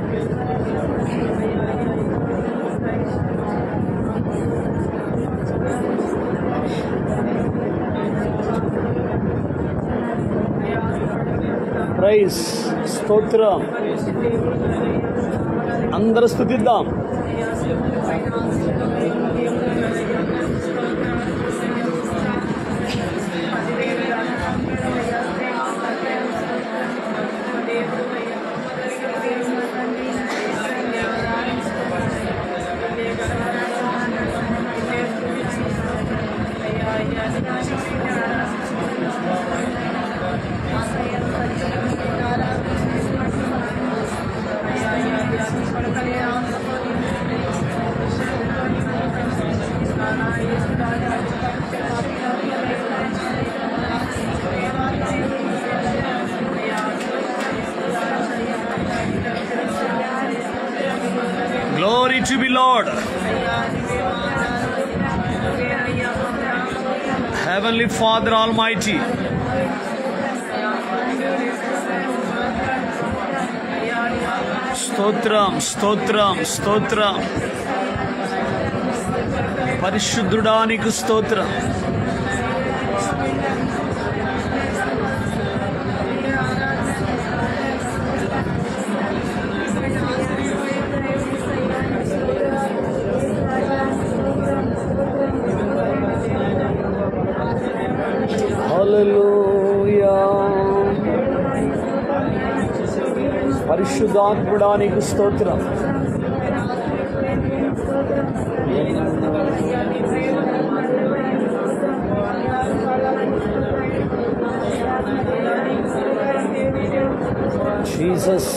Praise, స్తోత్రం. అందరూ స్తుతిద్దాం. Glory to be Lord. Heavenly Father Almighty, స్తోత్రం, స్తోత్రం, స్తోత్రం. పరిశుద్ధుడానికి స్తోత్రం. హల్లెలూయా. పరిశుద్ధాత్ముడానికి స్తోత్రం. జీసస్.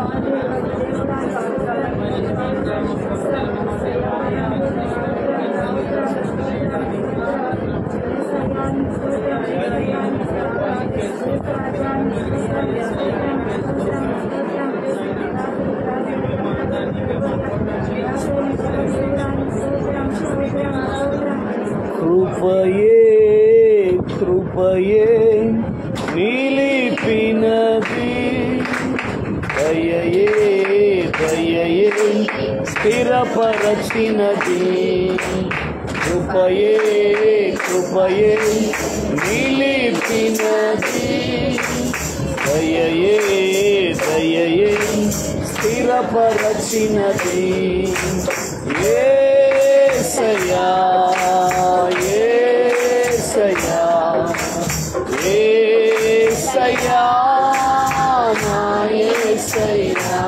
కృపయే, కృపయే నిలిపినది, దయయే, దయయే స్థిరపరచినది. కృపయే, కృపయే నిలిపినది, దయయే, దయయే స్థిరపరచినది. యేసయ్యా, యేసయ్యా, యేసయ్యా, నా యేసయ్యా,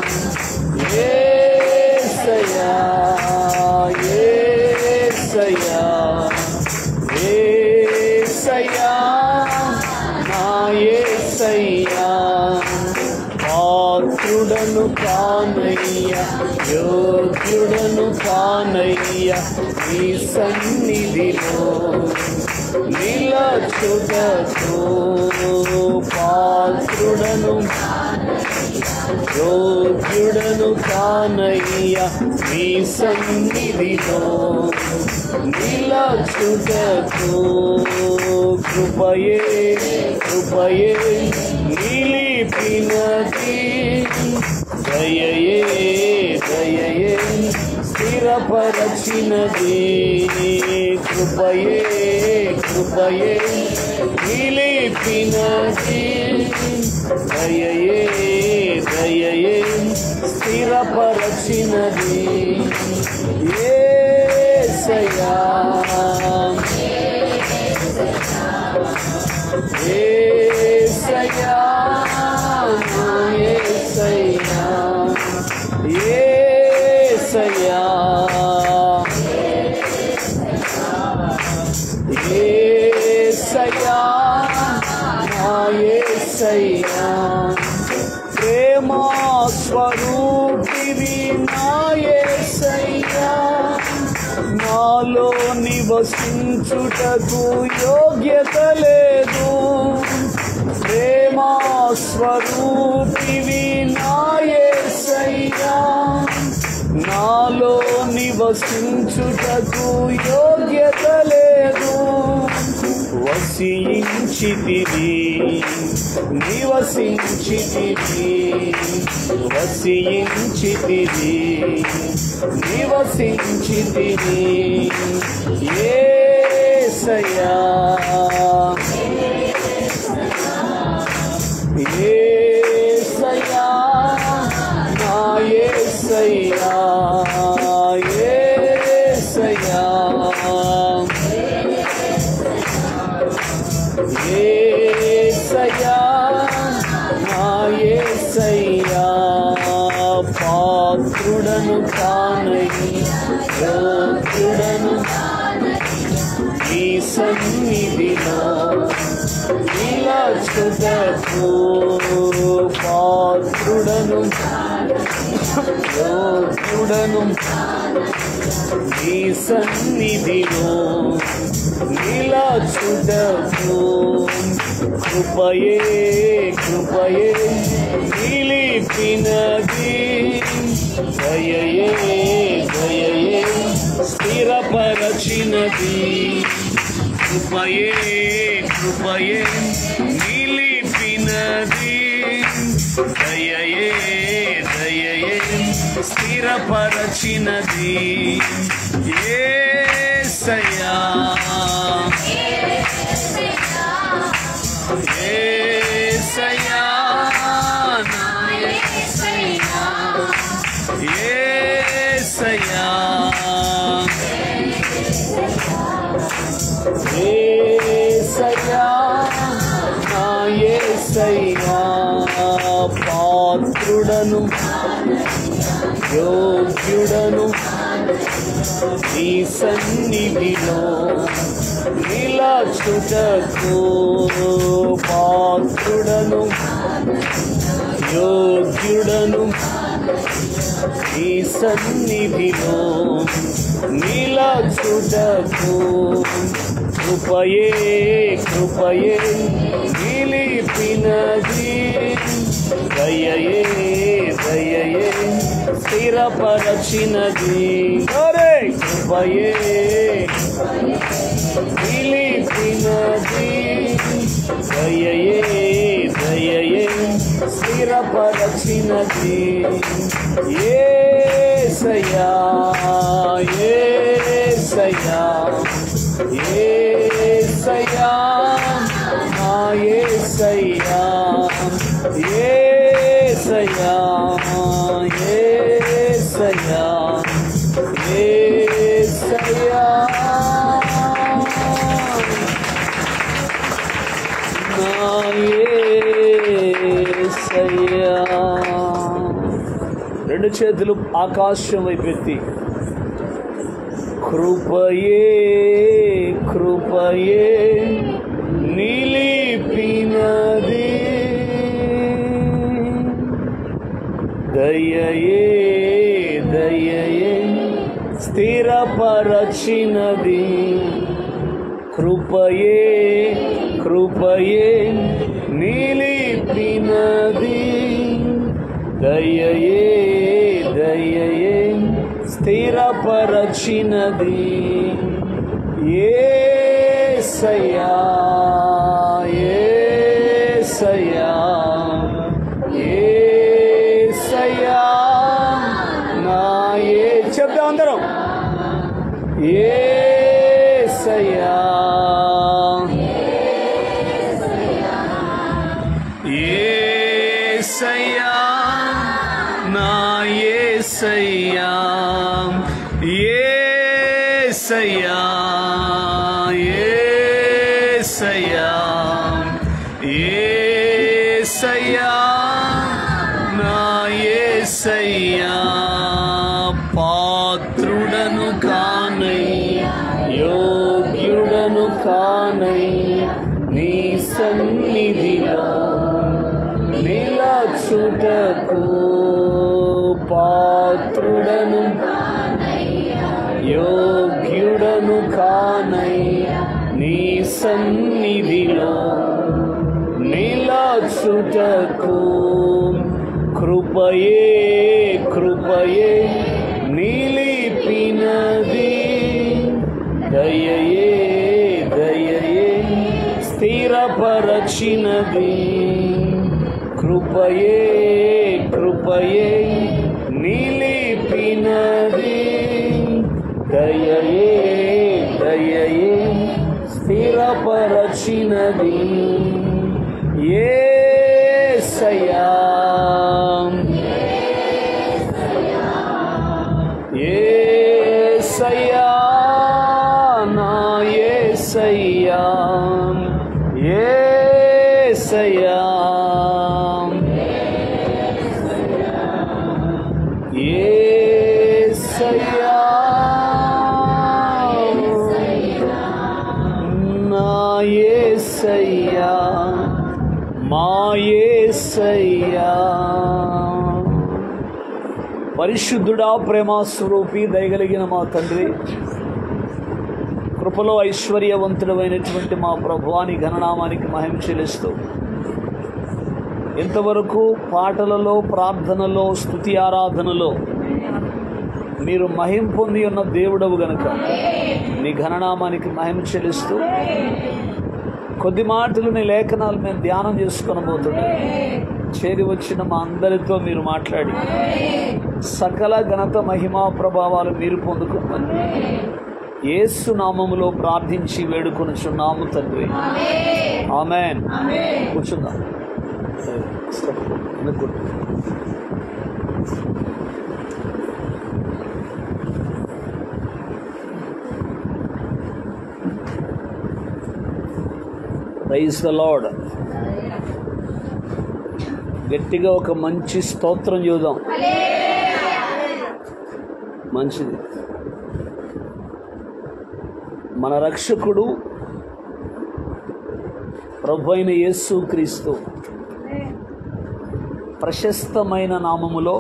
యేసయ్యా, యేసయ్యా, యేసయ్యా, నా యేసయ్యా. పాత్రుడను కానయ్యా, యోగ్యుడను కానయ్యా, నీ సన్నిధిలో నిలచుటకు. పాత్రుడను యోగ్యుడను కానయ్యా, నీ సన్నిధిలో నిలచుటకు. కృపయే, కృపయే నిలిపినది, దయయే, దయయే స్థిరపరచినది. కృపయే, కృపయే నిలిపినది, దయయే, దయయే స్థిరపరచినది. యేసయ్యా, యేసయ్యా, నా యేసయ్యా, యేసయ్యా, యేసయ్యా, నా యేసయ్యా. ప్రేమా స్వరూపివి నా యేసయ్యా, నాలో నివసించుటకు యోగ్యత లేదు. ప్రేమా స్వరూపివి నా యేసయ్యా, నాలో నివసించుటకు యోగ్యత లేదు. వసించితివి నివసించితివి వసించితివి నివసించితివి యేసయ్యా యేసయ్యా నా యేసయ్యా యేసయ్యా యేసయ్యా నా యేసయ్యా పాత్రుడను కానయి యోగ్యుడను ఈ సన్నిధిలో నిలచుటకు పాత్రుడను యోగ్యుడను ఈ సన్నిధిలో నిలచుటకు కృపయే కృపయే నిలిపినది దయయే దయయే స్థిరపరచినది కృపయే కృపయే నిలిపినది దయయే దయయే స్థిరపరచినది యేసయ్యా యేసయ్యా నా యేసయ్యా యేసయ్యా యేసయ్యా నా యేసయ్యా పాత్రుడను యోగ్యుడను ఈ సన్నిధిలో నిలచుటకు పాత్రుడను యోగ్యుడను ఈ సన్నిధిలో నిలచుటకు కృపయే కృపయే నిలిపినది దయయే దయయే స్థిరపరచినది కృపయే నిలిపినది దయయే దయయే స్థిరపరచినది యేసయ్యా యేసయ్యా యేసయ్యా నా యేసయ్యా యేసయ్యా యేసయ్యా యేసయ్యా నా యేసయ్యా. రెండు చేతులు ఆకాశం వైపెత్తి కృపయే కృపయే నిలిపినది దయయే దయయే స్థిరపరచినది కృపయే కృపయే నిలిపినది దయయే దయయే స్థిరపరచినది యేసయ్యా యేసయ్యా యేసయ్యా నా చెప్తాం అందరం యేసయ్యా యేసయ్యా నా యేసయ్యా యేసయ్యా యేసయ్యా యేసయ్యా నా యేసయ్యా పాత్రుడను కానై యోగ్యుడను కానై నీ సన్నిధిలో నిలచుటకు పాత్రుడను యోగ్యుడను కానై నీ సన్నిధిలో నిలచుటకు కృపయే కృపయే నిలిపినది దయయే దయయే పరచినది. కృపయే కృపయే నిలిపినది. దయయే దయయే స్థిరపరచినది. యేసయ్యా యేసయ్యా నా యేసయ్యా యేసయ్యా యేసయ్యా నా యేసయ్యా మా యేసయ్యా. పరిశుద్ధుడా, ప్రేమస్వరూపి, దయగలిగిన మా తండ్రి, కృపలో ఐశ్వర్యవంతుడమైనటువంటి మా ప్రభువాని ఘననామానికి మహిమ చెల్లిస్తూ ఇంతవరకు పాటలలో, ప్రార్థనలో, స్తుతి ఆరాధనలో మీరు మహిమ పొంది ఉన్న దేవుడవు గనుక నీ ఘననామానికి మహిమ చెల్లిస్తూ కొద్ది మాటలు నీ లేఖనాలు మేము ధ్యానం చేసుకొనబోతున్నాం. చేరి వచ్చిన మా అందరితో మీరు మాట్లాడి సకల ఘనత మహిమా ప్రభావాలు మీరు పొందుకోమని యేసు నామములో ప్రార్థించి వేడుకొనుచున్నాము తండ్రి. ఆమేన్. కూర్చుందాం. Praise the lord. గట్టిగా ఒక మంచి స్తోత్రం చూద్దాం. మంచిది. మన రక్షకుడు ప్రభు అయిన యేసు క్రీస్తు ప్రశస్తమైన నామములో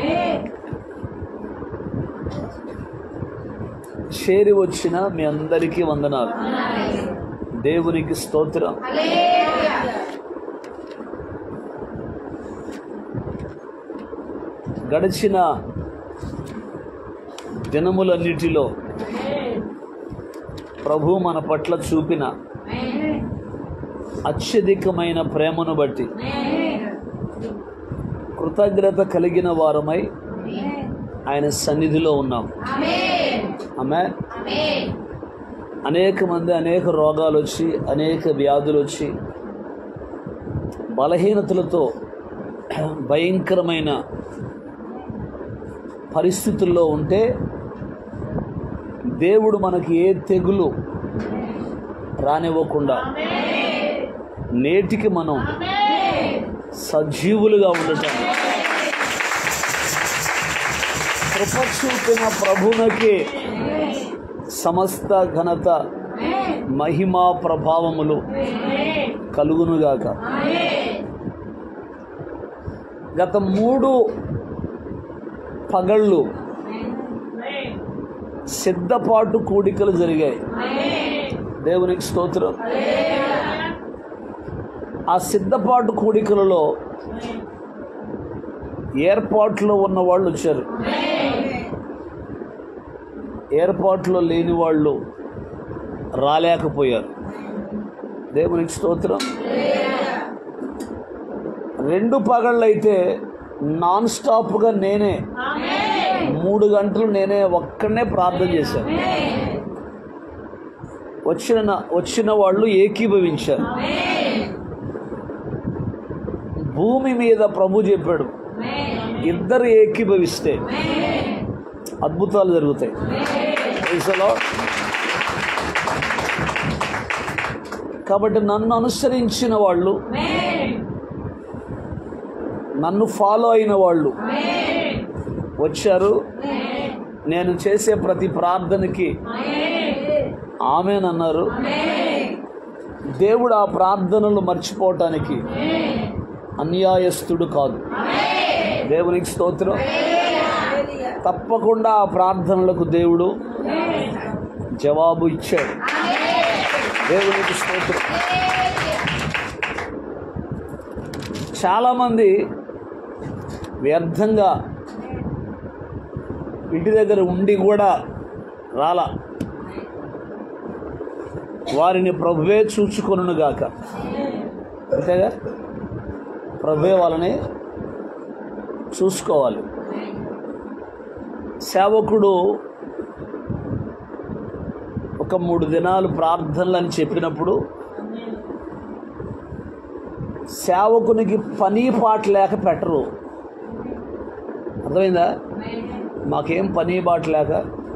చేరి వచ్చిన మీ అందరికీ వందనాలు. దేవునికి స్తోత్రం. గడిచిన దినములన్నిటిలో ప్రభు మన పట్ల చూపిన అత్యధికమైన ప్రేమను బట్టి కృతజ్ఞత కలిగిన వారమై ఆయన సన్నిధిలో ఉన్నాం. ఆమేన్. అనేక మంది అనేక రోగాలు వచ్చి, అనేక వ్యాధులు వచ్చి, బలహీనతలతో భయంకరమైన పరిస్థితుల్లో ఉంటే దేవుడు మనకి ఏ తెగులు రానివ్వకుండా నేటికి మనం సజీవులుగా ఉండటం కృప చూపిన ప్రభువునకే సమస్త ఘనత మహిమా ప్రభావములు కలుగునుగాక. గత 3 పగళ్ళు సిద్ధపాటు కూడికలు జరిగాయి. దేవునికి స్తోత్రం. ఆ సిద్ధపాటు కూడికలలో ఏర్పాట్లో ఉన్న వాళ్ళు వచ్చారు, ఏర్పాట్లో లేని వాళ్ళు రాలేకపోయారు. దేవునికి స్తోత్రం. 2 పగళ్ళైతే నాన్ స్టాప్గా నేనే 3 గంటలు నేనే ఒక్కడనే ప్రార్థన చేశాను. వచ్చిన వాళ్ళు ఏకీభవించారు. భూమి మీద ప్రభు చెప్పాడు, 2 ఏకీభవిస్తే అద్భుతాలు జరుగుతాయి. కాబట్టి నన్ను అనుసరించిన వాళ్ళు, నన్ను ఫాలో అయిన వాళ్ళు వచ్చారు. నేను చేసే ప్రతి ప్రార్థనకి ఆమేన్ అన్నారు. దేవుడు ఆ ప్రార్థనలు మర్చిపోవటానికి అన్యాయస్తుడు కాదు. దేవునికి స్తోత్రం. తప్పకుండా ఆ ప్రార్థనలకు దేవుడు జవాబు ఇచ్చాడు. దేవునికి స్తోత్రం. చాలామంది వ్యర్థంగా ఇంటి దగ్గర ఉండి కూడా రాలా. వారిని ప్రభువే చూచుకొనుగాక. అంతేగా, ప్రభువే వాళ్ళని చూసుకోవాలి. సేవకుడు ఒక 3 దినాలు ప్రార్థనలు అని చెప్పినప్పుడు సేవకునికి పని పాట లేక పెట్టరు. అర్థమైందా? మాకేం పని బాట లేక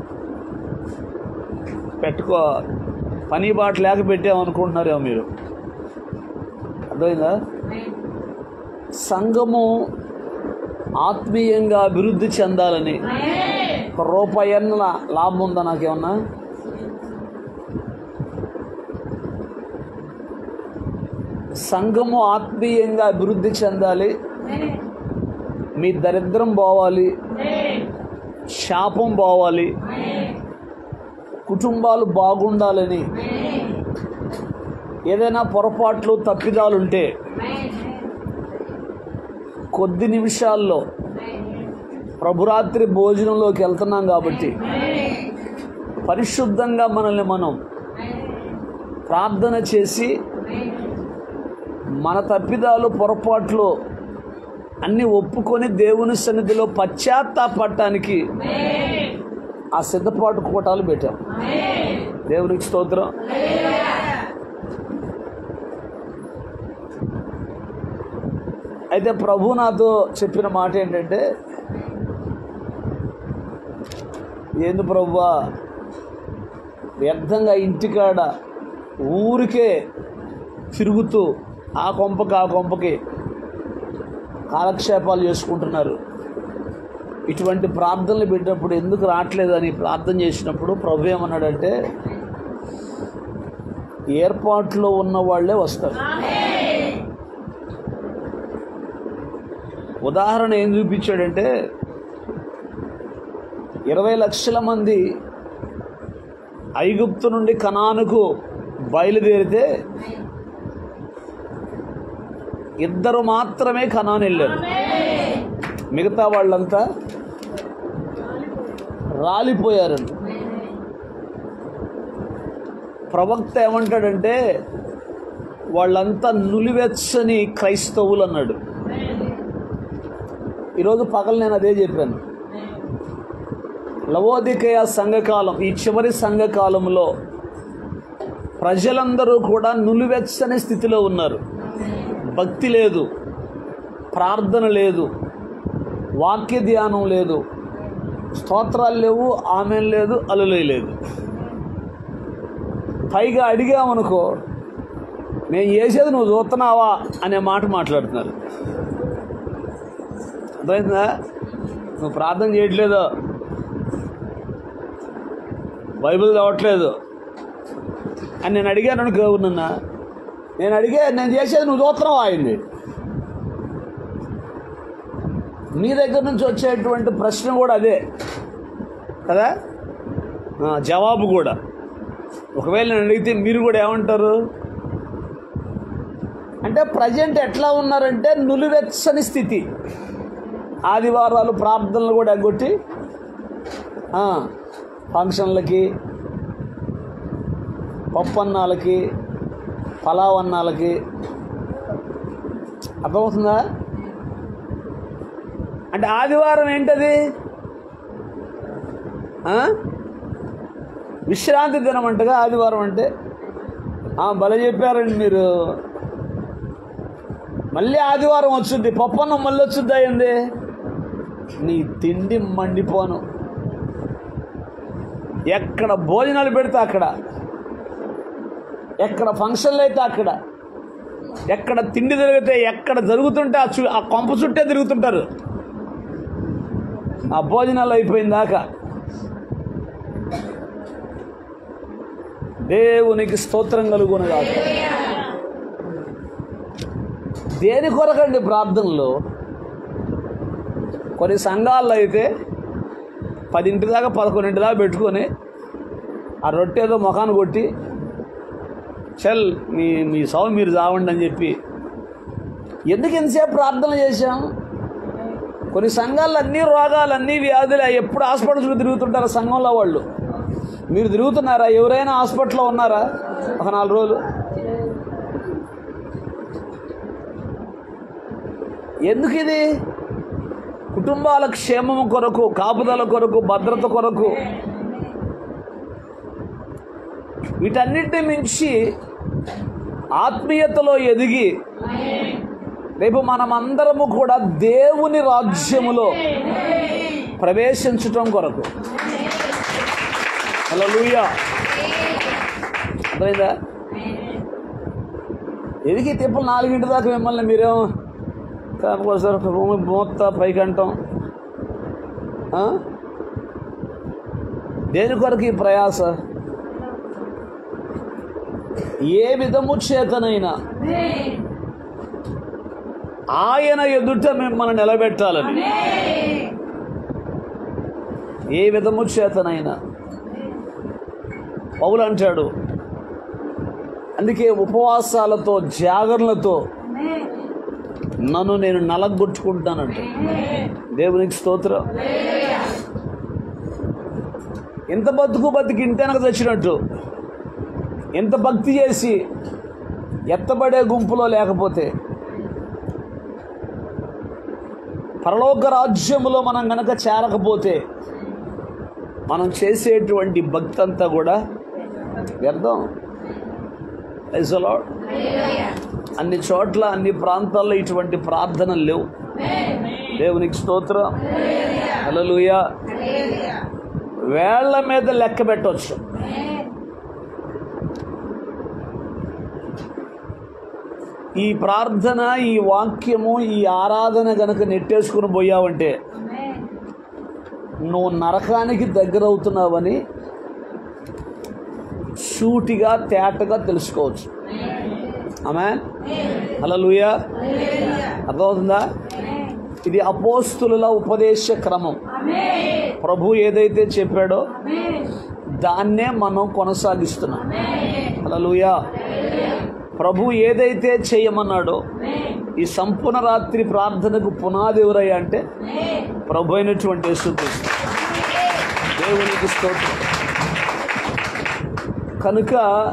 పెట్టుకో, పని బాట లేక పెట్టామనుకుంటున్నారేమో మీరు. అర్థమైందా? సంఘము ఆత్మీయంగా అభివృద్ధి చెందాలని ₹1 లాభం ఉందా నాకేమన్నా? సంఘము ఆత్మీయంగా అభివృద్ధి చెందాలి, మీ దరిద్రం పోవాలి, శాపం పోవాలి, కుటుంబాలు బాగుండాలని ఏదైనా పొరపాట్లు తప్పిదాలుంటే కొద్ది నిమిషాల్లో ప్రభురాత్రి భోజనంలోకి వెళ్తున్నాం కాబట్టి పరిశుద్ధంగా మనల్ని మనం ప్రార్థన చేసి మన తప్పిదాలు పొరపాట్లు అన్నీ ఒప్పుకొని దేవుని సన్నిధిలో పశ్చాత్తాపడటానికి ఆ సిద్ధపాటు కూటాలు పెట్టాం. దేవునికి స్తోత్రం. అయితే ప్రభు నాతో చెప్పిన మాట ఏంటంటే, ఏంది ప్రభువా వ్యర్థంగా ఇంటికాడ ఊరికే తిరుగుతూ ఆ కొంపకి కాలక్షేపాలు చేసుకుంటున్నారు, ఇటువంటి ప్రార్థనలు పెట్టినప్పుడు ఎందుకు రావట్లేదని ప్రార్థన చేసినప్పుడు ప్రభు ఏమన్నాడంటే, ఏర్పాట్లో ఉన్న వాళ్ళే వస్తారు. ఉదాహరణ ఏం చూపించాడంటే, 20 లక్షల మంది ఐగుప్తు నుండి కనానుకు బయలుదేరితే 2 మాత్రమే కనాను వెళ్ళారు, మిగతా వాళ్ళంతా రాలిపోయారండి. ప్రవక్త ఏమంటాడంటే, వాళ్ళంతా నులివెచ్చని క్రైస్తవులు అన్నాడు. ఈరోజు పగలు నేను అదే చెప్పాను. లవోదికయ సంఘకాలం, ఈ చివరి సంఘకాలంలో ప్రజలందరూ కూడా నులివెచ్చని స్థితిలో ఉన్నారు. భక్తి లేదు, ప్రార్థన లేదు, వాక్య ధ్యానం లేదు, స్తోత్రాలు లేవు, ఆమెన్ లేదు, అలలే లేదు. పైగా అడిగామనుకో, నేను చేసేది నువ్వు చూస్తున్నావా అనే మాట మాట్లాడుతున్నారు. అర్థమైందా? నువ్వు ప్రార్థన చేయట్లేదు, బైబిల్ చదవట్లేదు అని నేను అడిగాను అనుకో, నేను చేసేది నువ్వు చూస్తున్నావా అయింది. మీ దగ్గర నుంచి వచ్చేటువంటి ప్రశ్న కూడా అదే కదా, జవాబు కూడా. ఒకవేళ నేను అడిగితే మీరు కూడా ఏమంటారు అంటే, ప్రజెంట్ ఎట్లా ఉన్నారంటే నులివెచ్చని స్థితి. ఆదివారాలు ప్రార్థనలు కూడా ఎగ్గొట్టి ఫంక్షన్లకి, పప్పన్నాలకి, పలావన్నాలకి. అర్థమవుతుందా? అంటే ఆదివారం ఏంటది? విశ్రాంతి దినం అంటగా ఆదివారం అంటే. భలే చెప్పారండి మీరు. మళ్ళీ ఆదివారం వచ్చుద్ది, పప్పన్నం మళ్ళీ వచ్చుద్ది. అయింది నీ తిండి మండిపోను. ఎక్కడ భోజనాలు పెడితే అక్కడ, ఎక్కడ ఫంక్షన్లు అయితే అక్కడ, ఎక్కడ తిండి జరిగితే, ఎక్కడ జరుగుతుంటే ఆ కొంప చుట్టే తిరుగుతుంటారు ఆ భోజనాలు అయిపోయిన దాకా. దేవునికి స్తోత్రం కలుగునుగాక. దేని కొరకండి ప్రార్థనలు? కొన్ని సంఘాల్లో అయితే 10 దాకా 11 దాకా పెట్టుకొని ఆ రొట్టెతో ముఖాన్ని కొట్టి చల్ మీ సౌ మీరు చావండి అని చెప్పి, ఎందుకు ఎంతసేపు ప్రార్థన చేశాం? కొన్ని సంఘాల్లో అన్ని రోగాలు, అన్ని వ్యాధులు, ఎప్పుడు హాస్పిటల్స్లో తిరుగుతుంటారు సంఘంలో వాళ్ళు. మీరు తిరుగుతున్నారా? ఎవరైనా హాస్పిటల్లో ఉన్నారా ఒక 4 రోజులు? ఎందుకు ఇది? కుటుంబాల క్షేమం కొరకు, కాపుదల కొరకు, భద్రత కొరకు. వీటన్నిటిని మించి ఆత్మీయతలో ఎదిగి రేపు మనమందరము కూడా దేవుని రాజ్యములో ప్రవేశించటం కొరకు. హల్లెలూయా. అర్థమైందా? ఎదిగి తిప్పలు 4 దాకా మిమ్మల్ని మీరేమో కాకపోతే మూత పైకంటాం. దేని కొరకు ఈ ప్రయాస? ఏ విధము చేతనైనా ఆయన ఎదుట మిమ్మల్ని నిలబెట్టాలని. ఏ విధము చేతనైనా పౌలు అంటాడు. అందుకే ఉపవాసాలతో, జాగరణలతో నన్ను నేను నలగొట్టుకుంటానంట. దేవునికి స్తోత్రం. ఎంత బతికి ఇంటెనక తెచ్చినట్టు, ఎంత భక్తి చేసి ఎత్తబడే గుంపులో లేకపోతే, పరలోక రాజ్యములో మనం గనక చేరకపోతే మనం చేసేటువంటి భక్తి అంతా కూడా వ్యర్థం. Praise the lord. అన్ని చోట్ల, అన్ని ప్రాంతాల్లో ఇటువంటి ప్రార్థనలు లేవు. దేవునికి స్తోత్రం. హల్లెలూయా. వేళ్ల మీద లెక్క పెట్టవచ్చు. ఈ ప్రార్థన, ఈ వాక్యము, ఈ ఆరాధన గనక నెట్టేసుకుని పోయావంటే నువ్వు నరకానికి దగ్గరవుతున్నావని సూటిగా, తేటగా తెలుసుకోవచ్చు. ఆమేన్. హల్లెలూయా. అర్థమవుతుందా? ఇది అపోస్తుల ఉపదేశ క్రమం. ప్రభు ఏదైతే చెప్పాడో దాన్నే మనం కొనసాగిస్తున్నాం. హల్లెలూయా. ప్రభు ఏదైతే చేయమన్నాడో, ఈ సంపూర్ణ రాత్రి ప్రార్థనకు పునాది ఎవరయ్యా అంటే ప్రభు అయినటువంటి యేసుక్రీస్తు. దేవునికి స్తోత్రం. కనుక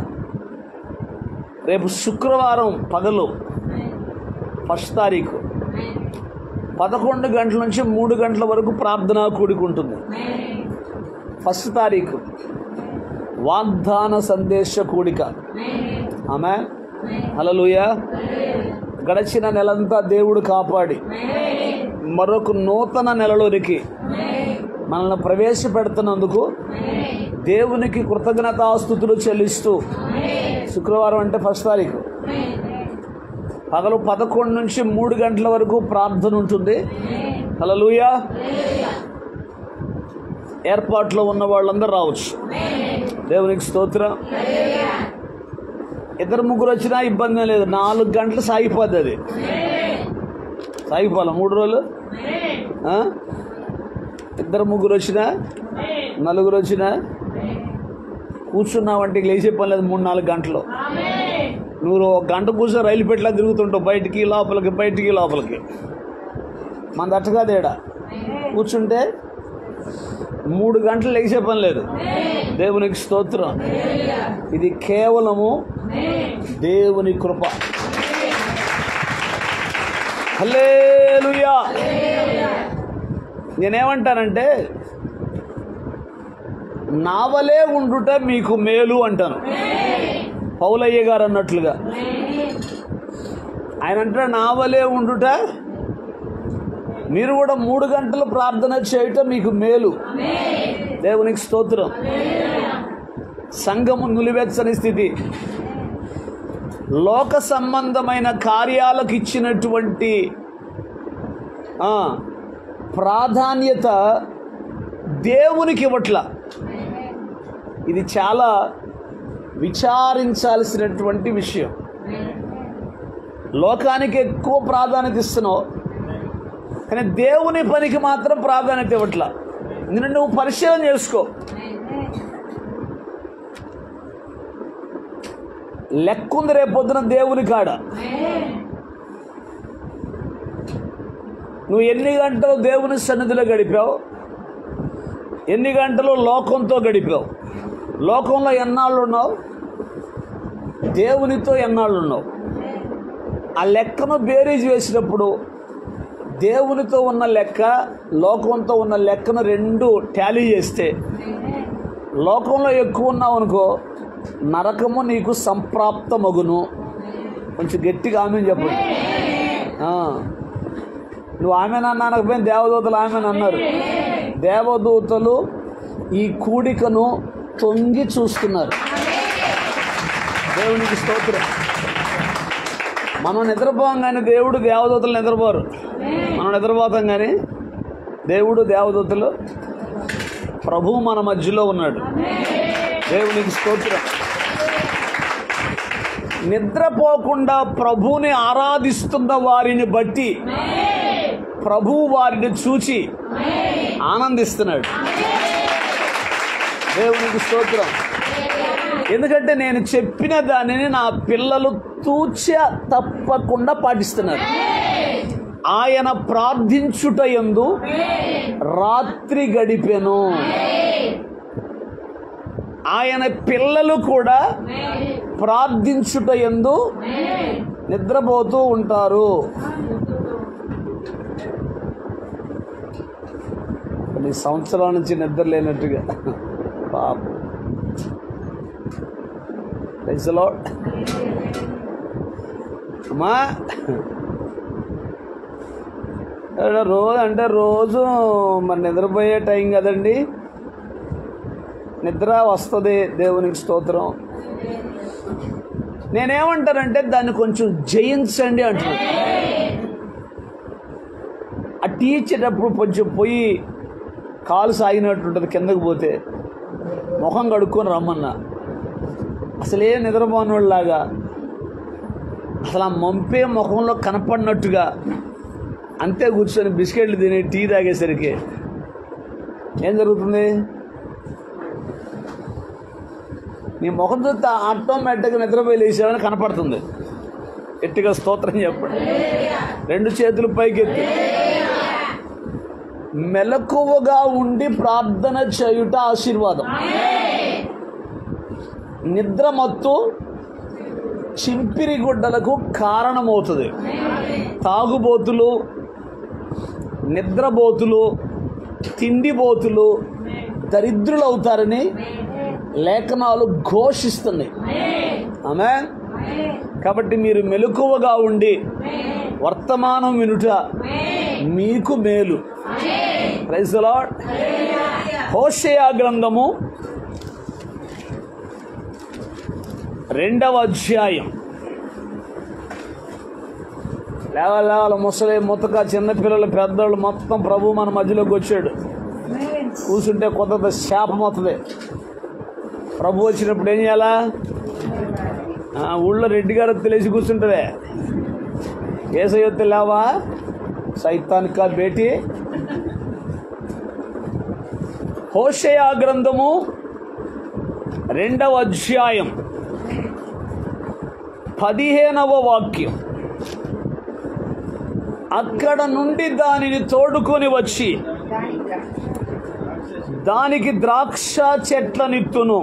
రేపు శుక్రవారం పగలు 1 తారీఖు 11 గంటల నుంచి 3 గంటల వరకు ప్రార్థనా కూడిక ఉంటుంది. 1 తారీఖు వాగ్దాన సందేశ కూడిక. ఆమేన్. హల్లెలూయా. గడిచిన నెలంతా దేవుడు కాపాడి మరొక నూతన నెలలోనికి మనల్ని ప్రవేశపెడుతున్నందుకు దేవునికి కృతజ్ఞతాస్తుతులు చెల్లిస్తూ, శుక్రవారం అంటే 1 తారీఖు పగలు 11 నుంచి 3 గంటల వరకు ప్రార్థన ఉంటుంది. హల్లెలూయా. ఏర్పాట్లో ఉన్న వాళ్ళందరూ రావచ్చు. దేవునికి స్తోత్రం. 2-3 వచ్చినా ఇబ్బంది లేదు. 4 గంటలు సాగిపోద్ది. అది సాగిపోవాలి 3 రోజులు. 2-3 వచ్చినా, 4 వచ్చినా కూర్చున్నావంటే లేచే పని లేదు. 3-4 గంటలు నువ్వు 1 గంట కూర్చొని రైలు పెట్టలా తిరుగుతుంటావు, బయటికి లోపలికి, బయటికి లోపలికి. మన దట్టగా తేడా కూర్చుంటే 3 గంటలు లేచే పని లేదు. దేవునికి స్తోత్రం. ఇది కేవలము దేవుని కృప. హల్లెలూయా. నేనేమంటానంటే, నావలే ఉండుట మీకు మేలు అంటాను. పౌలయ్య గారు అన్నట్లుగా ఆయన అంటారు, నావలే ఉండుట, మీరు కూడా 3 గంటలు ప్రార్థన చేయటం మీకు మేలు. దేవునికి స్తోత్రం. సంఘము నులివెచ్చని స్థితి, లోక సంబంధమైన కార్యాలకు ఇచ్చినటువంటి ప్రాధాన్యత దేవునికి ఇవ్వట్ల. ఇది చాలా విచారించాల్సినటువంటి విషయం. లోకానికి ఎక్కువ ప్రాధాన్యత ఇస్తున్నావు, కానీ దేవుని పనికి మాత్రం ప్రాధాన్యత ఇవ్వట్ల. నిన్ను నువ్వు పరిశీలన చేసుకో. లెక్కుంది రేపొద్దున దేవుని కాడ. నువ్వు ఎన్ని గంటలు దేవుని సన్నిధిలో గడిపావు, ఎన్ని గంటలు లోకంతో గడిపావు, లోకంలో ఎన్నాళ్ళు ఉన్నావు, దేవునితో ఎన్నాళ్ళు ఉన్నావు. ఆ లెక్కను బేరీజ్ వేసినప్పుడు దేవునితో ఉన్న లెక్క లోకంతో ఉన్న లెక్కను రెండు టాలీ చేస్తే, లోకంలో ఎక్కువ ఉన్నావు అనుకో నరకము నీకు సంప్రాప్తమగును. కొంచెం గట్టిగా ఆమెను చెప్పండి. నువ్వు ఆమెను అనకపోయినా దేవదూతలు ఆమెను అన్నారు. దేవదూతలు ఈ కూడికను తొంగి చూస్తున్నారు. దేవునికి స్తోత్రం. మనం నిద్రపోం కానీ దేవుడు దేవదూతలు నిద్రపోరు. మనం నిద్రపోతాం కానీ దేవుడు దేవదూతలు, ప్రభువు మన మధ్యలో ఉన్నాడు. దేవునికి స్తోత్రం. నిద్రపోకుండా ప్రభువుని ఆరాధిస్తున్న వారిని బట్టి ప్రభువు వారిని చూచి ఆనందిస్తున్నాడు. దేవునికి స్తోత్రం. ఎందుకంటే నేను చెప్పిన దానిని నా పిల్లలు తూచ తప్పకుండా పాటిస్తున్నారు. ఆయన ప్రార్థించుట యందు రాత్రి గడిపెను. ఆయన పిల్లలు కూడా ప్రార్థించుట యందు నిద్రపోతూ ఉంటారు. కొన్ని సంవత్సరాల నుంచి నిద్ర లేనట్టుగా పాపం. Praise the lord. అమ్మా రోజు మరి నిద్రపోయే టైం కదండి, నిద్ర వస్తుంది. దేవునికి స్తోత్రం. నేనేమంటానంటే దాన్ని కొంచెం జయించండి అంటున్నాను. ఆ టీచేటప్పుడు కొంచెం పోయి కాలు సాగినట్టుంటుంది, కిందకు పోతే ముఖం కడుక్కొని రమ్మన్నా. అసలే నిద్రపోనోళ్ళలాగా, అసలు ఆ మంపే ముఖంలో కనపడినట్టుగా అంతే కూర్చొని బిస్కెట్లు తిని టీ తాగేసరికి ఏం జరుగుతుంది? నీ ముఖం చూస్తే ఆటోమేటిక్గా నిద్రపోయి లేచావని కనపడుతుంది. గట్టిగా స్తోత్రం చెప్పండి. రెండు చేతులు పైకెత్తి మెలకువగా ఉండి ప్రార్థన చేయుట ఆశీర్వాదం. నిద్ర మత్తు చింపిరి గుడ్డలకు కారణమవుతుంది. తాగుబోతులు, నిద్రబోతులు, తిండిబోతులు దరిద్రులు అవుతారని లేఖనాలు ఘోషిస్తున్నాయి. ఆమేన్. కాబట్టి మీరు మెలకువగా ఉండి వర్తమానం వినుట మీకు మేలు. Praise the lord. హోషేయ గ్రంథము 2వ అధ్యాయం. లేవాల ముసలి ముతక చిన్నపిల్లలు పెద్దవాళ్ళు మొత్తం ప్రభు మన మధ్యలోకి వచ్చాడు. కూర్చుంటే కొత్త శాపం వస్తుంది. ప్రభు వచ్చినప్పుడు ఏం చేయాలా? ఊళ్ళో రెడ్డి గారు తెలిసి కూర్చుంటుందే, ఏసయ్యొత్తి లేవా సైతాన్ కా బేటీ. హోషేయ గ్రంథము 2వ అధ్యాయం 15వ వాక్యం. అక్కడ నుండి దానిని తోడుకొని వచ్చి దానికి ద్రాక్ష చెట్లనిత్తును,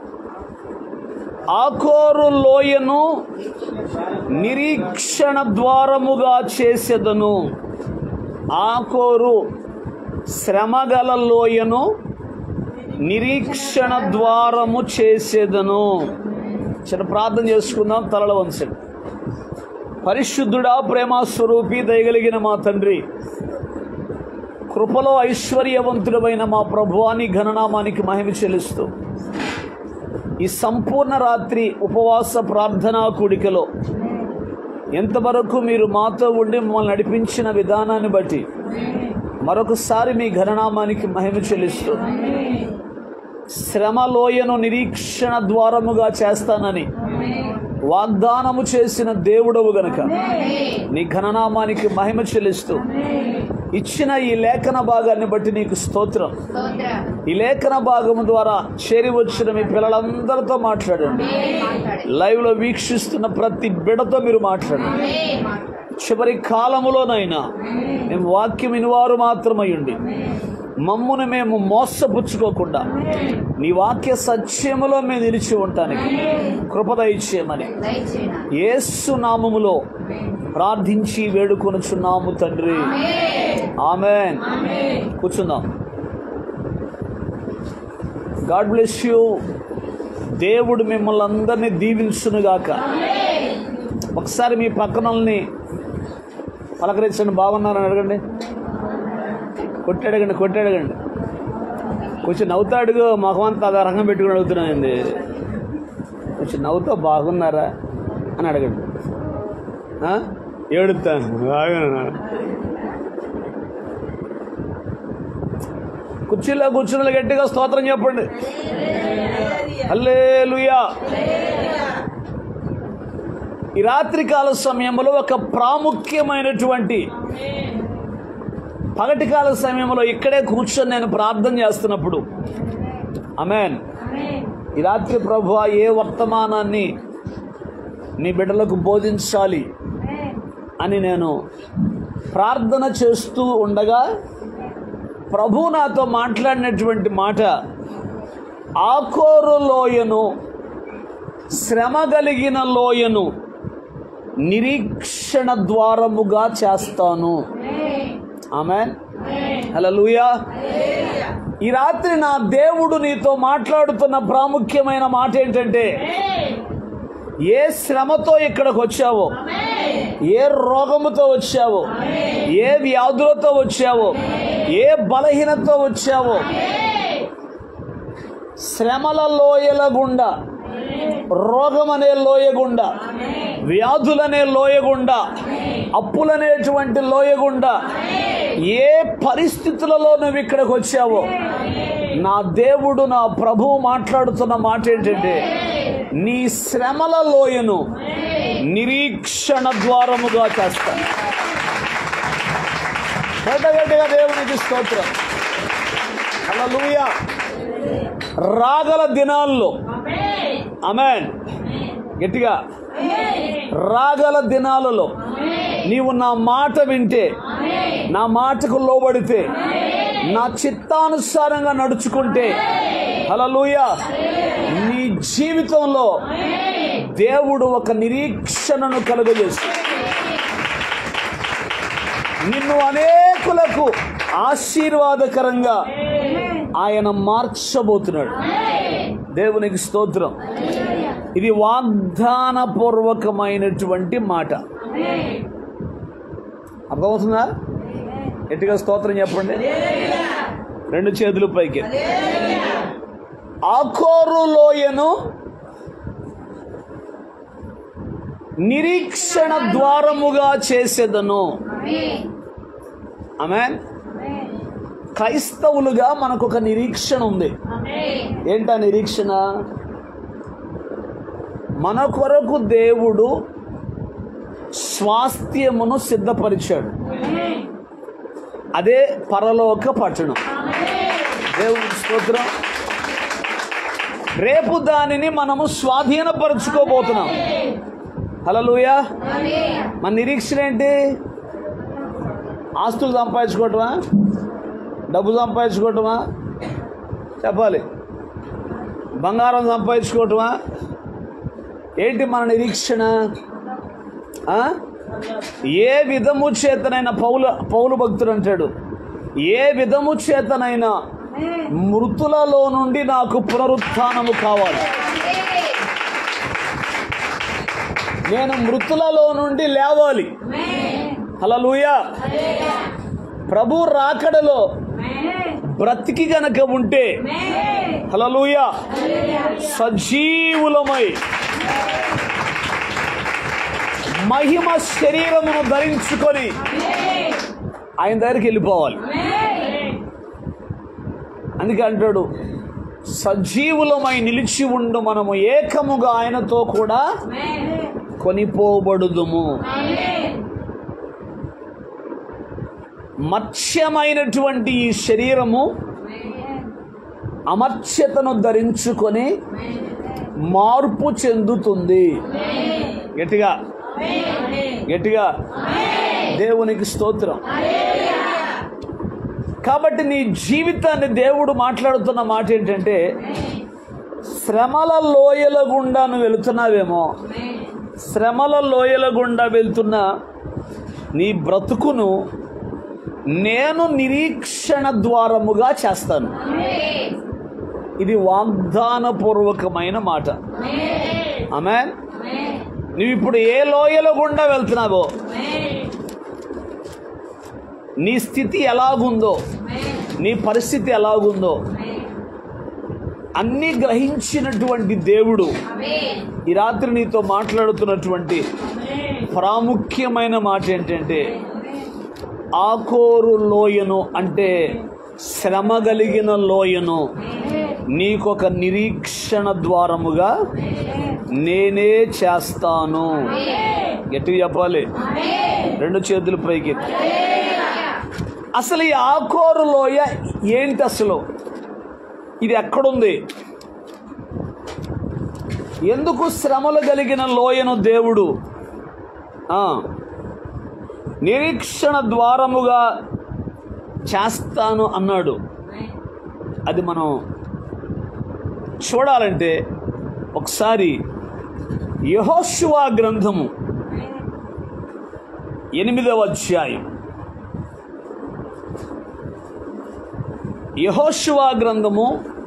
ఆకోరు లోయను నిరీక్షణ ద్వారముగా చేసెదను. ఆకోరు శ్రమగల లోయను నిరీక్షణ ద్వారము చేసేదను. చిన్న ప్రార్థన చేసుకుందాం. తలల వంచండి. పరిశుద్ధుడా, ప్రేమ స్వరూపి, దయగలిగిన మా తండ్రి, కృపలో ఐశ్వర్యవంతుడమైన మా ప్రభువాని ఘననామానికి మహిమ చెల్లిస్తూ ఈ సంపూర్ణ రాత్రి ఉపవాస ప్రార్థనా కూడికలో ఎంతవరకు మీరు మాతో ఉండి మమ్మల్ని నడిపించిన విధానాన్ని బట్టి మరొకసారి మీ ఘననామానికి మహిమ చెల్లిస్తూ శ్రమలోయను నిరీక్షణ ద్వారముగా చేస్తానని వాగ్దానము చేసిన దేవుడవు గనుక నీ ఘననామానికి మహిమ చెల్లిస్తూ ఇచ్చిన ఈ లేఖన భాగాన్ని బట్టి నీకు స్తోత్రం. ఈ లేఖన భాగము ద్వారా చేరి వచ్చిన మీ పిల్లలందరితో మాట్లాడండి. లైవ్లో వీక్షిస్తున్న ప్రతి బిడతో మీరు మాట్లాడండి. చివరి కాలములోనైనా మేము వాక్యం వినివారు మాత్రమయ్యుండి మమ్మును మేము మోసపుచ్చుకోకుండా నీ వాక్య సత్యములో మేము నిలిచి ఉండటానికి కృప దయచేయమని యేసు నామములో ప్రార్థించి వేడుకొనుచున్నాము తండ్రి. ఆమేన్. కూర్చుందాం. God bless you. దేవుడు మిమ్మల్ని అందరినీ దీవించునుగాక. ఒకసారి మీ పక్కనల్ని పలకరించండి. బాగున్నారని అడగండి. కొట్టడగండి. కొంచెం నవ్వుతాడుగో. మొహమంతా అదే రంగం పెట్టుకుని అడుగుతున్నానండి. కొంచెం నవ్వుతో బాగున్నారా అని అడగండి. ఏడుతాను. కుర్చీలో కూర్చుని గట్టిగా స్తోత్రం చెప్పండి. హల్లెలూయా. ఈ రాత్రికాల సమయంలో ఒక ప్రాముఖ్యమైనటువంటి పగటికాల సమయంలో ఇక్కడే కూర్చొని నేను ప్రార్థన చేస్తున్నప్పుడు ఆమేన్, ఈ రాత్రి ప్రభువా ఏ వర్తమానాన్ని నీ బిడ్డలకు బోధించాలి అని నేను ప్రార్థన చేస్తూ ఉండగా ప్రభు నాతో మాట్లాడినటువంటి మాట, ఆకోరు లోయను, శ్రమ కలిగిన లోయను నిరీక్షణ ద్వారముగా చేస్తాను. ఆమేన్. హల్లెలూయా. ఈ రాత్రి నా దేవుడు నీతో మాట్లాడుతున్న ప్రాముఖ్యమైన మాట ఏంటంటే, ఏ శ్రమతో ఇక్కడికి వచ్చావో, ఏ రోగముతో వచ్చావో, ఏ వ్యాధులతో వచ్చావో, ఏ బలహీనతో వచ్చావో, శ్రమల లోయల గుండా, రోగమనే లోయ గుండా, వ్యాధులనే లోయ గుండా, అప్పులనేటువంటి లోయ గుండా ఏ పరిస్థితులలో నువ్వు ఇక్కడికి వచ్చావో, నా దేవుడు నా ప్రభువు మాట్లాడుతున్న మాట ఏంటంటే, నీ శ్రమల లోయను నిరీక్షణ ద్వారముగా చేస్తాను. గట్టిగా దేవునికి స్తోత్రం. హల్లెలూయా. రాగల దినాల్లో, ఆమేన్, గట్టిగా, రాగల దినాలలో నీవు నా మాట వింటే, నా మాటకు లోబడితే, నా చిత్తానుసారంగా నడుచుకుంటే, హల్లెలూయా, నీ జీవితంలో దేవుడు ఒక నిరీక్షణను కలుగజేసి నిన్ను అనేకులకు ఆశీర్వాదకరంగా ఆయన మార్చబోతున్నాడు. దేవునికి స్తోత్రం. ఇది వాగ్దానపూర్వకమైనటువంటి మాట. అర్థమవుతుందా? గట్టిగా స్తోత్రం చెప్పండి. రెండు చేతులు పైకి. ఆకోరు లోయను నిరీక్షణ ద్వారముగా చేసేదను. ఆమేన్. క్రైస్తవులుగా మనకు ఒక నిరీక్షణ ఉంది. ఏంటా నిరీక్షణ? మన కొరకు దేవుడు స్వాస్థ్యమును సిద్ధపరిచాడు. అదే పరలోక పట్టణం. దేవునికి స్తోత్రం. రేపు దానిని మనము స్వాధీనపరచుకోబోతున్నాం. హల్లెలూయా. మన నిరీక్షణ ఏంటి? ఆస్తులు సంపాదించుకోవటమా? డబ్బు సంపాదించుకోవటమా? చెప్పాలి. బంగారం సంపాదించుకోవటమా? ఏంటి మన నిరీక్షణ? ఏ విధము చేతనైనా పౌలు భక్తుడు అంటాడు, ఏ విధము చేతనైనా మృతులలో నుండి నాకు పునరుత్థానము కావాలి. నేను మృతులలో నుండి లేవాలి. హల్లెలూయా. ప్రభు రాకడలో బ్రతికి గనక ఉంటే, హల్లెలూయా, సజీవులమై మహిమ శరీరమును ధరించుకొని ఆయన దగ్గరికి వెళ్ళిపోవాలి. అందుకే అంటాడు, సజీవులమై నిలిచి ఉండు మనము ఏకముగా ఆయనతో కూడా కొనిపోబడుదుము. మత్స్యమైనటువంటి ఈ శరీరము అమర్త్యతను ధరించుకొని మార్పు చెందుతుంది. గట్టిగా గట్టిగా దేవునికి స్తోత్రం. కాబట్టి నీ జీవితాన్ని దేవుడు మాట్లాడుతున్న మాట ఏంటంటే, శ్రమల లోయల గుండా నువ్వు వెళుతున్నావేమో, శ్రమల లోయల గుండా వెళ్తున్న నీ బ్రతుకును నేను నిరీక్షణ ద్వారముగా చేస్తాను. ఇది వాగ్దానపూర్వకమైన మాట. ఆమేన్. నువ్వు ఇప్పుడు ఏ లోయల గుండా వెళ్తున్నావో, నీ స్థితి ఎలాగుందో, నీ పరిస్థితి ఎలాగుందో అన్నీ గ్రహించినటువంటి దేవుడు ఈ రాత్రి నీతో మాట్లాడుతున్నటువంటి ప్రాముఖ్యమైన మాట ఏంటంటే, ఆకోరు లోయను అంటే శ్రమ కలిగిన లోయను నీకొక నిరీక్షణ ద్వారముగా నేనే చేస్తాను. గట్టిగా చెప్పాలి, రెండు చేతులు పైకి. అసలు ఈ ఆకోరు లోయ ఏంటి? అసలు ఇది ఎక్కడుంది? ఎందుకు శ్రమలు కలిగిన లోయను దేవుడు నిరీక్షణ ద్వారముగా చేస్తాను అన్నాడు? అది మనం చూడాలంటే ఒకసారి యెహోషువ గ్రంథము 8వ అధ్యాయం, యెహోషువ గ్రంథము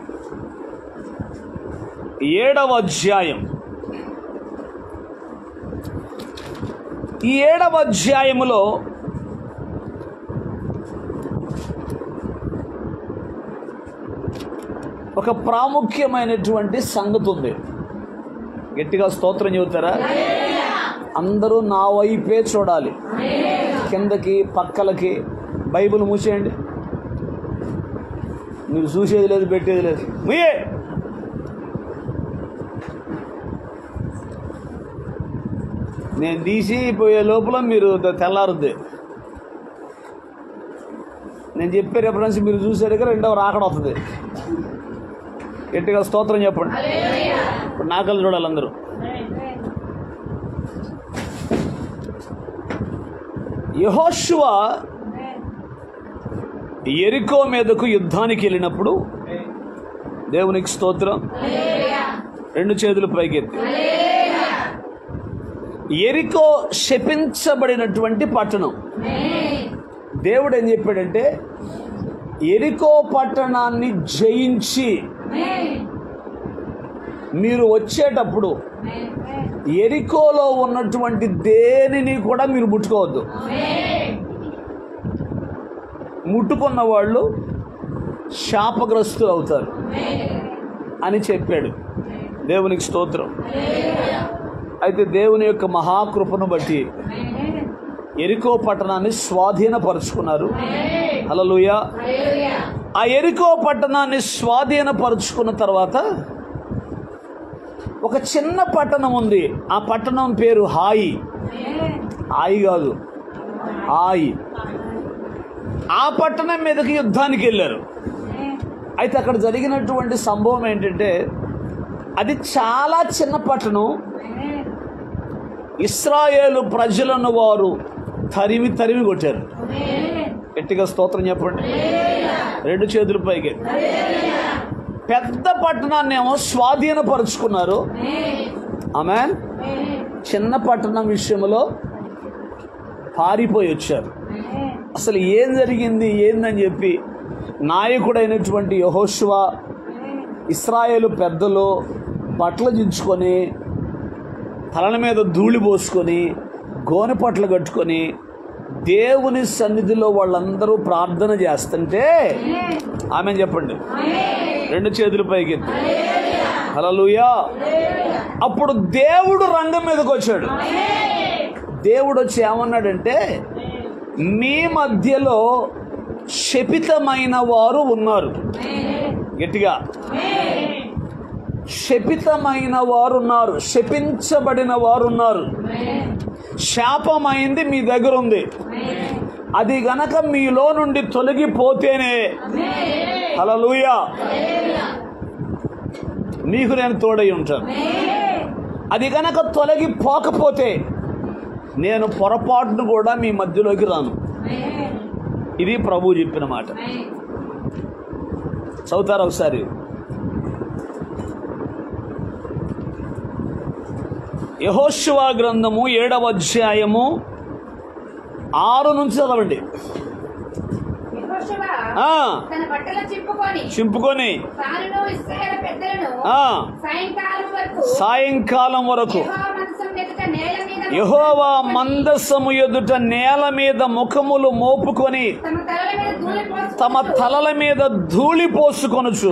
7వ అధ్యాయం. ఈ 7వ అధ్యాయములో ఒక ప్రాముఖ్యమైనటువంటి సంగతి ఉంది. గట్టిగా స్తోత్రం చెబుతారా? అందరూ నా వైపే చూడాలి. కిందకి పక్కలకి బైబిల్ మూసేయండి. నువ్వు చూసేది లేదు, పెట్టేది లేదు. ముయ్యే. నేను తీసి పోయే లోపల మీరు తెల్లారుద్ది. నేను చెప్పే రెఫరెన్స్ మీరు చూసేట్టుగా రెండవ రాకడ వస్తుంది. గట్టిగా స్తోత్రం చెప్పండి. ఇప్పుడు నాకలు చూడాలి అందరూ. యెహోషువ యెరికో మీదకు యుద్ధానికి వెళ్ళినప్పుడు, దేవునికి స్తోత్రం, రెండు చేతులు పైకెత్తి, యెరికో శపించబడినటువంటి పట్టణం. దేవుడు ఏం చెప్పాడంటే, యెరికో పట్టణాన్ని జయించి మీరు వచ్చేటప్పుడు యెరికోలో ఉన్నటువంటి దేనిని కూడా మీరు ముట్టుకోవద్దు. ముట్టుకున్న వాళ్ళు శాపగ్రస్తులు అవుతారు అని చెప్పాడు. దేవునికి స్తోత్రం. అయితే దేవుని యొక్క మహాకృపను బట్టి యెరికో పట్టణాన్ని స్వాధీనపరుచుకున్నారు. హల్లెలూయా. ఆ యెరికో పట్టణాన్ని స్వాధీనపరుచుకున్న తర్వాత ఒక చిన్న పట్టణం ఉంది. ఆ పట్టణం పేరు హాయి. హాయి కాదు, హాయి. ఆ పట్టణం మీదకి యుద్ధానికి వెళ్ళారు. అయితే అక్కడ జరిగినటువంటి సంభవం ఏంటంటే, అది చాలా చిన్న పట్టణం. ఇశ్రాయేలు ప్రజలను వారు తరిమి తరిమి కొట్టారు. గట్టిగా స్తోత్రం చెప్పండి, రెండు చేతుల పైకి. పెద్ద పట్టణాన్ని ఏమో స్వాధీనపరుచుకున్నారు. ఆమేన్. చిన్న పట్టణం విషయంలో పారిపోయి వచ్చారు. అసలు ఏం జరిగింది ఏందని చెప్పి నాయకుడైనటువంటి యెహోషువ, ఇశ్రాయేలు పెద్దలు బట్టలు దించుకొని, తలల మీద ధూళి పోసుకొని, గోనె పట్టలు కట్టుకొని దేవుని సన్నిధిలో వాళ్ళందరూ ప్రార్థన చేస్తుంటే, ఆమేన్ చెప్పండి, రెండు చేతుల పైకి. హల్లెలూయా. అప్పుడు దేవుడు రంగం మీదకి వచ్చాడు. దేవుడు వచ్చి ఏమన్నాడంటే, మీ మధ్యలో శపితమైన వారు ఉన్నారు. గట్టిగా, శపితమైన వారు ఉన్నారు, శపించబడిన వారు ఉన్నారు. శాపమైంది మీ దగ్గర ఉంది. అది గనక మీలో నుండి తొలగిపోతేనే, హల్లెలూయా, మీకు నేను తోడై ఉంటాను. అది గనక తొలగిపోకపోతే, నేను పొరపాటును కూడా మీ మధ్యలోకి రాను. ఇది ప్రభువు చెప్పిన మాట. చదువుతారా ఒకసారి? యెహోషువ గ్రంథము 7వ అధ్యాయము 6 నుంచి చదవండి. చింపుకొని సాయంకాలం వరకు యెహోవా మందసము ఎదుట నేల మీద ముఖములు మోపుకొని తమ తలల మీద ధూళి పోసుకొనుచు,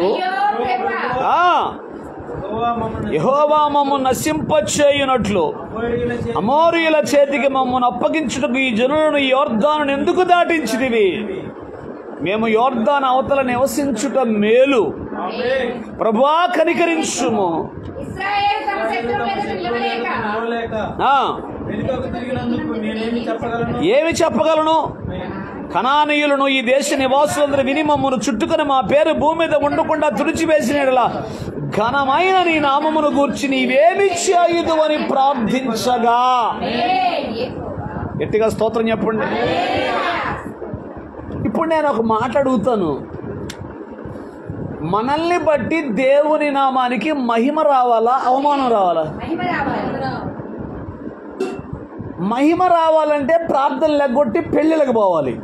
యెహోవా మమ్ము నశింపచేయునట్లు అమోరీయుల చేతికి మమ్మను అప్పగించుటకు ఈ జనులను యోర్దాను ఎందుకు దాటించితివి? మేము యోర్దాను అవతల నివసించుట మేలు. ప్రభువా కనికరించుము. ఏమి చెప్పగలను? కనానీయులను ఈ దేశ నివాసులందరూ విని మమ్మను చుట్టుకొని మా పేరు భూమి మీద ఉండకుండా తుడిచివేసినలా ఘనమైన నీ నామమును గూర్చి నీవేమి చేయుదు అని ప్రార్థించగా. గట్టిగా స్తోత్రం చెప్పండి. ఇప్పుడు నేను ఒక మాట అడుగుతాను. మనల్ని బట్టి దేవుని నామానికి మహిమ రావాలా, అవమానం రావాలా? మహిమ రావాలంటే ప్రార్థనలు ఎగ్గొట్టి పెళ్ళిళ్ళకి పోవాలి.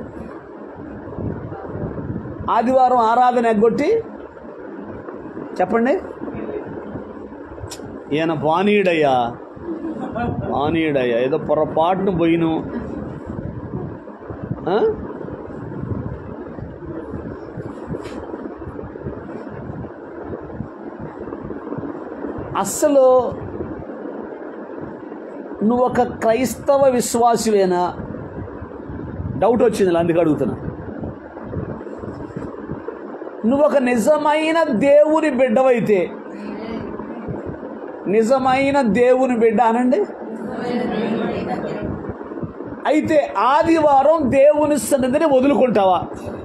ఆదివారం ఆరాధన ఎగ్గొట్టి చెప్పండి, ఈయన బానీయుడయ్యా ఏదో పొరపాటును పోయిను. అస్సలు నువ్వు ఒక క్రైస్తవ విశ్వాసువేనా? డౌట్ వచ్చింది, అందుకు అడుగుతున్నా. నువ్వు ఒక నిజమైన దేవుని బిడ్డవైతే, నిజమైన దేవుని బిడ్డ అనండి, అయితే ఆదివారం దేవుని సన్నిధిని వదులుకుంటావా?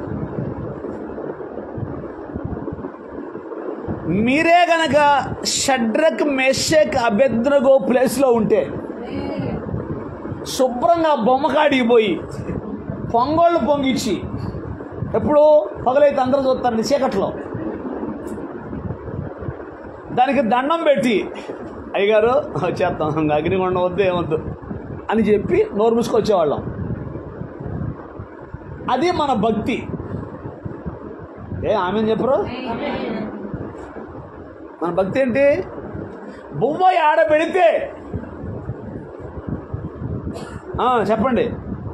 మీరే గనక షడ్రక్ మెషక్ అబేద్నెగో ప్లేస్లో ఉంటే శుభ్రంగా బొమ్మకాడికి పోయి పొంగోళ్ళు పొంగిచ్చి, ఎప్పుడు పగలైతే అందరూ చూస్తారండి చీకట్లో, దానికి దండం పెట్టి అయ్యగారు చేస్తాం అగ్నిగుండం వద్దు ఏమొద్దు అని చెప్పి నోరు మూసుకొచ్చేవాళ్ళం. అది మన భక్తి. ఆమె చెప్పరు? మన భక్తి ఏంటి? బొమ్మ ఆడ పెడితే చెప్పండి,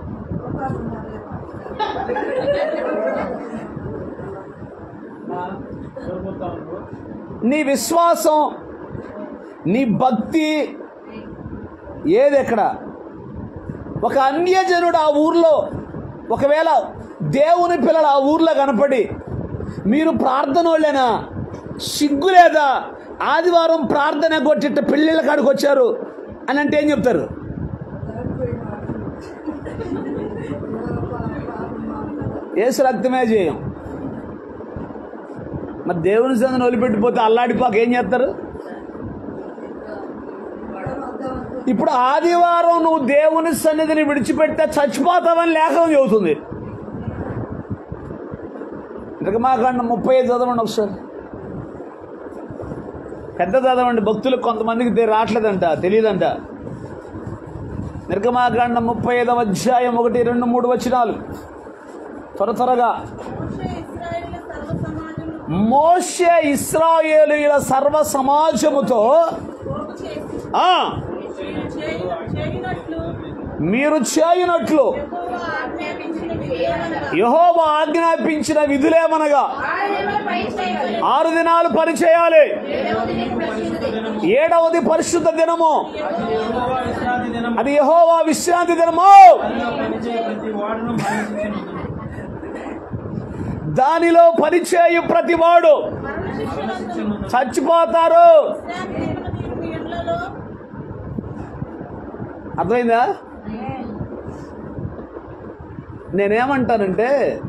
నీ విశ్వాసం, నీ భక్తి ఏది? ఎక్కడ ఒక అన్యజనుడు ఆ ఊర్లో, ఒకవేళ దేవుని పిల్లలు ఆ ఊర్లో కనపడి మీరు ప్రార్థన వాళ్ళేనా, సిగ్గు లేదా, ఆదివారం ప్రార్థన కొట్టిట్ట పెళ్ళిళ్ళ కాడికి వచ్చారు అని అంటే ఏం చెప్తారు? యేసు రక్తమే చేయం. మరి దేవుని సన్నిధిని వదిలిపెట్టిపోతే అల్లాడిపోక ఏం చేస్తారు? ఇప్పుడు ఆదివారం నువ్వు దేవుని సన్నిధిని విడిచిపెడితే చచ్చిపోతావని లేఖనం చెబుతుంది. నిర్గమాకాండం 35 చదవండి ఒకసారి. పెద్ద చదవండి, భక్తులకు కొంతమందికి రావట్లేదంట, తెలియదంట. నిర్గమాకాండం 35వ అధ్యాయం 1, 2, 3 వచనాలు త్వరగా. మోషే ఇశ్రాయేలీయుల సర్వ సమాజముతో మీరు చేయునట్లు యెహోవా ఆజ్ఞాపించిన విధులేమనగా 6 దినాలు పని చేయాలి, 7వది పరిశుద్ధ దినము, అది యెహోవా విశ్రాంతి దినము. దానిలో పనిచేయు ప్రతివాడు చచ్చిపోతారు. అర్థమైందా? నేనేమంటానంటే,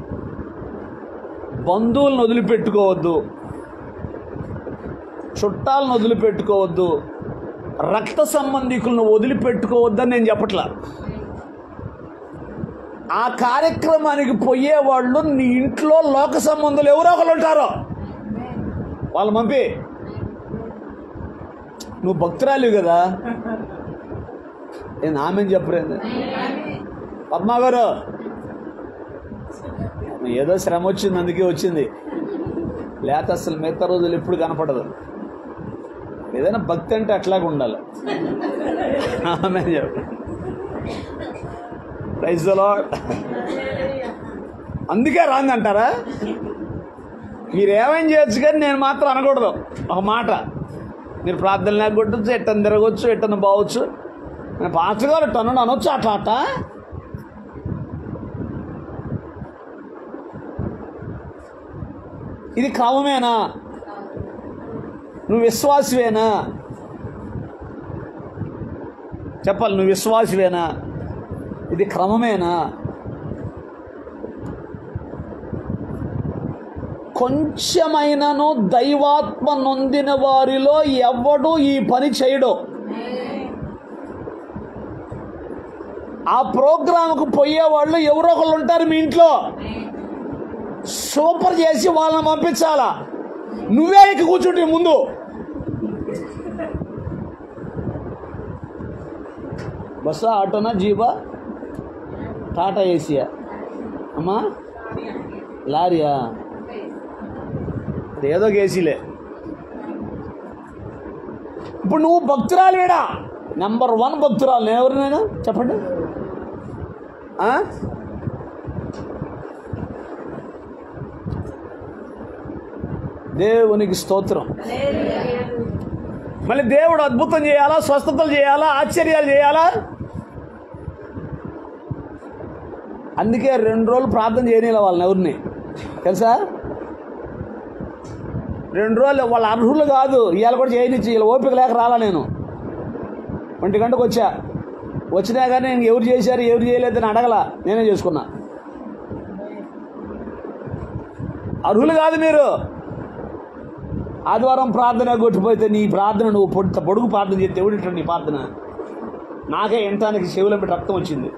బంధువులను వదిలిపెట్టుకోవద్దు, చుట్టాలను వదిలిపెట్టుకోవద్దు, రక్త సంబంధికులను వదిలిపెట్టుకోవద్దని నేను చెప్పట్లా. ఆ కార్యక్రమానికి పోయేవాళ్ళు నీ ఇంట్లో లోక సంబంధులు ఎవరో ఒకరు ఉంటారో వాళ్ళు పంపి. నువ్వు భక్తురాలివి కదా, నేను ఆమెను చెప్పలేదు. పద్మా గారు ఏదో శ్రమ వచ్చింది అందుకే వచ్చింది, లేకపోతే అసలు మిగతా రోజులు ఎప్పుడు కనపడదు. ఏదైనా భక్తి అంటే అట్లాగే ఉండాలి. ఆమె చెప్ప ప్రైజ్ ది లార్డ్. అందుకే రాందంటారా? మీరు ఏమేం చేయొచ్చు కానీ నేను మాత్రం అనకూడదు ఒక మాట. మీరు ప్రార్థన లేకొట్టచ్చు, ఎట్టని తిరగవచ్చు, ఎట్టని బావచ్చు. నేను పాస్టర్ గారు ఎట్టను అనొచ్చు అట్లా అట్ట. ఇది క్రమమేనా? నువ్వు విశ్వాసవేనా? చెప్పాలి, నువ్వు విశ్వాసవేనా? ఇది క్రమమేనా? కొంచెమైనను దైవాత్మ నొందిన వారిలో ఎవడు ఈ పని చేయడు. ఆ ప్రోగ్రాంకు పోయేవాళ్ళు ఎవరో ఒకళ్ళు ఉంటారు మీ ఇంట్లో, సూపర్ చేసి వాళ్ళని పంపించాలా. నువ్వే ఎక్కి కూర్చుంటే ముందు బస్సా, ఆటోనా, జీబా, టాటా ఏసీయా, అమ్మా లారీయా, ఏదో ఏసీలే. ఇప్పుడు నువ్వు భక్తురాలేడా? నెంబర్ 1 భక్తురాలు. నేను ఎవరినైనా చెప్పండి. దేవునికి స్తోత్రం. మళ్ళీ దేవుడు అద్భుతం చేయాలా, స్వస్థతలు చేయాలా, ఆశ్చర్యాలు చేయాలా? అందుకే 2 రోజులు ప్రార్థన చేయనీలా వాళ్ళని ఎవరిని తెలుసా? 2 రోజులు వాళ్ళ అర్హులు కాదు. ఇవాళ కూడా చేయనిచ్చి ఇలా ఓపిక లేక రాలా. నేను 1 గంటకు వచ్చినా కానీ నేను ఎవరు చేశారు ఎవరు చేయలేదని అడగలా, నేనే చేసుకున్నా. అర్హులు కాదు మీరు. ఆదివారం ప్రార్థన కొట్టిపోతే నీ ప్రార్థన నువ్వు పొడుగు ప్రార్థన చేస్తే ఎవడింటాడు నీ ప్రార్థన? నాకే ఎంటానికి చెవుల పెట్టి రక్తం వచ్చింది.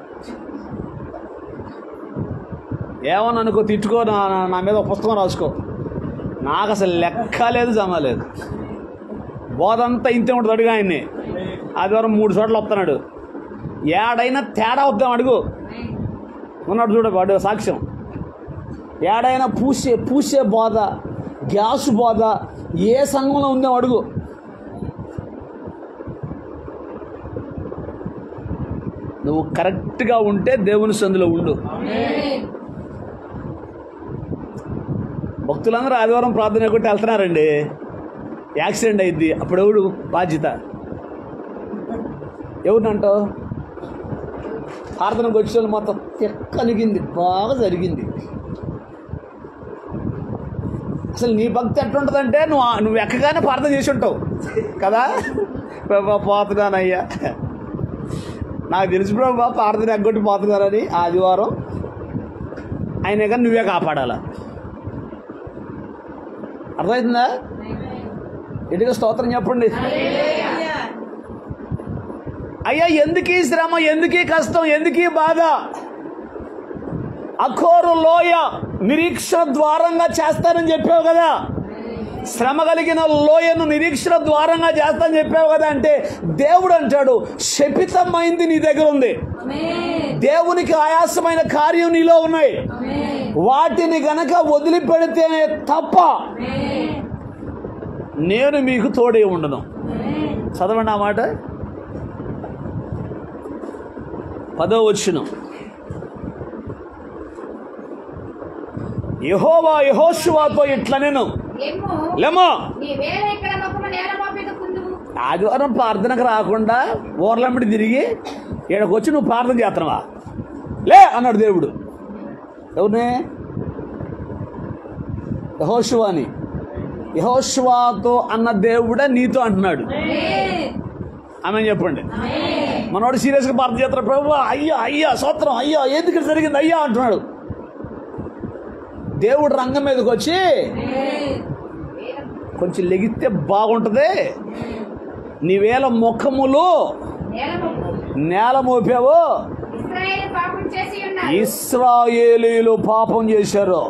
ఏమన్నా అనుకో, తిట్టుకో, నా మీద ఒక పుస్తకం రాసుకో, నాకు అసలు లెక్క లేదు, జమ లేదు. బోధంతా ఇంతే ఉంటుంది. అడుగు ఆయన్ని. ఆదివారం 3 చోట్ల వస్తున్నాడు. ఏడైనా తేడా వద్దాం అడుగు. ఉన్నాడు చూడ వాడు సాక్ష్యం. ఏడైనా పూసే బోధ, గ్యాస్ బోధ ఏ సంఘంలో ఉందో అడుగు. నువ్వు కరెక్ట్గా ఉంటే దేవుని సందులో ఉండు. భక్తులందరూ ఆదివారం ప్రార్థన కొట్టి వెళ్తున్నారండి, యాక్సిడెంట్ అయింది. అప్పుడు ఎవడు బాధ్యత? ఎవరినంటావు? ప్రార్థనకు వచ్చే వాళ్ళు మొత్తం తెక్కలిగింది, బాగా జరిగింది. అసలు నీ భక్తి ఎట్లుంటుందంటే నువ్వు ఎక్కగానే ప్రార్థన చేసి ఉంటావు కదా. పోతున్నానయ్యా, నాకు తెలిసి ప్రభా ప్రార్థన ఎగ్గొట్టి పోతున్నారని ఆదివారం ఆయన కానీ నువ్వే కాపాడాలా. అర్థమవుతుందా? ఇంటికి స్తోత్రం చెప్పండి. అయ్యా ఎందుకీ శ్రమ, ఎందుకీ కష్టం, ఎందుకీ బాధ? అఖోరు లోయ నిరీక్షణ ద్వారంగా చేస్తానని చెప్పావు కదా. శ్రమ కలిగిన లోయను నిరీక్షణ ద్వారంగా చేస్తానని చెప్పావు కదా. అంటే దేవుడు అంటాడు, శపితమైంది నీ దగ్గర ఉంది, దేవునికి ఆయాసమైన కార్యం నీలో ఉన్నాయి, వాటిని గనక వదిలిపెడితేనే తప్ప నేను మీకు తోడే ఉండను. చదవండి ఆ మాట. 10వ వచనం. యెహోవా యెహోషువతో ఇట్లా నేను లేమో, ఆదివారం ప్రార్థనకు రాకుండా ఊర్లమ్మడి తిరిగి ఇక్కడికి వచ్చి నువ్వు ప్రార్థన చేస్తున్నావా? లే అన్నాడు దేవుడు. ఎవరిని? యెహోషువాని. యెహోషువతో అన్న దేవుడే నీతో అంటున్నాడు. ఆమె చెప్పండి. మనోడు సీరియస్గా ప్రార్థన చేస్తాడు. ప్రభు అయ్యా అయ్యా స్తోత్రం, అయ్యా ఎందుకు జరిగింది అయ్యా అంటున్నాడు. దేవుడు రంగం మీదకి వచ్చి కొంచెం లెగిస్తే బాగుంటుంది, నీవేళ ముఖములు నేల మోపావు. ఇశ్రాయేలీయులు పాపం చేశారు.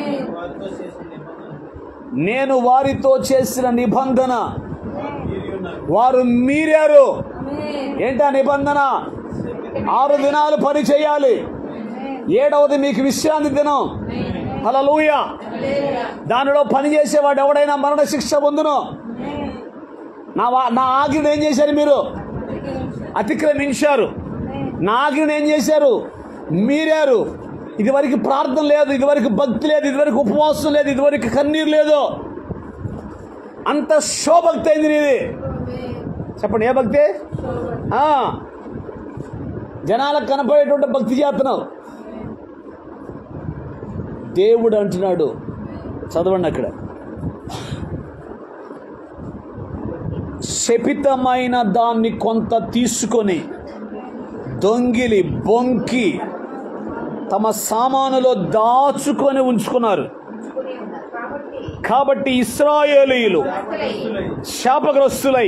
నేను వారితో చేసిన నిబంధన వారు మీరారు. ఏంటా నిబంధన? 6 దినాలు పని చేయాలి, 7వది మీకు విశ్రాంతి దినం. హల్లెలూయా. దానిలో పని చేసేవాడు ఎవడైనా మరణ శిక్ష పొందును. నా ఆజ్ఞను ఏం చేశారు? మీరు అతిక్రమించారు. నా ఆజ్ఞను ఏం చేశారు? మీరారు. ఇదివరకు ప్రార్థన లేదు, ఇదివరకు భక్తి లేదు, ఇదివరకు ఉపవాసం లేదు, ఇదివరకు కన్నీరు లేదు. అంత శోభక్తి అయింది నీది. చెప్పండి, ఏ భక్తి? జనాలకు కనపడేటువంటి భక్తి చేస్తున్నావు. దేవుడు అంటున్నాడు, చదవండి అక్కడ, శపితమైన దాన్ని కొంత తీసుకొని దొంగిలి బొంకి తమ సామానులో దాచుకొని ఉంచుకున్నారు. కాబట్టి ఇశ్రాయేలీయులు శాపగ్రస్తులై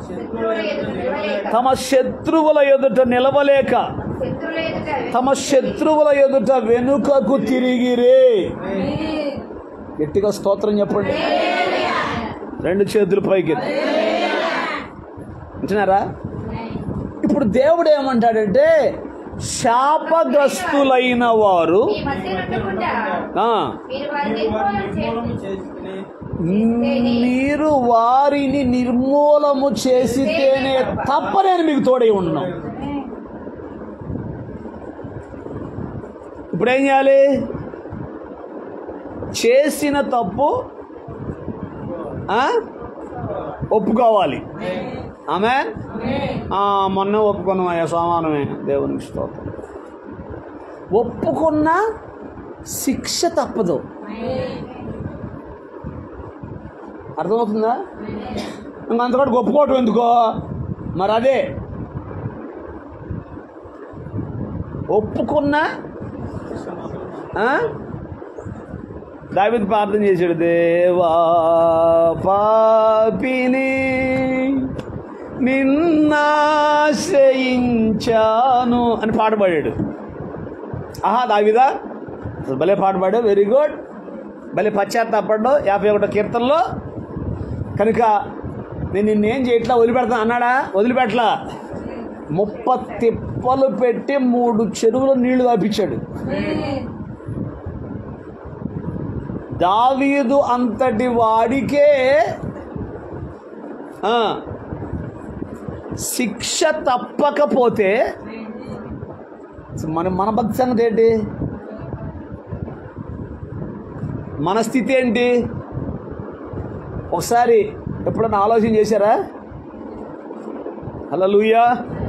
తమ శత్రువుల ఎదుట నిలవలేక తమ శత్రువుల ఎదుట వెనుకకు తిరిగిరే. గట్టిగా స్తోత్రం చెప్పండి. 2 చేతులు పైకి. వింటున్నారా? ఇప్పుడు దేవుడు ఏమంటాడంటే, శాపగ్రస్తులైన వారు మీరు వారిని నిర్మూలము చేసితేనే తప్ప నేను మీకు తోడై ఉన్నాను. ఇప్పుడు ఏం చేయాలి? చేసిన తప్పు ఒప్పుకోవాలి. ఆమేన్. మొన్న ఒప్పుకున్నాం, అయ్యా సమానమే, దేవునికి స్తోత్రం. ఒప్పుకున్న శిక్ష తప్పదు. అర్థమవుతుందా? అంతకంటే ఒప్పుకోవటం ఎందుకో? మరి అదే ఒప్పుకున్న. దావీదు ప్రార్థన చేశాడు, దేవా పాపిని నిన్నాశ్రయించాను అని పాట పాడాడు. దావీదా భలే పాట పాడావు, వెరీ గుడ్. భలే పశ్చాత్తాపడ్డావు 51వ కీర్తనలో. కనుక నేను నిన్నేం చేయట్లా, వదిలిపెడతాను అన్నాడా? వదిలిపెట్టలా. 30 తిప్పలు పెట్టి 3 చెరువులో నీళ్లు తాపించాడు. దావీదు అంతటి వాడికే శిక్ష తప్పకపోతే మన భక్తి సంగతి ఏంటి? మన స్థితి ఏంటి? ఒకసారి ఎప్పుడన్నా ఆలోచన చేశారా? హల్లెలూయా.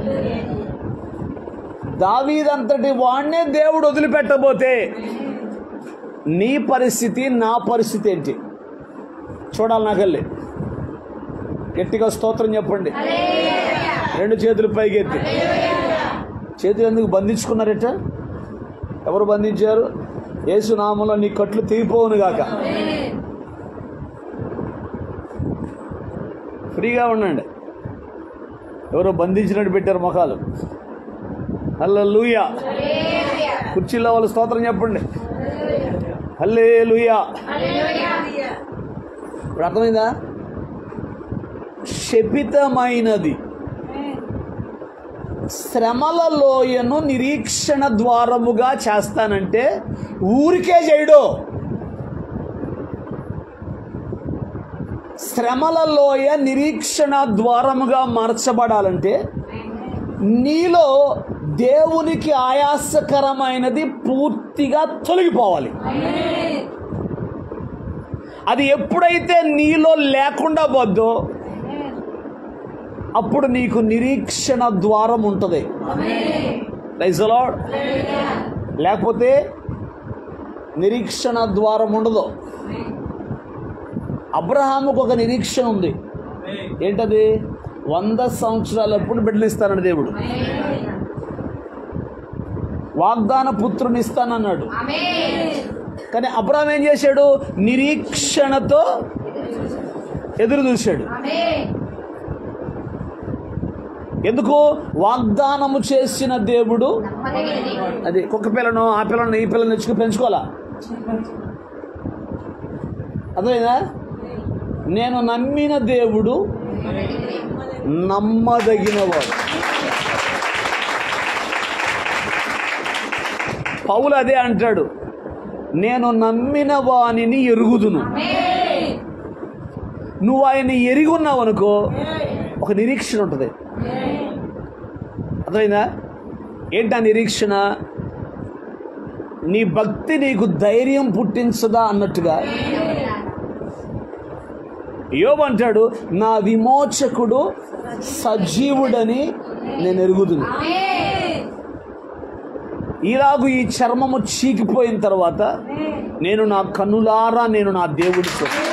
దావీదంతటి వాడినే దేవుడు వదిలిపెట్టబోతే నీ పరిస్థితి, నా పరిస్థితి ఏంటి చూడాలి. నాకెళ్ళి గట్టిగా స్తోత్రం చెప్పండి. 2 చేతులు పైకెత్తి. చేతులు ఎందుకు బంధించుకున్నారట? ఎవరు బంధించారు? యేసు నామములో నీ కట్లు తెగిపోవును గాక. ఫ్రీగా ఉండండి. ఎవరో బంధించినట్టు పెట్టారు ముఖాలు. హల్లెలూయా. కుర్చీలో వాళ్ళు స్తోత్రం చెప్పండి. హల్లెలూయా. ఇప్పుడు అర్థమైందా? శపితమైనది శ్రమల లోయను నిరీక్షణ ద్వారముగా చేస్తానంటే ఊరికే చేయడు. శ్రమల లోయ నిరీక్షణ ద్వారముగా మార్చబడాలంటే నీలో దేవునికి ఆయాసకరమైనది పూర్తిగా తొలగిపోవాలి. అది ఎప్పుడైతే నీలో లేకుండా పోద్దో అప్పుడు నీకు నిరీక్షణ ద్వారం ఉంటుంది. Praise the lord. లేకపోతే నిరీక్షణ ద్వారం ఉండదు. అబ్రహాముకు ఒక నిరీక్షణ ఉంది. ఏంటది? 100 సంవత్సరాలప్పుడు బిడ్డలు ఇస్తానని దేవుడు. వాగ్దాన పుత్రుని ఇస్తానన్నాడు. కానీ అబ్రహాం ఏం చేశాడు? నిరీక్షణతో ఎదురు చూశాడు. ఎందుకు? వాగ్దానము చేసిన దేవుడు. అది కుక్క పిల్లను, ఆ పిల్లను, ఈ పిల్లని తెచ్చుకుని పెంచుకోవాలా? అదేనా? నేను నమ్మిన దేవుడు నమ్మదగినవాడు. పౌలు అదే అంటాడు, నేను నమ్మిన వానిని ఎరుగుదును. నువ్వు ఆయన్ని ఎరిగి ఉన్నావు అనుకో, ఒక నిరీక్షణ ఉంటుంది. అర్థమైందా? ఏంటా నిరీక్షణ? నీ భక్తి నీకు ధైర్యం పుట్టించదా అన్నట్టుగా యోబు అంటాడు, నా విమోచకుడు సజీవుడని నేను ఎరుగుదును. ఇలాగూ ఈ చర్మము చీకిపోయిన తర్వాత నేను నా కన్నులారా నేను నా దేవుడి చూస్తాను.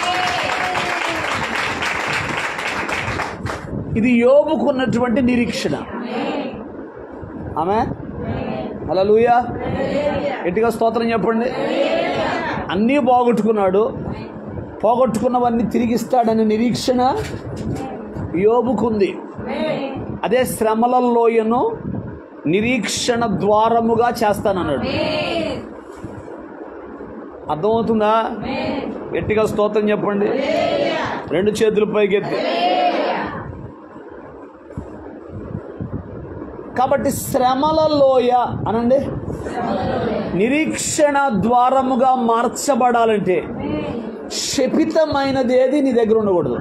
ఇది యోబుకున్నటువంటి నిరీక్షణ. ఆమె హల్లెలూయా. గట్టిగా స్తోత్రం చెప్పండి. అన్నీ పోగొట్టుకున్నాడు, పోగొట్టుకున్నవన్నీ తిరిగిస్తాడనే నిరీక్షణ యోబుకుంది. అదే శ్రమల లోయను నిరీక్షణ ద్వారముగా చేస్తానన్నాడు. అర్థమవుతుందా? గట్టిగా స్తోత్రం చెప్పండి. రెండు చేతులు పైకెత్తి. కాబట్టి శ్రమల లోయ అనండి నిరీక్షణ ద్వారముగా మార్చబడాలంటే శపితమైనది ఏది నీ దగ్గర ఉండకూడదు.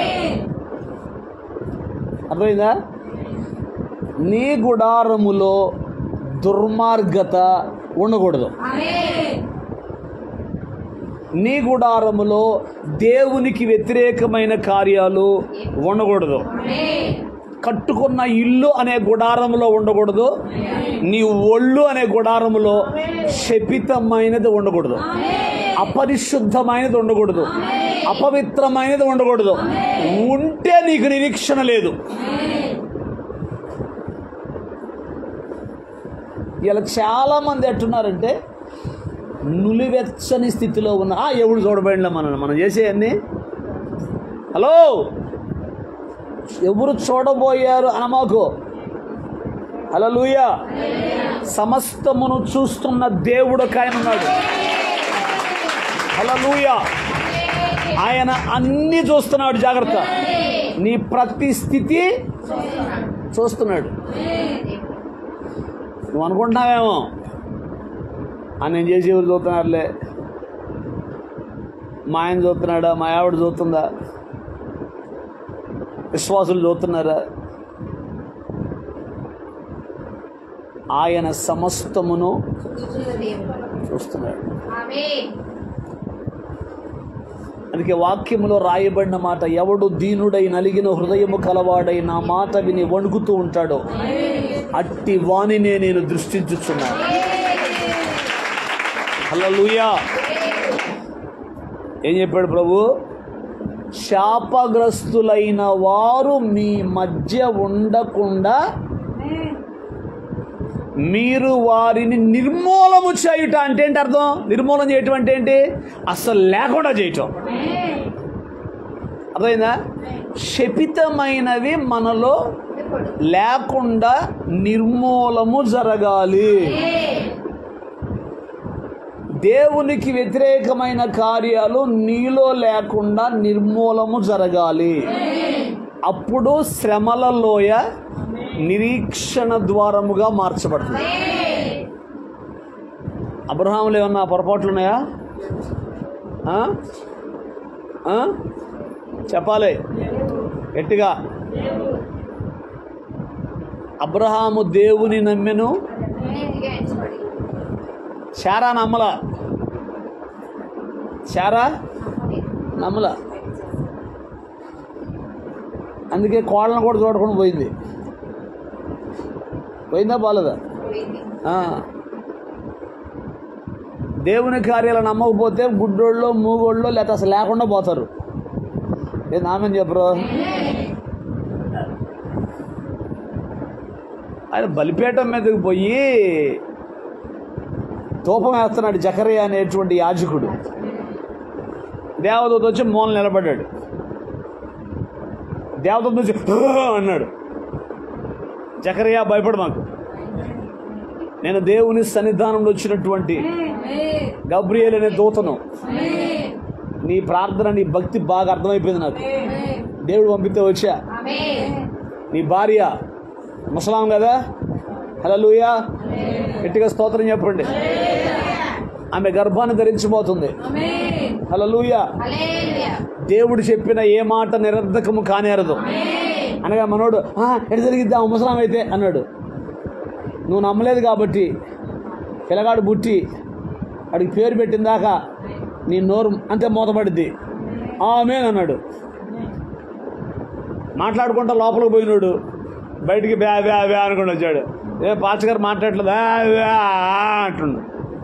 అర్థమైందా? నీ గుడారములో దుర్మార్గత ఉండకూడదు. నీ గుడారములో దేవునికి వ్యతిరేకమైన కార్యాలు ఉండకూడదు. కట్టుకున్న ఇల్లు అనే గుడారములో ఉండకూడదు. నీ ఒళ్ళు అనే గుడారములో శపితమైనది ఉండకూడదు. అపరిశుద్ధమైనది ఉండకూడదు. అపవిత్రమైనది ఉండకూడదు. ఉంటే నీకు నిరీక్షణ లేదు. ఇలా చాలామంది ఎట్టున్నారంటే నులివెచ్చని స్థితిలో ఉన్న ఎవడు చూడబడినా మనం చేసేయన్నీ. హలో, ఎవరు చూడబోయారు అనమాకు. హల్లెలూయా. సమస్తమును చూస్తున్న దేవుడు ఒక ఆయన ఉన్నాడు. హల్లెలూయా. ఆయన అన్నీ చూస్తున్నాడు. జాగ్రత్త, నీ ప్రతి స్థితి చూస్తున్నాడు. నువ్వు అనుకుంటున్నావేమో నేను చేసి ఎవరు చూస్తున్నారులే, మా ఆయన చూస్తున్నాడా, మా ఆవిడ చూస్తుందా, విశ్వాసులు చూస్తున్నారా? ఆయన సమస్తమును చూస్తున్నాడు. అందుకే వాక్యములో రాయబడిన మాట, ఎవడు దీనుడై నలిగిన హృదయము కలవాడై నా మాట విని వణుకుతూ ఉంటాడో అట్టి వానినే నేను దృష్టించుచున్నాను. హల్లెలూయా. ఏం చెప్పాడు ప్రభు? శాపగ్రస్తులైన వారు మీ మధ్య ఉండకుండా మీరు వారిని నిర్మూలము చేయుట. అంటే ఏంటి అర్థం? నిర్మూలన చేయటం అంటే ఏంటి? అసలు లేకుండా చేయటం. అర్థమైందా? శపితమైనవి మనలో లేకుండా నిర్మూలము జరగాలి. దేవునికి వ్యతిరేకమైన కార్యాలు నీలో లేకుండా నిర్మూలము జరగాలి. అప్పుడు శ్రమల లోయ నిరీక్షణ ద్వారముగా మార్చబడుతుంది. అబ్రహాములో ఏమన్నా పొరపాట్లు ఉన్నాయా? చెప్పాలి గట్టిగా. అబ్రహాము దేవుని నమ్మెను, శారా నమ్మల. శారా నమ్మల. అందుకే కోళ్ళను కూడా చూడకుండా పోయింది. పోయిందా బాలేదా? దేవుని కార్యాలు నమ్మకపోతే గుడ్డోళ్ళు, మూగోళ్ళు, లేకపోతే అసలు లేకుండా పోతారు. ఏది ఆమెను చెప్పరు? ఆయన బలిపీఠం మీదకి పోయి ధూపం వేస్తున్నాడు. జకరియా అనేటువంటి యాజకుడు. దేవదూత వచ్చి మూల నిలబడ్డాడు. దేవదూత నుంచి అన్నాడు. జకరియా భయపడు మాకు, నేను దేవుని సన్నిధానంలో వచ్చినటువంటి గబ్రియేల్ అనే దూతను. నీ ప్రార్థన, నీ భక్తి బాగా అర్థమైపోయింది నాకు. దేవుడు పంపితే వచ్చా. నీ భార్య ముసలాం కదా, హల్లెలూయా, గట్టిగా స్తోత్రం చెప్పండి. ఆమె గర్భాన్ని ధరించబోతుంది. హల్లెలూయా. దేవుడు చెప్పిన ఏ మాట నిరర్ధకము కానేరదు. అనగా మనోడు ఎటు జరిగిద్దా ముసలాం అయితే అన్నాడు. నువ్వు నమ్మలేదు కాబట్టి పిల్లగాడు పుట్టి వాడికి పేరు పెట్టిందాక నీ నోరు అంతే మూతపడిద్ది. ఆమేన్ అన్నాడు. మాట్లాడుకుంటా లోపలికి పోయినాడు, బయటికి బ్యా బ్యా బ్యా అనుకుని వచ్చాడు. పాస్టర్ గారు మాట్లాడలేదు అంటుండు.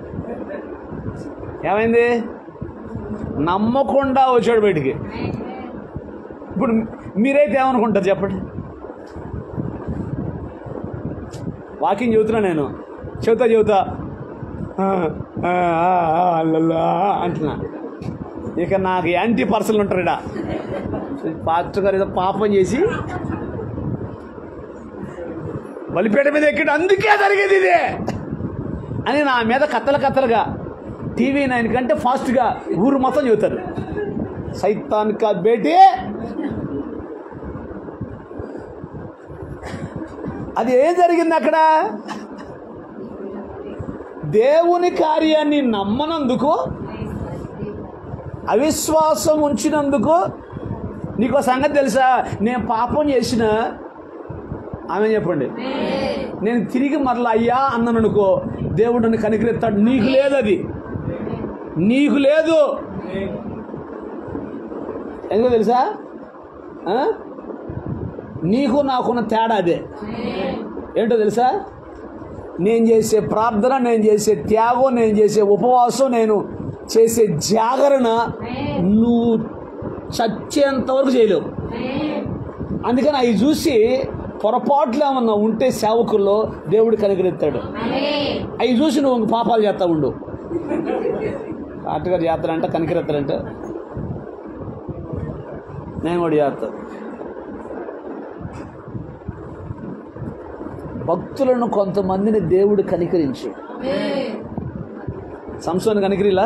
ఏమైంది? నమ్మకుండా వచ్చాడు బయటికి. ఇప్పుడు మీరైతే ఏమనుకుంటారు చెప్పండి? వాకింగ్ చెబుతున్నా నేను, చెబుతా అంటున్నా. ఇక నాకు యాంటీ పర్సన్లు ఉంటారు ఇడా. పాస్టర్ గారు ఏదో పాపం చేసి బలిపేట మీద ఎక్కిండు, అందుకే జరిగేది ఇదే అని నా మీద కత్తలుగా TV9 కంటే ఫాస్ట్గా ఊరు మొత్తం చెబుతారు. సైతాన్ కా బేటీ. అది ఏం జరిగింది అక్కడ? దేవుని కార్యాన్ని నమ్మనందుకు, అవిశ్వాసం ఉంచినందుకు. నీకు సంగతి తెలుసా? నేను పాపం చేసిన ఆమె చెప్పండి, నేను తిరిగి మరలా అయ్యా అన్నాను అనుకో, దేవుడు నన్ను కనికరిస్తాడు. నీకు లేదు, అది నీకు లేదు. ఎందుకో తెలుసా? నీకు నాకున్న తేడా అదే. ఏంటో తెలుసా? నేను చేసే ప్రార్థన, నేను చేసే త్యాగం, నేను చేసే ఉపవాసం, నేను చేసే జాగరణ నువ్వు చచ్చేంతవరకు చేయలేవు. అందుకని అవి చూసి పొరపాట్లు ఏమన్నా ఉంటే సేవకుల్లో దేవుడు కనికరిస్తాడు. అవి చూసి నువ్వు పాపాలు చేస్తా ఉండు. ఆటగారు చేస్తాడంట, కనికరిస్తాడంట. నేను కూడా చేస్తాను. భక్తులను కొంతమందిని దేవుడు కనికరించి, సంసోను కనికరిలా?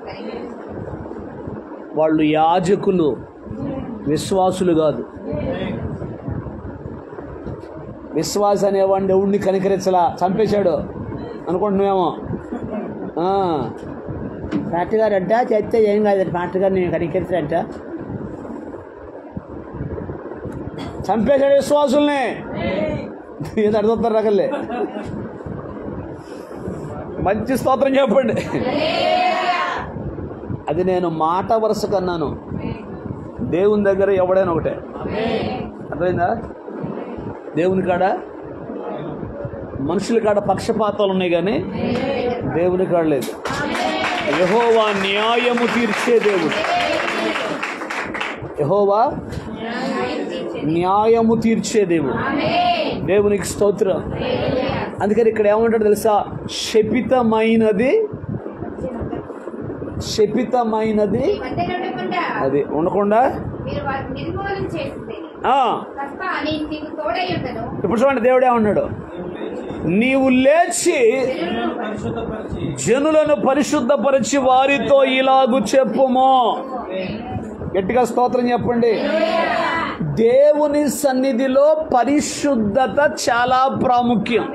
వాళ్ళు యాజకులు, విశ్వాసులు కాదు. విశ్వాస అనేవాడిని దేవుడిని కనికరించలా, చంపేశాడు అనుకుంటున్నామేమో. పాస్టర్ గారు అంట చేస్తే ఏం కాదు, పాస్టర్ గారు నేను కనికరించాడంట, చంపేశాడు విశ్వాసుల్ని. ఏదో అడుగుతారు రకల్లే. మంచి స్తోత్రం చెప్పండి. అది నేను మాట వరుస కన్నాను. దేవుని దగ్గర ఎవడైనా ఒకటే. అర్థమైందా? దేవుని కాడ, మనుషుల కాడ పక్షపాతాలు ఉన్నాయి కానీ దేవుని కాడ లేదు. యెహోవా న్యాయము తీర్చే దేవుడు. యెహోవా న్యాయము తీర్చే దేవుడు. దేవునికి స్తోత్రం. అందుకని ఇక్కడ ఏమంటాడు తెలుసా? శపితమైనది అది ఉండకుండా. ఇప్పుడు చూడండి, దేవుడు ఏమన్నాడు? నీవు లేచి జనులను పరిశుద్ధపరిచి వారితో ఇలాగు చెప్పుమో. గట్టిగా స్తోత్రం చెప్పండి. దేవుని సన్నిధిలో పరిశుద్ధత చాలా ప్రాముఖ్యం.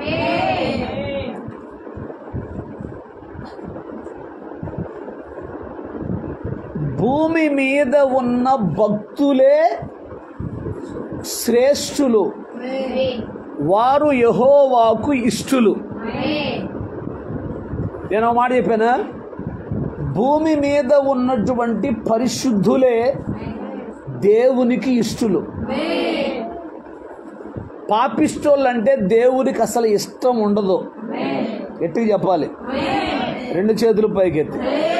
భూమి మీద ఉన్న భక్తులే శ్రేష్ఠులు, వారు యెహోవాకు ఇష్టులు. నేను మాట చెప్పానా? భూమి మీద ఉన్నటువంటి పరిశుద్ధులే దేవునికి ఇష్టులు. పాపిష్టోళ్ళు అంటే దేవునికి అసలు ఇష్టం ఉండదు. గట్టిగా చెప్పాలి, రెండు చేతులు పైకెత్తి.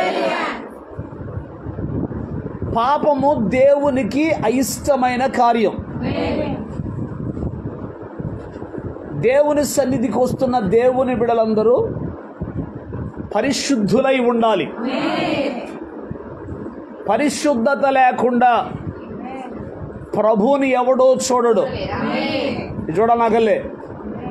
పాపము దేవునికి అయిష్టమైన కార్యం. దేవుని సన్నిధికి వస్తున్న దేవుని బిడ్డలందరూ పరిశుద్ధులై ఉండాలి. పరిశుద్ధత లేకుండా ప్రభువుని ఎవడో చూడడు. చూడనాగలే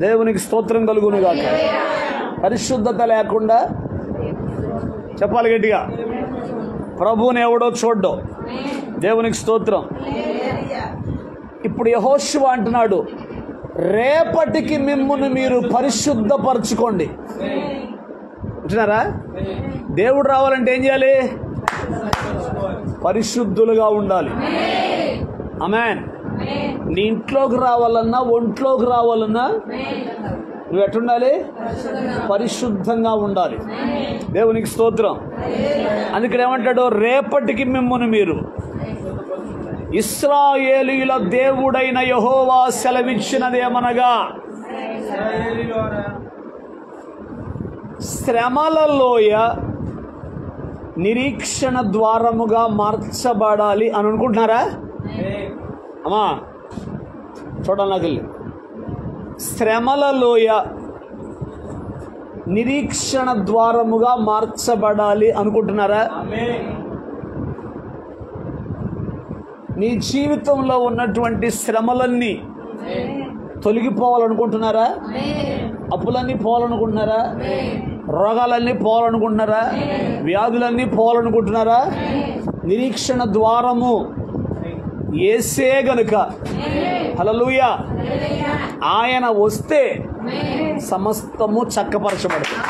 దేవునికి స్తోత్రం కలుగును గాక. పరిశుద్ధత లేకుండా చెప్పాలి గట్టిగా, ప్రభువుని ఎవడో చూడ్డం. దేవునికి స్తోత్రం. ఇప్పుడు యెహోషువ అంటున్నాడు, రేపటికి మిమ్మును మీరు పరిశుద్ధపరచుకోండి. అంటున్నారా? దేవుడు రావాలంటే ఏం చేయాలి? పరిశుద్ధులుగా ఉండాలి. ఆమేన్. నీ ఇంట్లోకి రావాలన్నా, ఒంట్లోకి రావాలన్నా నువ్వు ఎట్టుండాలి? పరిశుద్ధంగా ఉండాలి. దేవునికి స్తోత్రం. అందుకని ఏమంటాడు? రేపటికి మిమ్మును మీరు. ఇశ్రాయేలీయుల దేవుడైన యెహోవా సెలవిచ్చినదేమనగా, శ్రమల లోయ నిరీక్షణ ద్వారముగా మార్చబడాలి అని అనుకుంటున్నారా? అమ్మా చూడాలి, నాకు వెళ్ళి. శ్రమల లోయ నిరీక్షణ ద్వారముగా మార్చబడాలి అనుకుంటున్నారా? నీ జీవితంలో ఉన్నటువంటి శ్రమలన్నీ తొలగిపోవాలనుకుంటున్నారా? అప్పులన్నీ పోవాలనుకుంటున్నారా? రోగాలన్నీ పోవాలనుకుంటున్నారా? వ్యాధులన్నీ పోవాలనుకుంటున్నారా? నిరీక్షణ ద్వారము యేసే గనుక, హల్లెలూయా, ఆయన వస్తే సమస్తము చక్కపరచబడుతుంది.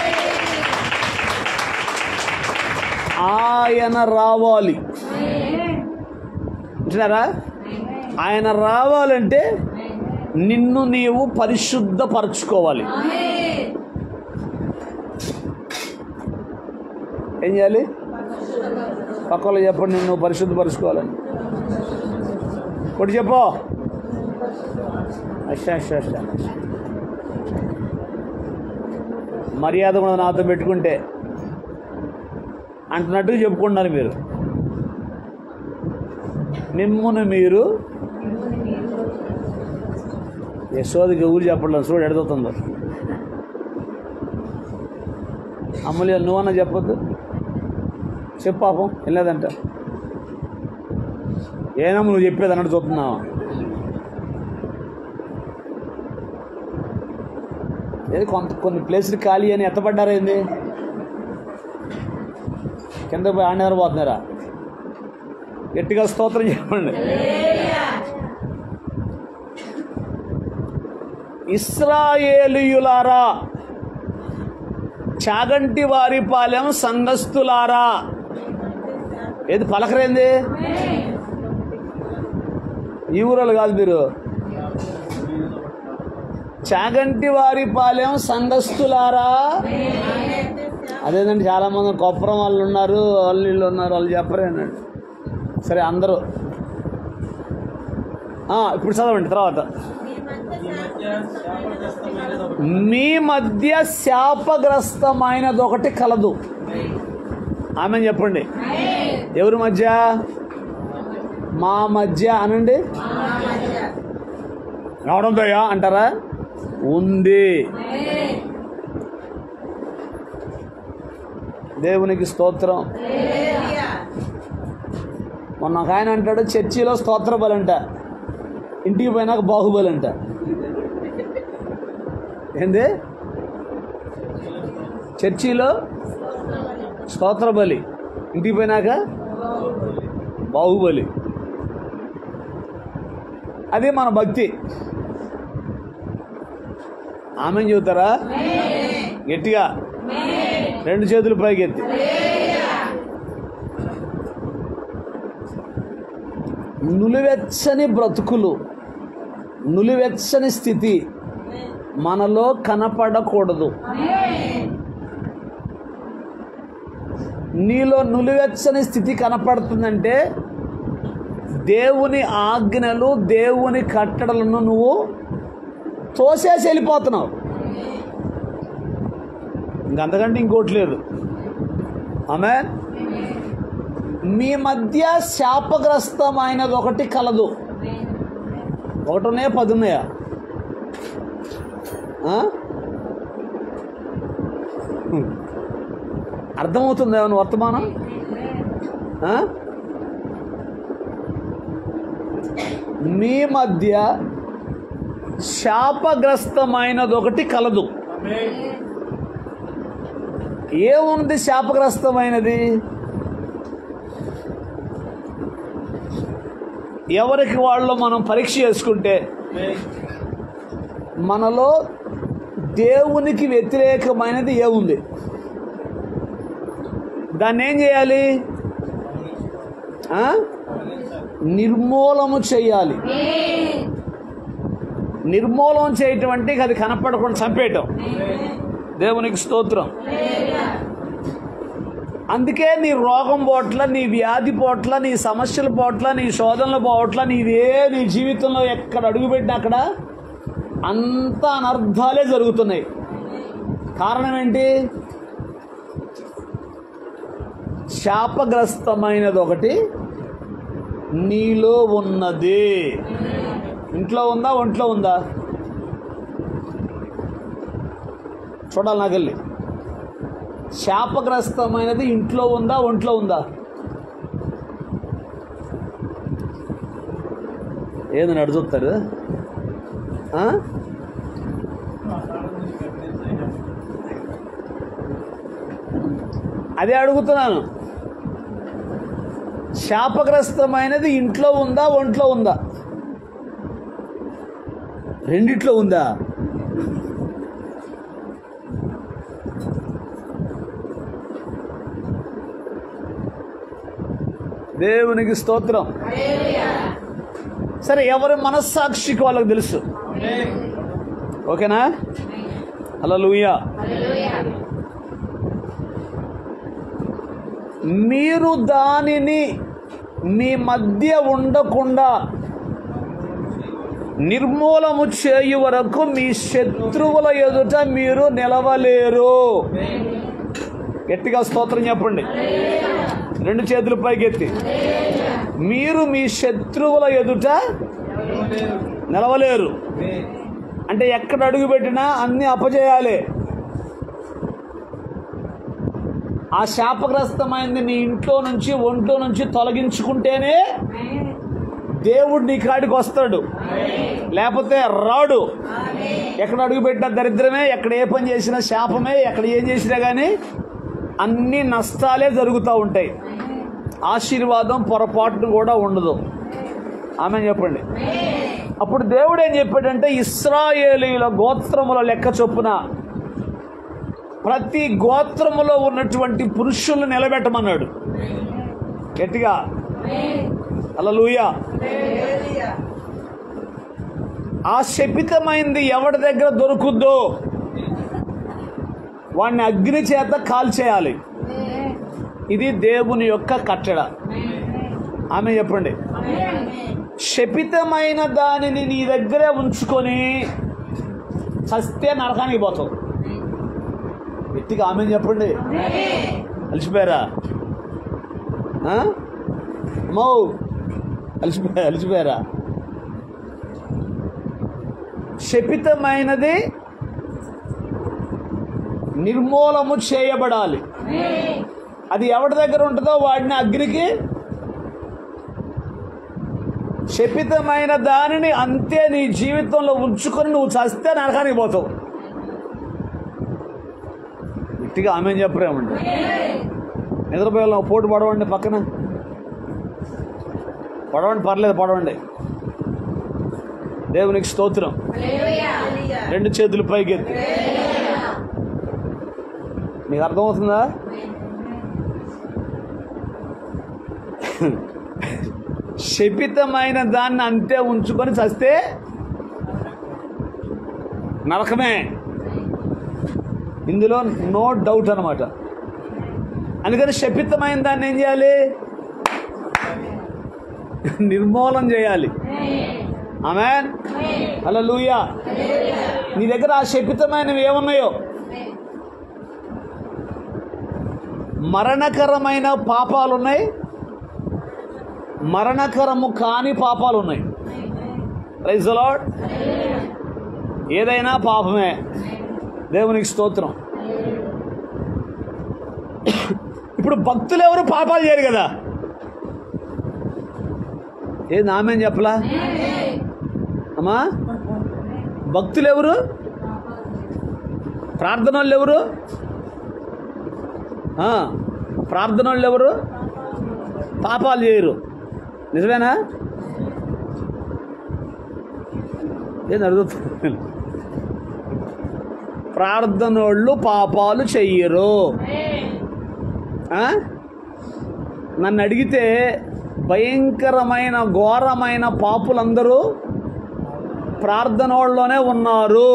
ఆయన రావాలి. అంటున్నారా? ఆయన రావాలంటే నిన్ను నీవు పరిశుద్ధపరచుకోవాలి. ఏం చేయాలి? పక్కలో చెప్పండి, నిన్ను పరిశుద్ధపరచుకోవాలని. ఒకటి చెప్పు. మర్యాద కూడా నాతో పెట్టుకుంటే అంటున్నట్టుగా చెప్పుకుంటున్నారు మీరు. మిమ్మును మీరు యశోదకి ఊరు చెప్పడం చూడు ఎడదవుతుందో. అమ్మలే నువ్వన్నా చెప్పొద్దు, చెప్పు. పాపం వెళ్ళలేదంట. ఏనమ్మ నువ్వు చెప్పేది అన్నట్టు చూస్తున్నావా? ఏది కొన్ని ప్లేసులు ఖాళీ అని ఎత్తపడ్డారైంది, కింద పోయి ఆడేవారు పోతున్నారా? గట్టిగా స్తోత్రం చెప్పండి. ఇశ్రాయేలీయులారా, చాగంటి వారి పాలెం సంఘస్థులారా. ఏది పలకరేంది? ఈ ఊరలు కాదు మీరు. చాగంటి వారి పాలెం సంఘస్థులారా. అదేంటంటే చాలామంది కొప్పరం వాళ్ళు ఉన్నారు, వాళ్ళు వీళ్ళు ఉన్నారు, వాళ్ళు చెప్పరే అన్నాడు. సరే అందరూ ఇప్పుడు చదవండి. తర్వాత, మీ మధ్య శాపగ్రస్తమైనది ఒకటి కలదు. ఆమె చెప్పండి. ఎవరి మధ్య? మా మధ్య అనండి. రావడంతోయా అంటారా? ఉంది. దేవునికి స్తోత్రం. మొన్న ఒక ఆయన అంటాడు, చర్చిలో స్తోత్ర బలి అంట, ఇంటికి పోయినాక బాహుబలి అంట. ఏంది? చర్చిలో స్తోత్ర బలి, ఇంటికి పోయినాక బాహుబలి. అదే మన భక్తి. ఆమె చెబుతారా? గట్టిగా రెండు చేతులు పైకెత్తి. నులివెచ్చని బ్రతుకులు, నులివెచ్చని స్థితి మనలో కనపడకూడదు. నీలో నులివెచ్చని స్థితి కనపడుతుందంటే దేవుని ఆజ్ఞలు, దేవుని కట్టడలను నువ్వు తోసేసి వెళ్ళిపోతున్నావు. ఇంకంతకంటే ఇంకోటి లేదు. ఆమేన్. మీ మధ్య శాపగ్రస్తమైనది ఒకటి కలదు. ఒకటి ఉన్నాయా, 10 ఉన్నాయా? అర్థమవుతుంది ఏమన్నా వర్తమానం? మీ మధ్య శాపగ్రస్తమైనది ఒకటి కలదు. ఏముంది శాపగ్రస్తమైనది? ఎవరికి వాళ్ళు మనం పరీక్ష చేసుకుంటే మనలో దేవునికి వ్యతిరేకమైనది ఏముంది, దాన్ని ఏం చేయాలి? నిర్మూలము చేయాలి. నిర్మూలన చేయటం అంటే అది కనపడకుండా చంపేయటం. దేవునికి స్తోత్రం. అందుకే నీ రోగం పోట్ల, నీ వ్యాధి పోట్ల, నీ సమస్యల పోట్ల, నీ శోధనల పోట్ల, నీ జీవితంలో ఎక్కడ అడుగుపెట్టినా అక్కడ అంత అనర్థాలే జరుగుతున్నాయి. కారణం ఏంటి? శాపగ్రస్తమైనది ఒకటి నీలో ఉన్నది. ఇంట్లో ఉందా, ఒంట్లో ఉందా? చూడాలి నాకెళ్ళి. శాపగ్రస్తమైనది ఇంట్లో ఉందా, ఒంట్లో ఉందా? ఏందని అడుగుతారు? అదే అడుగుతున్నాను. శాపగ్రస్తమైనది ఇంట్లో ఉందా, ఒంట్లో ఉందా? రెండిట్లో ఉందా? దేవునికి స్తోత్రం. సరే, ఎవరి మనస్సాక్షికి వాళ్ళకి తెలుసు. ఓకేనా? హల్లెలూయా. మీరు దానిని మీ మధ్య ఉండకుండా నిర్మూలము చేయు వరకు మీ శత్రువుల ఎదుట మీరు నిలవలేరు. గట్టిగా స్తోత్రం చెప్పండి. రెండు చేతులు పైకెత్తి. మీరు మీ శత్రువుల ఎదుట నిలవలేరు అంటే ఎక్కడ అడుగు పెట్టినా అన్ని అపజయాలే. ఆ శాపగ్రస్తమైంది నీ ఇంట్లో నుంచి, ఒంట్లో నుంచి తొలగించుకుంటేనే దేవుడు నీ కాడికి వస్తాడు, లేకపోతే రాడు. ఎక్కడ అడుగు పెట్టినా దరిద్రమే, ఎక్కడ ఏ పని చేసినా శాపమే, ఎక్కడ ఏం చేసినా కానీ అన్ని నష్టాలే జరుగుతూ ఉంటాయి. ఆశీర్వాదం పొరపాటును కూడా ఉండదు. ఆమె చెప్పండి. అప్పుడు దేవుడు ఏం చెప్పాడంటే, ఇశ్రాయేలీయుల గోత్రముల లెక్క చొప్పున ప్రతి గోత్రములో ఉన్నటువంటి పురుషులను నిలబెట్టమన్నాడు. గట్టిగా హల్లెలూయా. ఆ శపితమైంది ఎవరి దగ్గర దొరుకుద్దో వాడిని అగ్ని చేత కాల్చేయాలి. ఇది దేవుని యొక్క కట్టడ. ఆమె చెప్పండి. శపితమైన దానిని నీ దగ్గరే ఉంచుకొని చస్తే నరకానికి పోతావు. గట్టిగా ఆమె చెప్పండి. అలసిపోయారా? మౌ అలసిపోయారా? శపితమైనది నిర్మూలము చేయబడాలి. అది ఎవరి దగ్గర ఉంటుందో వాడిని అగ్నికి, శపితమైన దానిని అంతే నీ జీవితంలో ఉంచుకొని నువ్వు చస్తే నరకానికి పోతావు. గట్టిగా ఆమె చెప్పరేమండి. నిద్రపోయేలా పోటు పడవండి, పక్కన పడవండి, పర్లేదు పడవండి. దేవునికి స్తోత్రం. రెండు చేతులు పైకెత్తి. మీకు అర్థమవుతుందా? శపితమైన దాన్ని అంతే ఉంచుకొని చస్తే నరకమే. ఇందులో నో డౌట్ అన్నమాట. అందుకని శపితమైన దాన్ని ఏం చేయాలి? నిర్మూలన చేయాలి. ఆమేన్. హల్లెలూయా. నీ దగ్గర ఆ శపితమైనవి ఏమున్నాయో, మరణకరమైన పాపాలు ఉన్నాయి, మరణకరము కాని పాపాలు ఉన్నాయి. Praise the lord. ఏదైనా పాపమే. దేవునికి స్తోత్రం. ఇప్పుడు భక్తులు ఎవరు పాపాలు చేయరు కదా? ఏది ఆమెన్ చెప్పలా అమ్మా? భక్తులు ఎవరు? ప్రార్థన వాళ్ళు ఎవరు? ప్రార్థన వాళ్ళు ఎవరు? పాపాలు చేయరు. నిజమేనా? ఏం అడుగుతుంది? ప్రార్థనోళ్ళు పాపాలు చెయ్యరు. నన్ను అడిగితే భయంకరమైన ఘోరమైన పాపులందరూ ప్రార్థనోళ్ళలోనే ఉన్నారు.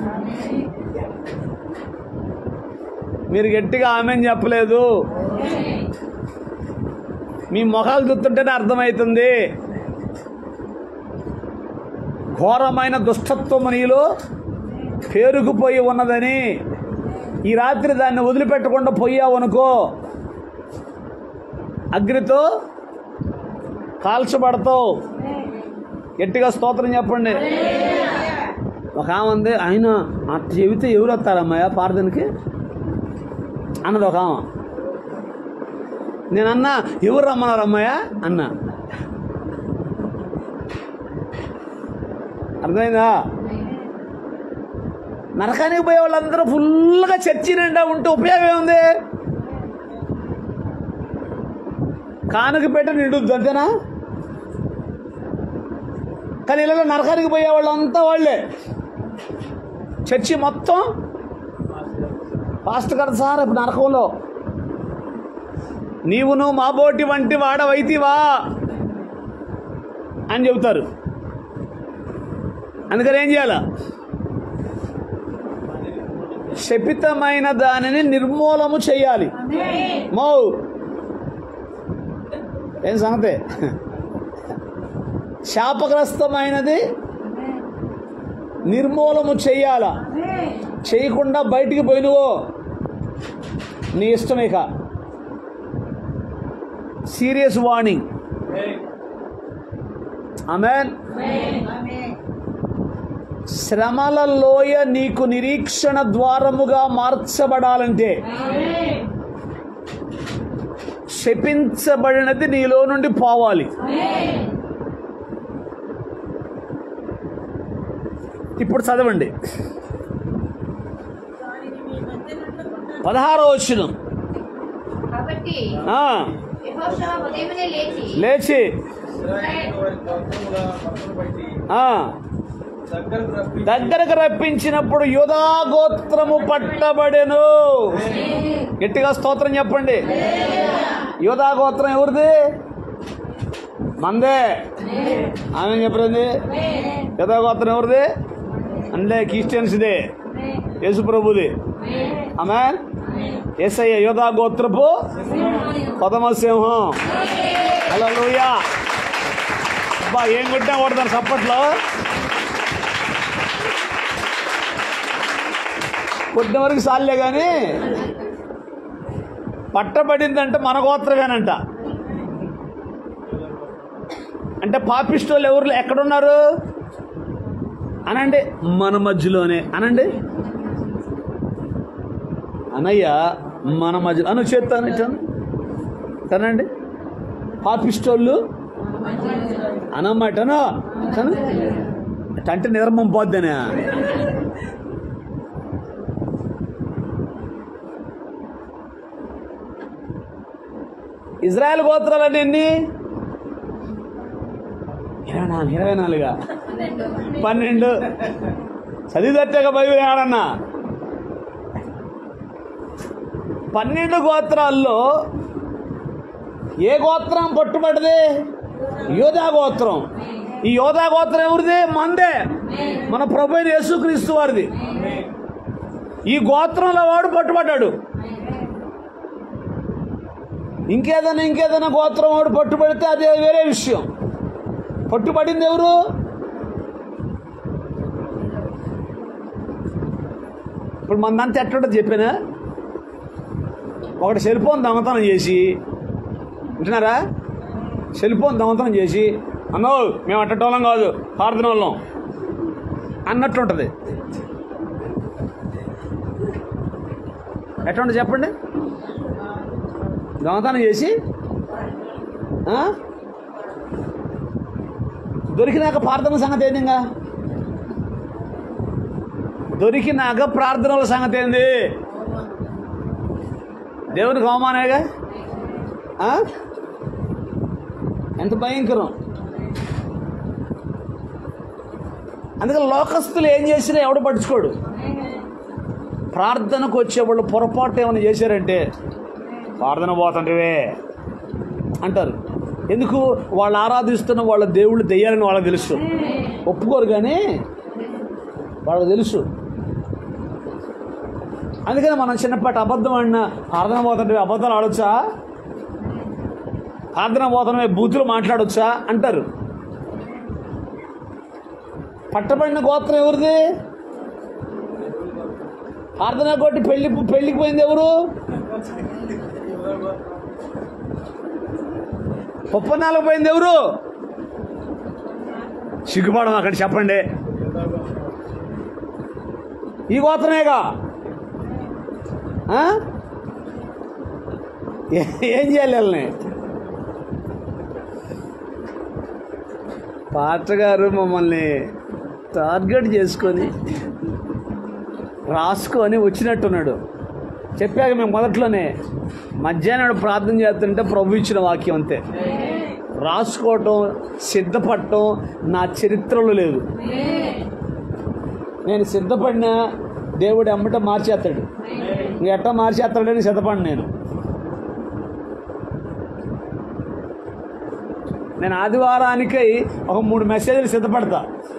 మీరు గట్టిగా ఆమెన్ చెప్పలేదు. మీ మొఖాలు చూస్తుంటేనే అర్థమవుతుంది. ఘోరమైన దుష్టత్వం నీలో పేరుకుపోయి ఉన్నదని. ఈ రాత్రి దాన్ని వదిలిపెట్టకుండా పోయావనుకో, అగ్నితో కాల్చబడతావు. గట్టిగా స్తోత్రం చెప్పండి. ఒక ఆమె ఉంది, ఆయన అట్ట చెబితే ఎవరు వస్తారమ్మాయ ప్రార్థనకి అన్నది ఒక ఆమె. నేనన్నా ఎవరు రమ్మన్నారు అమ్మాయ అన్నా. అర్థమైందా? నరకానికి పోయే వాళ్ళందరూ ఫుల్గా చర్చి నిండా ఉంటే ఉపయోగం ఏముంది? కానుక పెట్టి నిండుద్ది, అంతేనా? కానీ ఇలా నరకానికి పోయే వాళ్ళంతా వాళ్ళే. చర్చి మొత్తం పాస్ట్ కదా సార్. ఇప్పుడు నరకంలో నీవును మాబోటి వంటి వాడవైతివా అని చెబుతారు. అందుకని ఏం చేయాల? శపితమైన దానిని నిర్మూలము చేయాలి. మౌ ఏం సంగతే? శాపగ్రస్తమైనది నిర్మూలము చెయ్యాల. చేయకుండా బయటికి పోయినవో నీ ఇష్టమే. Serious warning. ఆమేన్. శ్రమల లోయ నీకు నిరీక్షణ ద్వారముగా మార్చబడాలంటే శపించబడినది నీలో నుండి పోవాలి. ఇప్పుడు చదవండి 16వ వచనం. లేచి దగ్గరకు రప్పించినప్పుడు యూదా గోత్రము పట్టబడెను. గట్టిగా స్తోత్రం చెప్పండి. యూదా గోత్రం ఎవరిది? మందే. ఆమె చెప్పండి. యూదా గోత్రం ఎవరిది? అంటే క్రిస్టియన్స్దే, యేసు ప్రభుది. ఆమేన్. యేసయ్య యూదా గోత్రపు ప్రథమ సింహం. హల్లెలూయా. అబ్బా ఏం కొట్టినా కొడతాను చప్పట్లో. కొట్టిన వరకు సాలే కానీ పట్టబడిందంటే మన గోత్రమేనంట. అంటే పాపిస్టోళ్ళు ఎవరు ఎక్కడున్నారు అనండి? మన మధ్యలోనే అనండి. అనయ్య మన మధ్య అను చేస్తాను తనండి. పాపిస్టోళ్ళు అనమాటను అంటే నిర్మం పోద్దనే. ఇజ్రాయెల్ గోత్రాలన్నీ ఎన్ని? 24 12. చదివితేక బైబిల్ ఏడన్నా. 12 గోత్రాల్లో ఏ గోత్రం పట్టుబడిది? యూదా గోత్రం. ఈ యూదా గోత్రం ఎవరిది? మందే, మన ప్రభువైన యేసుక్రీస్తు వారిది. ఈ గోత్రంలో వాడు పట్టుబడ్డాడు. ఇంకేదైనా గోత్రం వాడు పట్టుబడితే అది వేరే విషయం. పట్టుబడింది ఎవరు? ఇప్పుడు మనంతా ఎట్లుంటుంది చెప్పానా? ఒకటి సెల్ ఫోన్ దొంగతనం చేసి, వింటున్నారా? సెల్ ఫోన్ దొంగతనం చేసి అన్నో మేము అట్టటోళ్ళం కాదు ప్రార్థన వాళ్ళం అన్నట్లుంటుంది. ఎట్లుంటుంది చెప్పండి? దొంగతనం చేసి దొరికినాక ప్రార్థన సంగతి ఏంటిగా? దొరికినాక ప్రార్థనల సంగతి ఏంది? దేవునికి అవమానేగా. ఎంత భయంకరం. అందుకని లోకస్తులు ఏం చేసినా ఎవడు పట్టించుకోడు. ప్రార్థనకు వచ్చేవాళ్ళు పొరపాటు ఏమైనా చేశారంటే ప్రార్థన పోతుంటవే అంటారు. ఎందుకు? వాళ్ళు ఆరాధిస్తున్న వాళ్ళ దేవుళ్ళు దెయ్యాలని వాళ్ళకి తెలుసు. ఒప్పుకోరు కానీ వాళ్ళకి తెలుసు. అందుకని మనం చిన్నపాటి అబద్ధం ఆడినా ప్రార్థన పోతుంటే అబద్ధాలు ఆడొచ్చా? ప్రార్థన పోతున్నవే బూతులు మాట్లాడొచ్చా అంటారు. పట్టబడిన గోత్రం ఎవరిది? ప్రార్థన కొట్టి పెళ్ళికి పోయింది ఎవరు? ఒప్పందాలకు పోయింది ఎవరు? సిగ్గుపడం అక్కడ చెప్పండి. ఈ గోత్రమేగా. ఏం చేయాలి వాళ్ళని? పాస్టర్ గారు మమ్మల్ని టార్గెట్ చేసుకొని రాసుకొని వచ్చినట్టున్నాడు. చెప్పాక మేము మొదట్లోనే మధ్యాహ్నం ప్రార్థన చేస్తుంటే ప్రభు ఇచ్చిన వాక్యం అంతే. రాసుకోవటం సిద్ధపడటం నా చరిత్రలో లేదు. నేను సిద్ధపడినా దేవుడు ఎమ్మట మార్చేస్తాడు. ఎట్టా మార్చేస్తాడని సిద్ధపడి నేను ఆదివారానికై ఒక 3 మెసేజ్లు సిద్ధపడతా.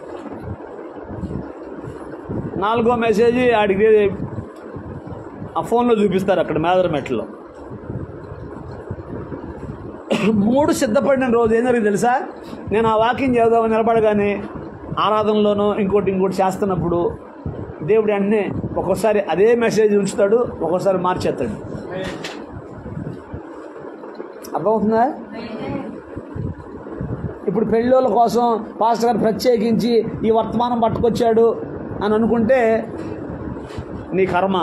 4వ మెసేజ్ ఆడికి ఆ ఫోన్లో చూపిస్తారు అక్కడ మేదరమెట్లో. 3 సిద్ధపడిన రోజు ఏం జరిగింది తెలుసా? నేను ఆ వాక్యం చదువుదామని నిలబడగానే ఆరాధనలోనూ ఇంకోటి చేస్తున్నప్పుడు దేవుడు అన్నీ ఒక్కోసారి అదే మెసేజ్ ఉంచుతాడు, ఒక్కోసారి మార్చేస్తాడు. అర్థమవుతుందా? ఇప్పుడు పెళ్ళోళ్ళ కోసం పాస్టర్ గారు ప్రత్యేకించి ఈ వర్తమానం పట్టుకొచ్చాడు అని అనుకుంటే నీ కర్మ.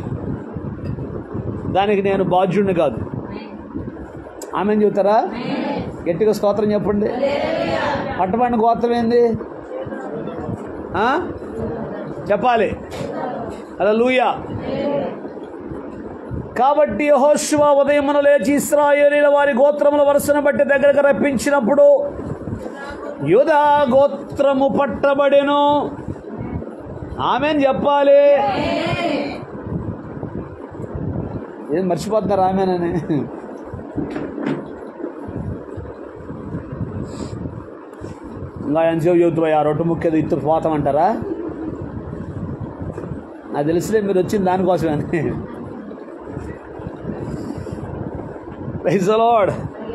దానికి నేను బాధ్యుడిని కాదు. ఆమెను చెబుతారా? గట్టిగా స్తోత్రం చెప్పండి. పట్టబడిన గోత్రం ఏంది చెప్పాలి. హల్లెలూయా. కాబట్టి యెహోషువ ఉదయమున లేచి ఇశ్రాయేలీయుల వారి గోత్రముల వరుసను బట్టి దగ్గరకు రప్పించినప్పుడు యూదా గోత్రము పట్టబడెను. ఆమెను చెప్పాలి. ఏం మర్చిపోతున్నారు ఆమెనని? ఇంకా ఎంతసేపు చెబుతాయి? ఆ రొట్టె ముఖ్యది ఇత్తు పోతామంటారా? నాకు తెలిసిలే మీరు వచ్చింది దానికోసమని. Praise the lord.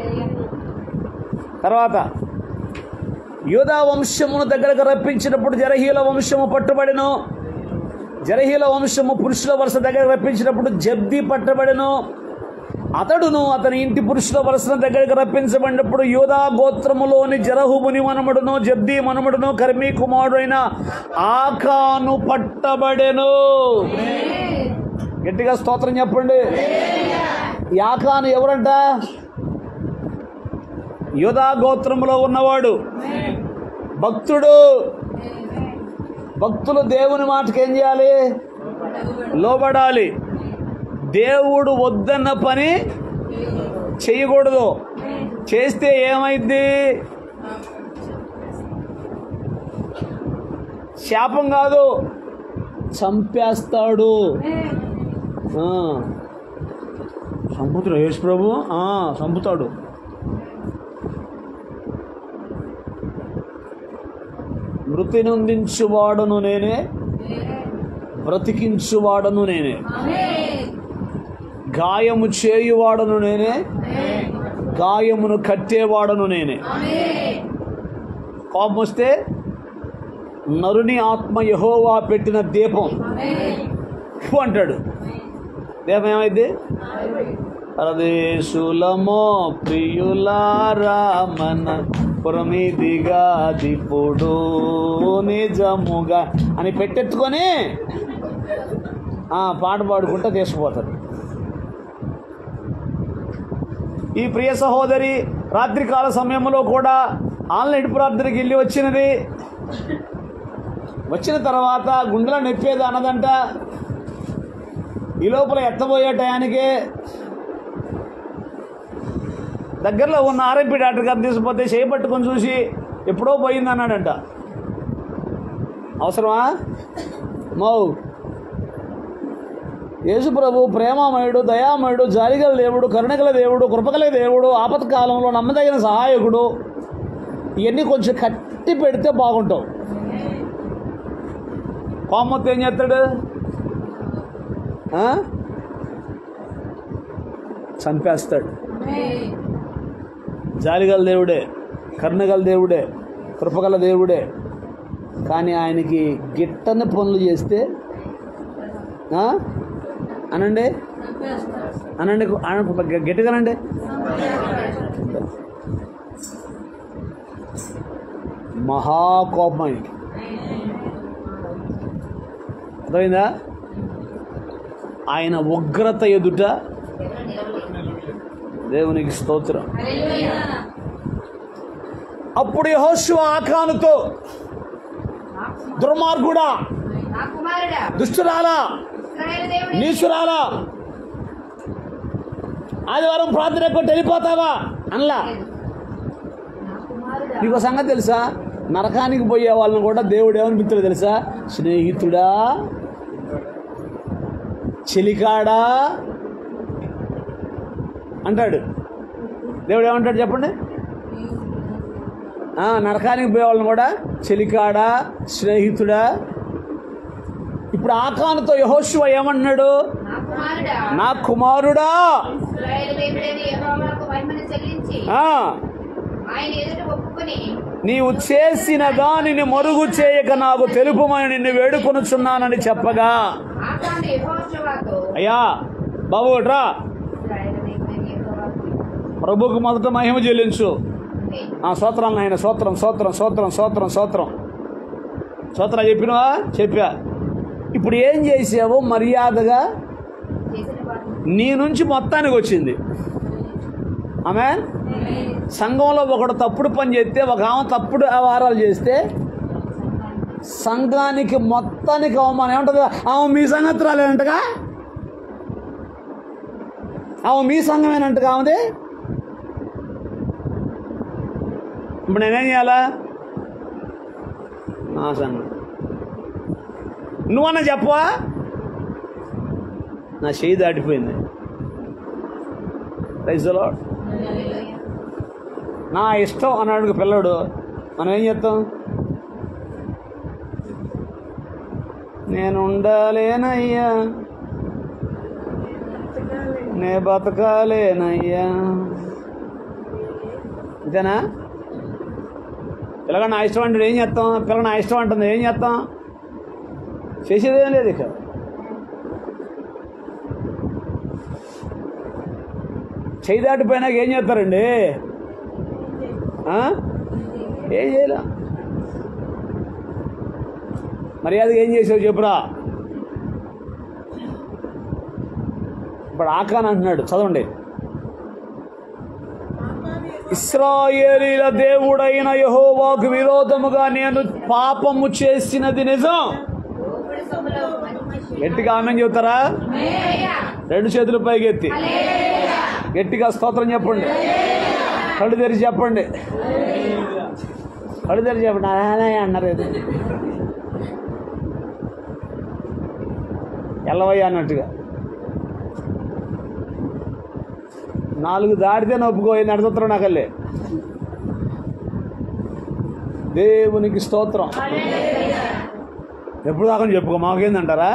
తర్వాత యూదా వంశమును దగ్గరకు రప్పించినప్పుడు జెరహీయుల వంశము పట్టుబడెను. జెరహీయుల వంశము పురుషుల వరుస దగ్గరకు రప్పించినప్పుడు జబ్ది పట్టబడెను. అతడును అతని ఇంటి పురుషుల వరుసను దగ్గరకు రప్పించబడినప్పుడు యూదా గోత్రములోని జరహు ముని మనుమడును జబ్ది మనుమడును కర్మీ కుమారుడైన ఆకాను పట్టబడెను. గట్టిగా స్తోత్రం చెప్పండి. యాకాను ఎవరంట? యూదా గోత్రములో ఉన్నవాడు, భక్తుడు. భక్తులు దేవుని మాటకి ఏం చేయాలి? లోబడాలి. దేవుడు వద్దన్న పని చేయకూడదు. చేస్తే ఏమైంది? శాపం కాదు, చంపేస్తాడు. చంపుతాడు యేసు ప్రభు, చంపుతాడు. మృతి నొందించువాడను నేనే, బ్రతికించువాడను నేనే, గాయము చేయువాడను నేనే, గాయమును కట్టేవాడను నేనే. కోపం వస్తే నరుని ఆత్మ యెహోవా పెట్టిన దీపం అంటాడు. దీపం ఏమైంది? పరదేశులమో ప్రియులారా మన పురమిదిగా దిప్పుడు నిజముగా అని పెట్టెత్తుకొని పాట పాడుకుంటూ తీసుకుపోతారు. ఈ ప్రియ సహోదరి రాత్రికాల సమయంలో కూడా ఆన్లైన్ ప్రార్థనకి వెళ్ళి వచ్చినది. వచ్చిన తర్వాత గుండెలో నొప్పేది అన్నదంట. ఈ లోపల ఎత్తబోయే టయానికే దగ్గరలో ఉన్న ఆర్ఎంపీ డాక్టర్ గారు తీసుకుపోతే చేపట్టుకొని చూసి ఎప్పుడో పోయింది అన్నాడంట. అవసరమా? మౌ యేసు ప్రభు ప్రేమమయుడు, దయామయుడు, జాలిగల దేవుడు, కరుణగల దేవుడు, కృపగల దేవుడు, ఆపత్కాలంలో నమ్మదగిన సహాయకుడు. ఇవన్నీ కొంచెం కట్టి పెడితే బాగుంటావు. కోమత్తు ఏం చేస్తాడు? చంపేస్తాడు. జాలిగల దేవుడే, కరుణగల దేవుడే, కృపగల దేవుడే. కానీ ఆయనకి గిట్టని పనులు చేస్తే అనండి అనండి గట్టిగానండి. మహాకోపం ఆయనకి. అర్థమైందా? ఆయన ఉగ్రత ఎదుట దేవునికి స్తోత్రం. అప్పుడు యెహోషువ ఆకానుతో, దుర్మార్గుడా, దుష్టురాలా, నీచురాలా, ఆదివారం ప్రార్థన కొట్టి వెళ్ళిపోతావా అనలా. నీకు సంగతి తెలుసా? నరకానికి పోయే వాళ్ళని కూడా దేవుడు ఏమనిపిస్తాడో తెలుసా? స్నేహితుడా, చెలికాడా అంటాడు. దేవుడు ఏమంటాడు చెప్పండి? నరకానికి పోయే వాళ్ళని కూడా చెలికాడా, స్నేహితుడా. ఇప్పుడు ఆకానుతో యెహోషువ ఏమన్నాడు? నా కుమారుడా, నీవు చేసిన దానిని మరుగు చేయక నాకు తెలుపుమని నిన్ను వేడుకొనుచున్నానని చెప్పగా, అయ్యా బాబు రా, ప్రభుకు మొదట మహిమ చెల్లించు. స్తోత్రం నాయన, స్తోత్రం స్తోత్రం స్తోత్రం స్తోత్రం స్తోత్రం స్తోత్రం చెప్పినవా? చెప్పా. ఇప్పుడు ఏం చేసావు? మర్యాదగా నీ నుంచి మొత్తానికి వచ్చింది. ఆమేన్. సంఘంలో ఒకడు తప్పుడు పని చేస్తే, ఒక ఆమె తప్పుడు వ్యవహారాలు చేస్తే సంఘానికి మొత్తానికి అవమానం. ఏమంటుంది? ఆమె మీ సంగతి రాలేనంటగా, ఆమె మీ సంఘమేనంటగా ఆమెది. ఇప్పుడు నేనేం చేయాలా? నా సంఘం నువ్వన్నా చెప్పవా? నా చేయి దాటిపోయింది. Praise the lord. నా ఇష్టం అన్నాడు పిల్లడు. మనం ఏం చేస్తాం? నేను ఉండాలేనయ్యా, నే బతకాలేనయ్యా, అంతేనా? పిల్లగా నా ఇష్టం అంటే ఏం చేస్తాం? పిల్లగా నా ఇష్టం అంటుంది, ఏం చేస్తాం? చేసేదేం లేదు. ఇక చేయి దాటిపోయినాక ఏం చేస్తారండి? ఏం చేయలే. మర్యాదగా ఏం చేసావు చెప్పురా. ఇప్పుడు ఆకాన్ అంటున్నాడు, చదవండి. ఇశ్రాయేలీల దేవుడైన యెహోవాకు విరోధముగా నేను పాపము చేసినది నిజం. గట్టిగా ఆమేన్ చెబుతారా? రెండు చేతులు పైకెత్తి గట్టిగా స్తోత్రం చెప్పండి. కళ్ళు తెరిచి చెప్పండి. కళ్ళు తెరిచి చెప్పండి. అలానే అన్నారు, ఎల్లవయ్య అన్నట్టుగా. 4 దాటితే నొప్పుకోయి నడుచుతారు నాకల్లే. దేవునికి స్తోత్రం. ఎప్పుడు దాకా చెప్పుకో, మాకేందంటారా?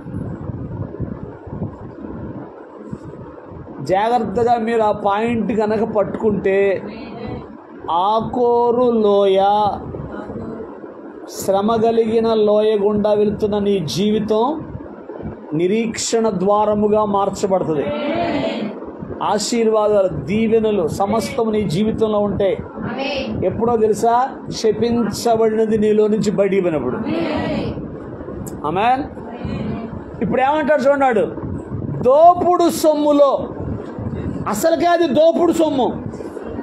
జాగ్రత్తగా మీరు ఆ పాయింట్ కనుక పట్టుకుంటే, ఆకోరు లోయ, శ్రమ కలిగిన లోయ గుండా వెళుతున్న నీ జీవితం నిరీక్షణ ద్వారముగా మార్చబడుతుంది. ఆశీర్వాదాలు, దీవెనలు సమస్తం నీ జీవితంలో ఉంటాయి. ఎప్పుడో తెలుసా? శపించబడినది నీలో నుంచి బయటికి పోయినప్పుడు. ఆమేన్. ఇప్పుడు ఏమంటాడు చూడండి, దోపుడు సొమ్ములో, అసలుకే అది దోపుడు సొమ్ము.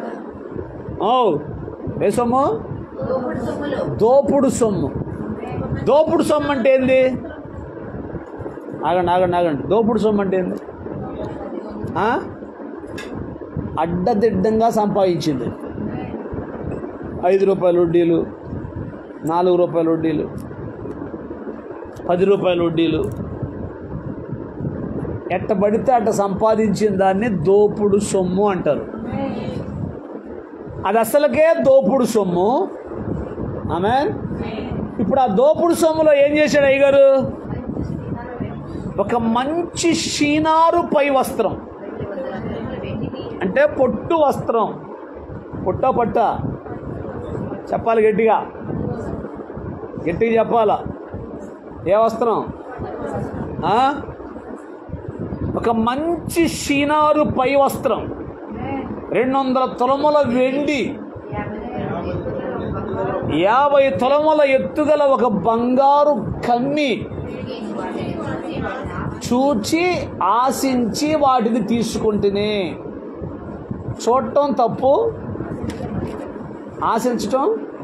ఏ సొమ్ము? దోపుడు సొమ్ము. దోపుడు సొమ్ము అంటే ఏంది? ఆగండి. దోపుడు సొమ్ము అంటే ఏంది? అడ్డదిడ్డంగా సంపాదించింది. 5 రూపాయల వడ్డీలు, 4 రూపాయల వడ్డీలు, 10 రూపాయల వడ్డీలు, ఎట్టబడితే అట్ట సంపాదించిన దాన్ని దోపుడు సొమ్ము అంటారు. అది అసలుకే దోపుడు సొమ్ము. ఆమేన్. ఇప్పుడు ఆ దోపుడు సొమ్ములో ఏం చేశాడు అయ్యగారు? ఒక మంచి షీనారు పై వస్త్రం, అంటే పొట్టు వస్త్రం. పట్ట చెప్పాలి, గట్టిగా చెప్పాలా. ఏ వస్త్రం? ఒక మంచి షీనారు పై వస్త్రం, 200 తులముల వెండి, 50 తులముల ఎత్తుగల ఒక బంగారు కమ్మి చూచి ఆశించి వాటిని తీసుకుంటేనే. చూడటం తప్పు, ఆశించటం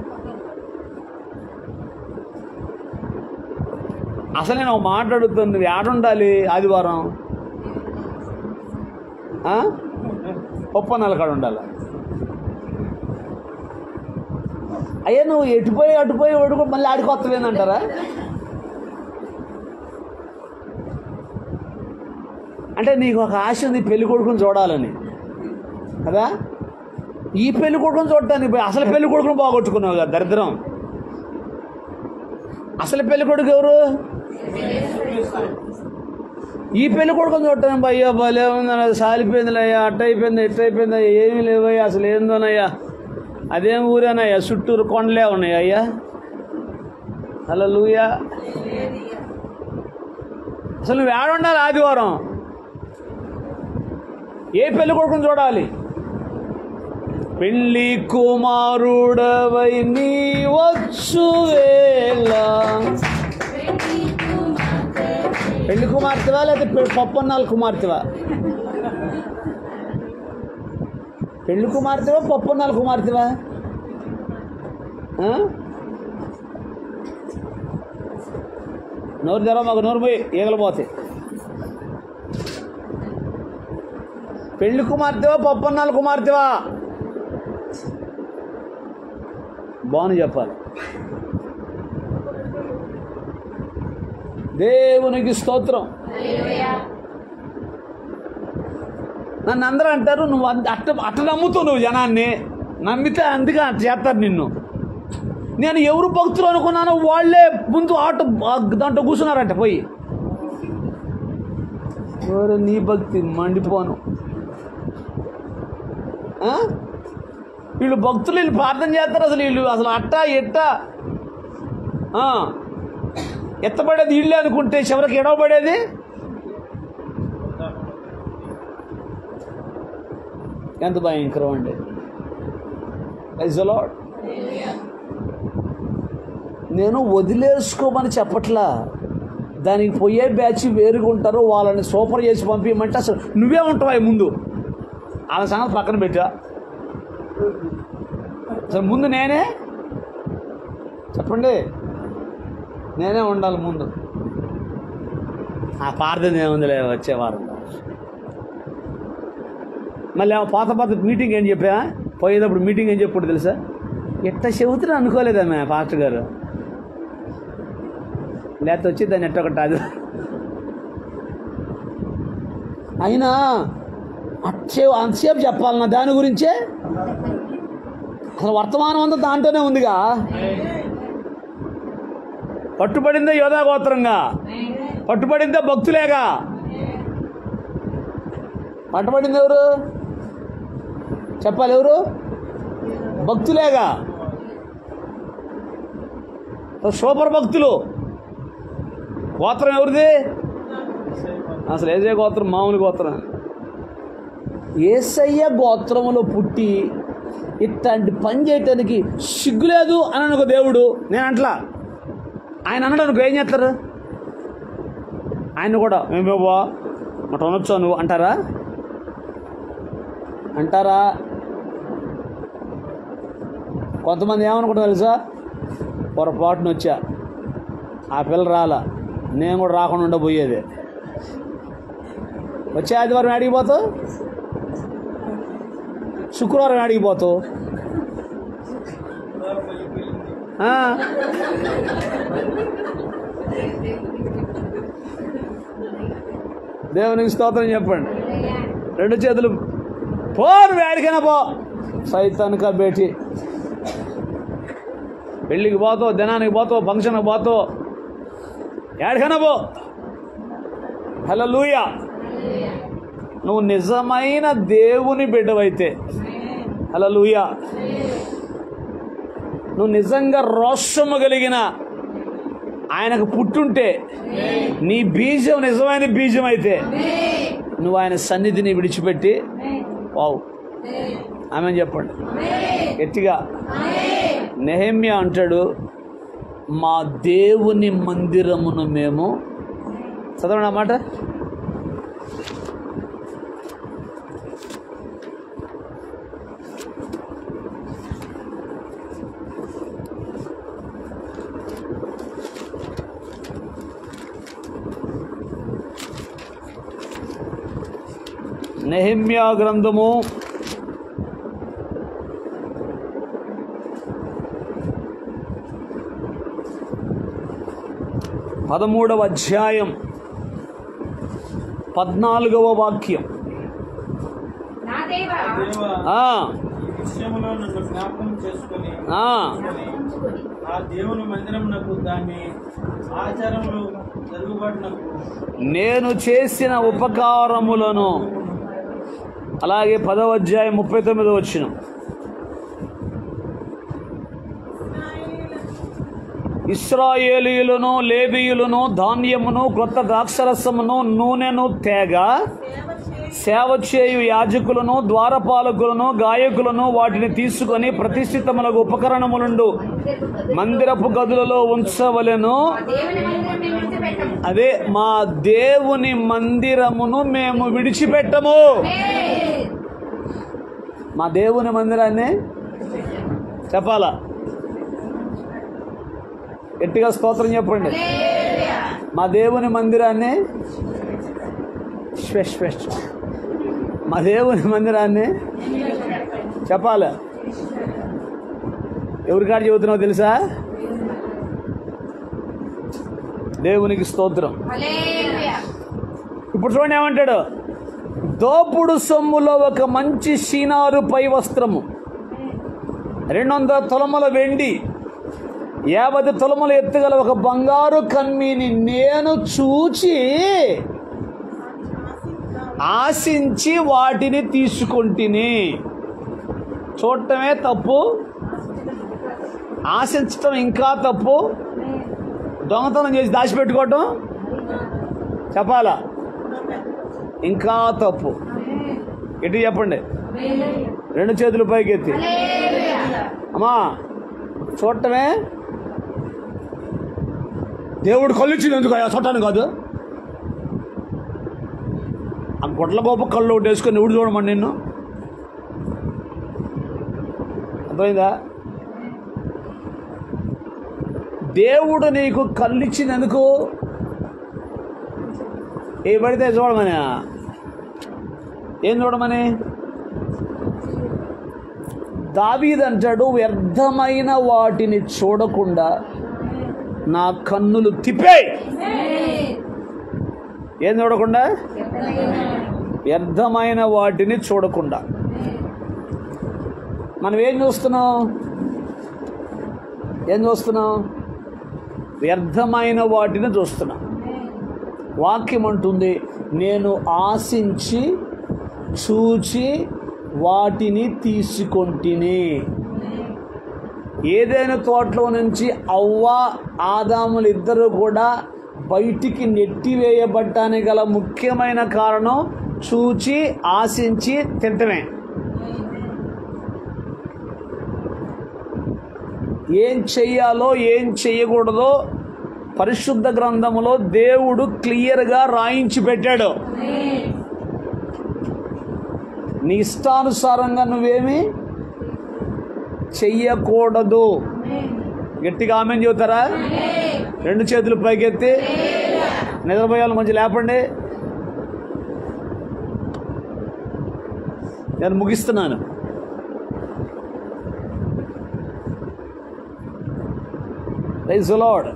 అసలు. నేను మాట్లాడుతుంది ఏడుండాలి ఆదివారం? ఒప్పన్నాల కాడ ఉండాలి. అయ్యా నువ్వు అటుపోయి ఒడుకో మళ్ళీ ఆడికొత్తలేదంటారా? అంటే నీకు ఒక ఆశ ఉంది పెళ్లి కొడుకుని చూడాలని కదా. ఈ పెళ్లి కొడుకుని చూడటానికి అసలు పెళ్లి కొడుకుని బాగొట్టుకున్నావు కదా, దరిద్రం. అసలు పెళ్లి కొడుకు ఎవరు? ఈ పెళ్లి కొడుకుని చూడటానికి అయ్యా భలే ఉందన్న, సాలిపోయిందిలయ్యా, ఇట్టయిపోయిందా, ఏమీ లేవయ్యా, అసలు ఏందోనయ్యా, అదేం ఊరేనయ్యా, చుట్టూరు కొండలే ఉన్నాయి అయ్యా. హల్లెలూయా. అసలు నువ్వు ఏడుండాలి ఆదివారం? ఏ పెళ్లి కొడుకుని చూడాలి? పెళ్లి కుమారుడవై నీ వచ్చు వేళ. పెళ్లి కుమార్తెవా లేకపోతే పప్పన్నాల కుమార్తెవా? పెళ్లి కుమార్తెవా పప్పన్నాల కుమార్తెవా? నోరు తెరవ, మాకు నోరు పోయి ఈగలపోతాయి. పెళ్లి కుమార్తెవా పప్పన్నాల కుమార్తెవా? బాగుని చెప్పాలి. దేవునికి స్తోత్రం. నన్ను అందరూ అంటారు నువ్వు అట్ట నమ్ముతావు, నువ్వు జనాన్ని నమ్మితే అందుకే అట్ట చేస్తారు నిన్ను. నేను ఎవరు భక్తులు అనుకున్నానో వాళ్ళే ముందు దాంట్లో కూర్చున్నారంట పోయి. నీ భక్తి మండిపోను. వీళ్ళు భక్తులు, వీళ్ళు ప్రార్థన చేస్తారు. అసలు అట్టా ఎత్తపడేది వీళ్ళే అనుకుంటే చివరికి ఎడవబడేది ఎంత భయంకరం అండి. Praise the lord. నేను వదిలేసుకోమని చెప్పట్లా, దానికి పోయే బ్యాచ్ వేరుగా ఉంటారు, వాళ్ళని సూపర్ చేసి పంపించమంటే అసలు నువ్వే ఉంటావా ముందు? వాళ్ళ సంగతి పక్కన పెట్టా. అసలు ముందు నేనే చెప్పండి, నేనే ఉండాలి ముందు. ఆ ప్రార్థన ఏముందిలే వచ్చే వారం. మళ్ళీ పాత మీటింగ్ ఏం చెప్పా, పోయేటప్పుడు మీటింగ్ ఏం చెప్పాడు తెలుసా? ఎట్ట చెబుతున్నా అనుకోలేదమ్మా పాస్టర్ గారు, లేకపోతే వచ్చి దాన్ని ఎట్టొకటి అది అయినా అంతసేపు చెప్పాలన్నా దాని గురించే. అసలు వర్తమానం అంతా దాంట్లోనే ఉందిగా. పట్టుబడిందే యోధా గోత్రంగా, పట్టుబడిందే భక్తులేగా. పట్టుబడింది ఎవరు చెప్పాలి? ఎవరు? భక్తులేగా, సూపర్ భక్తులు. గోత్రం ఎవరిది? అసలు ఏసే గోత్రం మామూలు గోత్రం. యేసయ్య గోత్రములో పుట్టి ఇట్లాంటి పని చేయటానికి సిగ్గులేదు అని అనుకో దేవుడు. నేను అంట్లా, ఆయన అన్నాడు అనుకో ఏం చేస్తారు? ఆయన కూడా మేము బాబా అట్లా అనొచ్చా నువ్వు అంటారా? కొంతమంది ఏమనుకుంటారు తెలుసా? పొరపాటున వచ్చా ఆ పిల్ల రాలా, నేను కూడా రాకుండా ఉండబోయేదే. వచ్చే ఆదివారం అడిగిపోతావు, శుక్రవారం అడిగిపోతావు. దేవునికి స్తోత్రం చెప్పండి. రెండు చేతులు పోరు వేడికైనా పో, సైతానికా బేటి. పెళ్ళికి పోతావు, దినానికి పోతావు, ఫంక్షన్కి పోతావు, ఏడికైనా పో. హల్లెలూయా. నువ్వు నిజమైన దేవుని బిడ్డవైతే, హల్లెలూయా, నువ్వు నిజంగా రోషము కలిగిన ఆయనకు పుట్టుంటే, నీ బీజం నిజమైన బీజం అయితే, నువ్వు ఆయన సన్నిధిని విడిచిపెట్టి వావ్ ఆమెను చెప్పండి గట్టిగా. నెహెమ్యా అంటాడు, మా దేవుని మందిరమును మేము, చదవండి అన్నమాట, నెహెమ్యా గ్రంథము 13వ అధ్యాయం 14వ వాక్యం. నేను చేసిన ఉపకారములను, అలాగే 10వ అధ్యాయం 39వ వచనం. ఇశ్రాయేలీయులను లేవీయులను ధాన్యమును క్రొత్త ద్రాక్షరసమును నూనెను తేగ సేవ చేయు యాజకులను ద్వారపాలకులను గాయకులను వాటిని తీసుకొని ప్రతిష్ఠితములకు ఉపకరణములుండు మందిరపు గదులలో ఉంచవలెను. అదే మా దేవుని మందిరమును మేము విడిచిపెట్టము. మా దేవుని మందిరాన్ని చెప్పాలా? గట్టిగా స్తోత్రం చెప్పండి. మా దేవుని మందిరాన్ని మా దేవుని మందిరాన్ని చెప్పాలి. ఎవరికాడ చెబుతున్నావు తెలుసా? దేవునికి స్తోత్రం. ఇప్పుడు చూడండి ఏమంటాడు, దోపుడు సొమ్ములో ఒక మంచి షీనారు పై వస్త్రము, 200 తులముల వెండి, 50 తులముల ఎత్తుగల ఒక బంగారు కమ్మీని నేను చూచి ఆశించి వాటిని తీసుకుంటుని. చూడటమే తప్పు, ఆశించటం ఇంకా తప్పు, దొంగతనం చేసి దాచిపెట్టుకోవటం చెప్పాలా ఇంకా తప్పు. ఎటు చెప్పండి, 2 చేతులు పైకి ఎత్తి. అమ్మా చూడటమే దేవుడు కళ్ళు ఇచ్చింది ఎందుకు చూడటానికి కాదు. ఆ గొడ్ల గోప కళ్ళు ఒకటి వేసుకొని ఎవడు చూడమని నిన్ను, అర్థమైందా? దేవుడు నీకు కళ్ళు ఇచ్చింది ఎందుకు? ఏ పడితే చూడమని. ఏం చూడమని? దావీదు అంటాడు, వ్యర్థమైన వాటిని చూడకుండా నా కన్నులు తిప్పేయ్. ఏం చూడకుండా? వ్యర్థమైన వాటిని చూడకుండా. మనం ఏం చూస్తున్నాం? వ్యర్థమైన వాటిని చూస్తున్నాం. వాక్యం అంటుంది, నేను ఆశించి చూచి వాటిని తీసుకొంటిని. ఏదైనా తోటలో నుంచి అవ్వ ఆదాములు ఇద్దరు కూడా బయటికి నెట్టివేయబడ్డానికి గల ముఖ్యమైన కారణం చూచి ఆశించి తింటమే. ఏం చెయ్యాలో ఏం చెయ్యకూడదో పరిశుద్ధ గ్రంథములో దేవుడు క్లియర్గా రాయించి పెట్టాడు. నీ ఇష్టానుసారంగా నువ్వేమి చెయ్యకూడదు. గట్టిగా ఆమెన్ చెబుతారా? రెండు చేతులు పైకెత్తి నిద్రపోయాలి కొంచెం లేపండి. నేను ముగిస్తున్నాను. Praise the lord.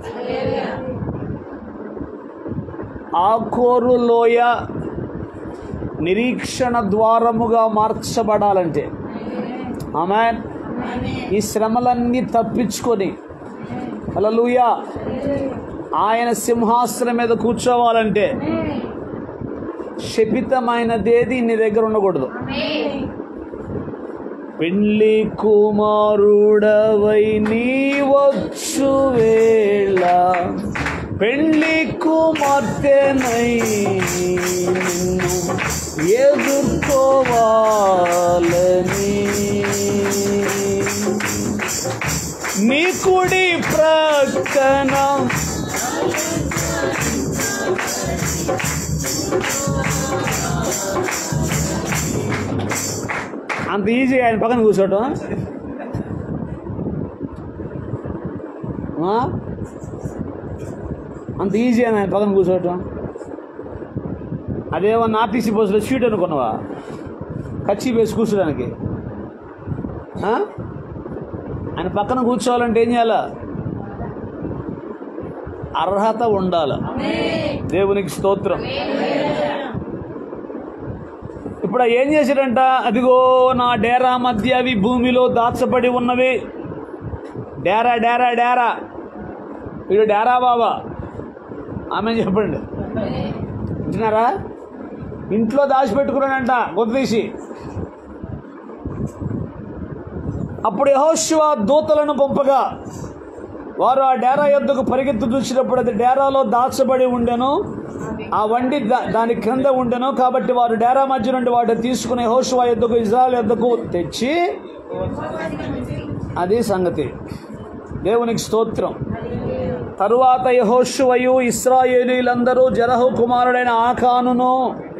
ఆకోరు లోయ నిరీక్షణ ద్వారముగా మార్చబడాలంటే, ఆమేన్, ఈ శ్రమలన్నీ తప్పించుకొని హల్లెలూయా ఆయన సింహాసనం మీద కూర్చోవాలంటే శపితమైనదేది నీ దగ్గర ఉండకూడదు. పెళ్లి కుమారుడవై నీవచ్చు వేళ పెళ్లి కుమార్తెనై నిన్ను ఎదుర్కోవాలని నీ కుడి ప్రక్కన అంత ఈజీ ఆయన పక్కన కూర్చోవటం. అంత ఈజీ అని ఆయన పక్కన కూర్చోవటం. అదేమన్నా ఆర్టీసీ బస్సులో సీట్ అనుకున్నావా కచ్చి వేసి కూర్చోడానికి? ఆయన పక్కన కూర్చోవాలంటే ఏం చేయాలా? అర్హత ఉండాలి. దేవునికి స్తోత్రం. ఇప్పుడు ఏం చేశాడంట? అదిగో నా డేరా మధ్య అవి భూమిలో దాచబడి ఉన్నవి. డేరా డేరా డేరా, వీడు డేరా బాబా. ఆమె చెప్పండి, వింటున్నారా? ఇంట్లో దాచిపెట్టుకున్నాడంట గొంతీసి. అప్పుడు యెహోషువ దూతలను పంపగా వారు ఆ డేరా యొద్దకు పరిగెత్తు చూసినప్పుడు అది డేరాలో దాచబడి ఉండెను, ఆ వండి దాని క్రింద ఉండెను. కాబట్టి వారు డేరా మధ్య నుండి వాటిని తీసుకుని యెహోషువ యొద్దకు ఇశ్రాయేలు యొద్దకు తెచ్చి, అది సంగతి. దేవునికి స్తోత్రం. తరువాత యెహోషువయు ఇశ్రాయేలీయులందరూ జెరహు కుమారుడైన ఆకానును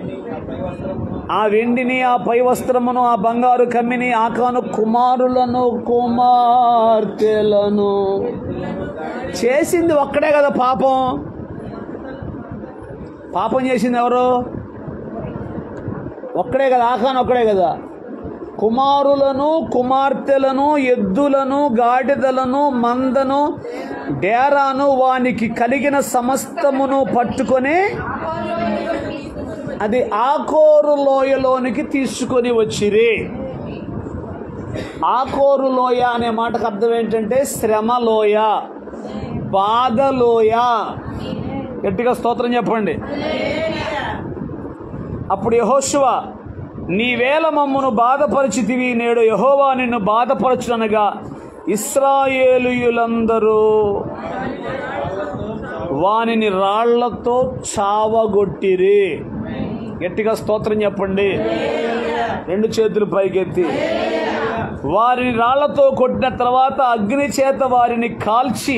ఆ వెండిని, ఆ పై వస్త్రమును, ఆ బంగారు కమ్మిని, ఆకాను కుమారులను కుమార్తెలను. చేసింది ఒక్కడే కదా పాపం. పాపం చేసింది ఎవరు? ఒక్కడే కదా, ఆకాను ఒక్కడే కదా. కుమారులను కుమార్తెలను, ఎద్దులను, గాడిదలను, మందను, డేరాను, వానికి కలిగిన సమస్తమును పట్టుకొని అది ఆకోరు లోయలోనికి తీసుకొని వచ్చిరి. ఆకోరు లోయ అనే మాటకు అర్థం ఏంటంటే శ్రమలోయ, బాధలోయ. గట్టిగా స్తోత్రం చెప్పండి. అప్పుడు యెహోషువ, నీవేళ మమ్మును బాధపరిచితివి, నేడు యెహోవా నిన్ను బాధపరచునగా ఇశ్రాయేలీయులందరూ వానిని రాళ్లతో చావగొట్టిరి. గట్టిగా స్తోత్రం చెప్పండి. రెండు చేతులు పైకెత్తి. వారిని రాళ్లతో కొట్టిన తర్వాత అగ్ని చేత వారిని కాల్చి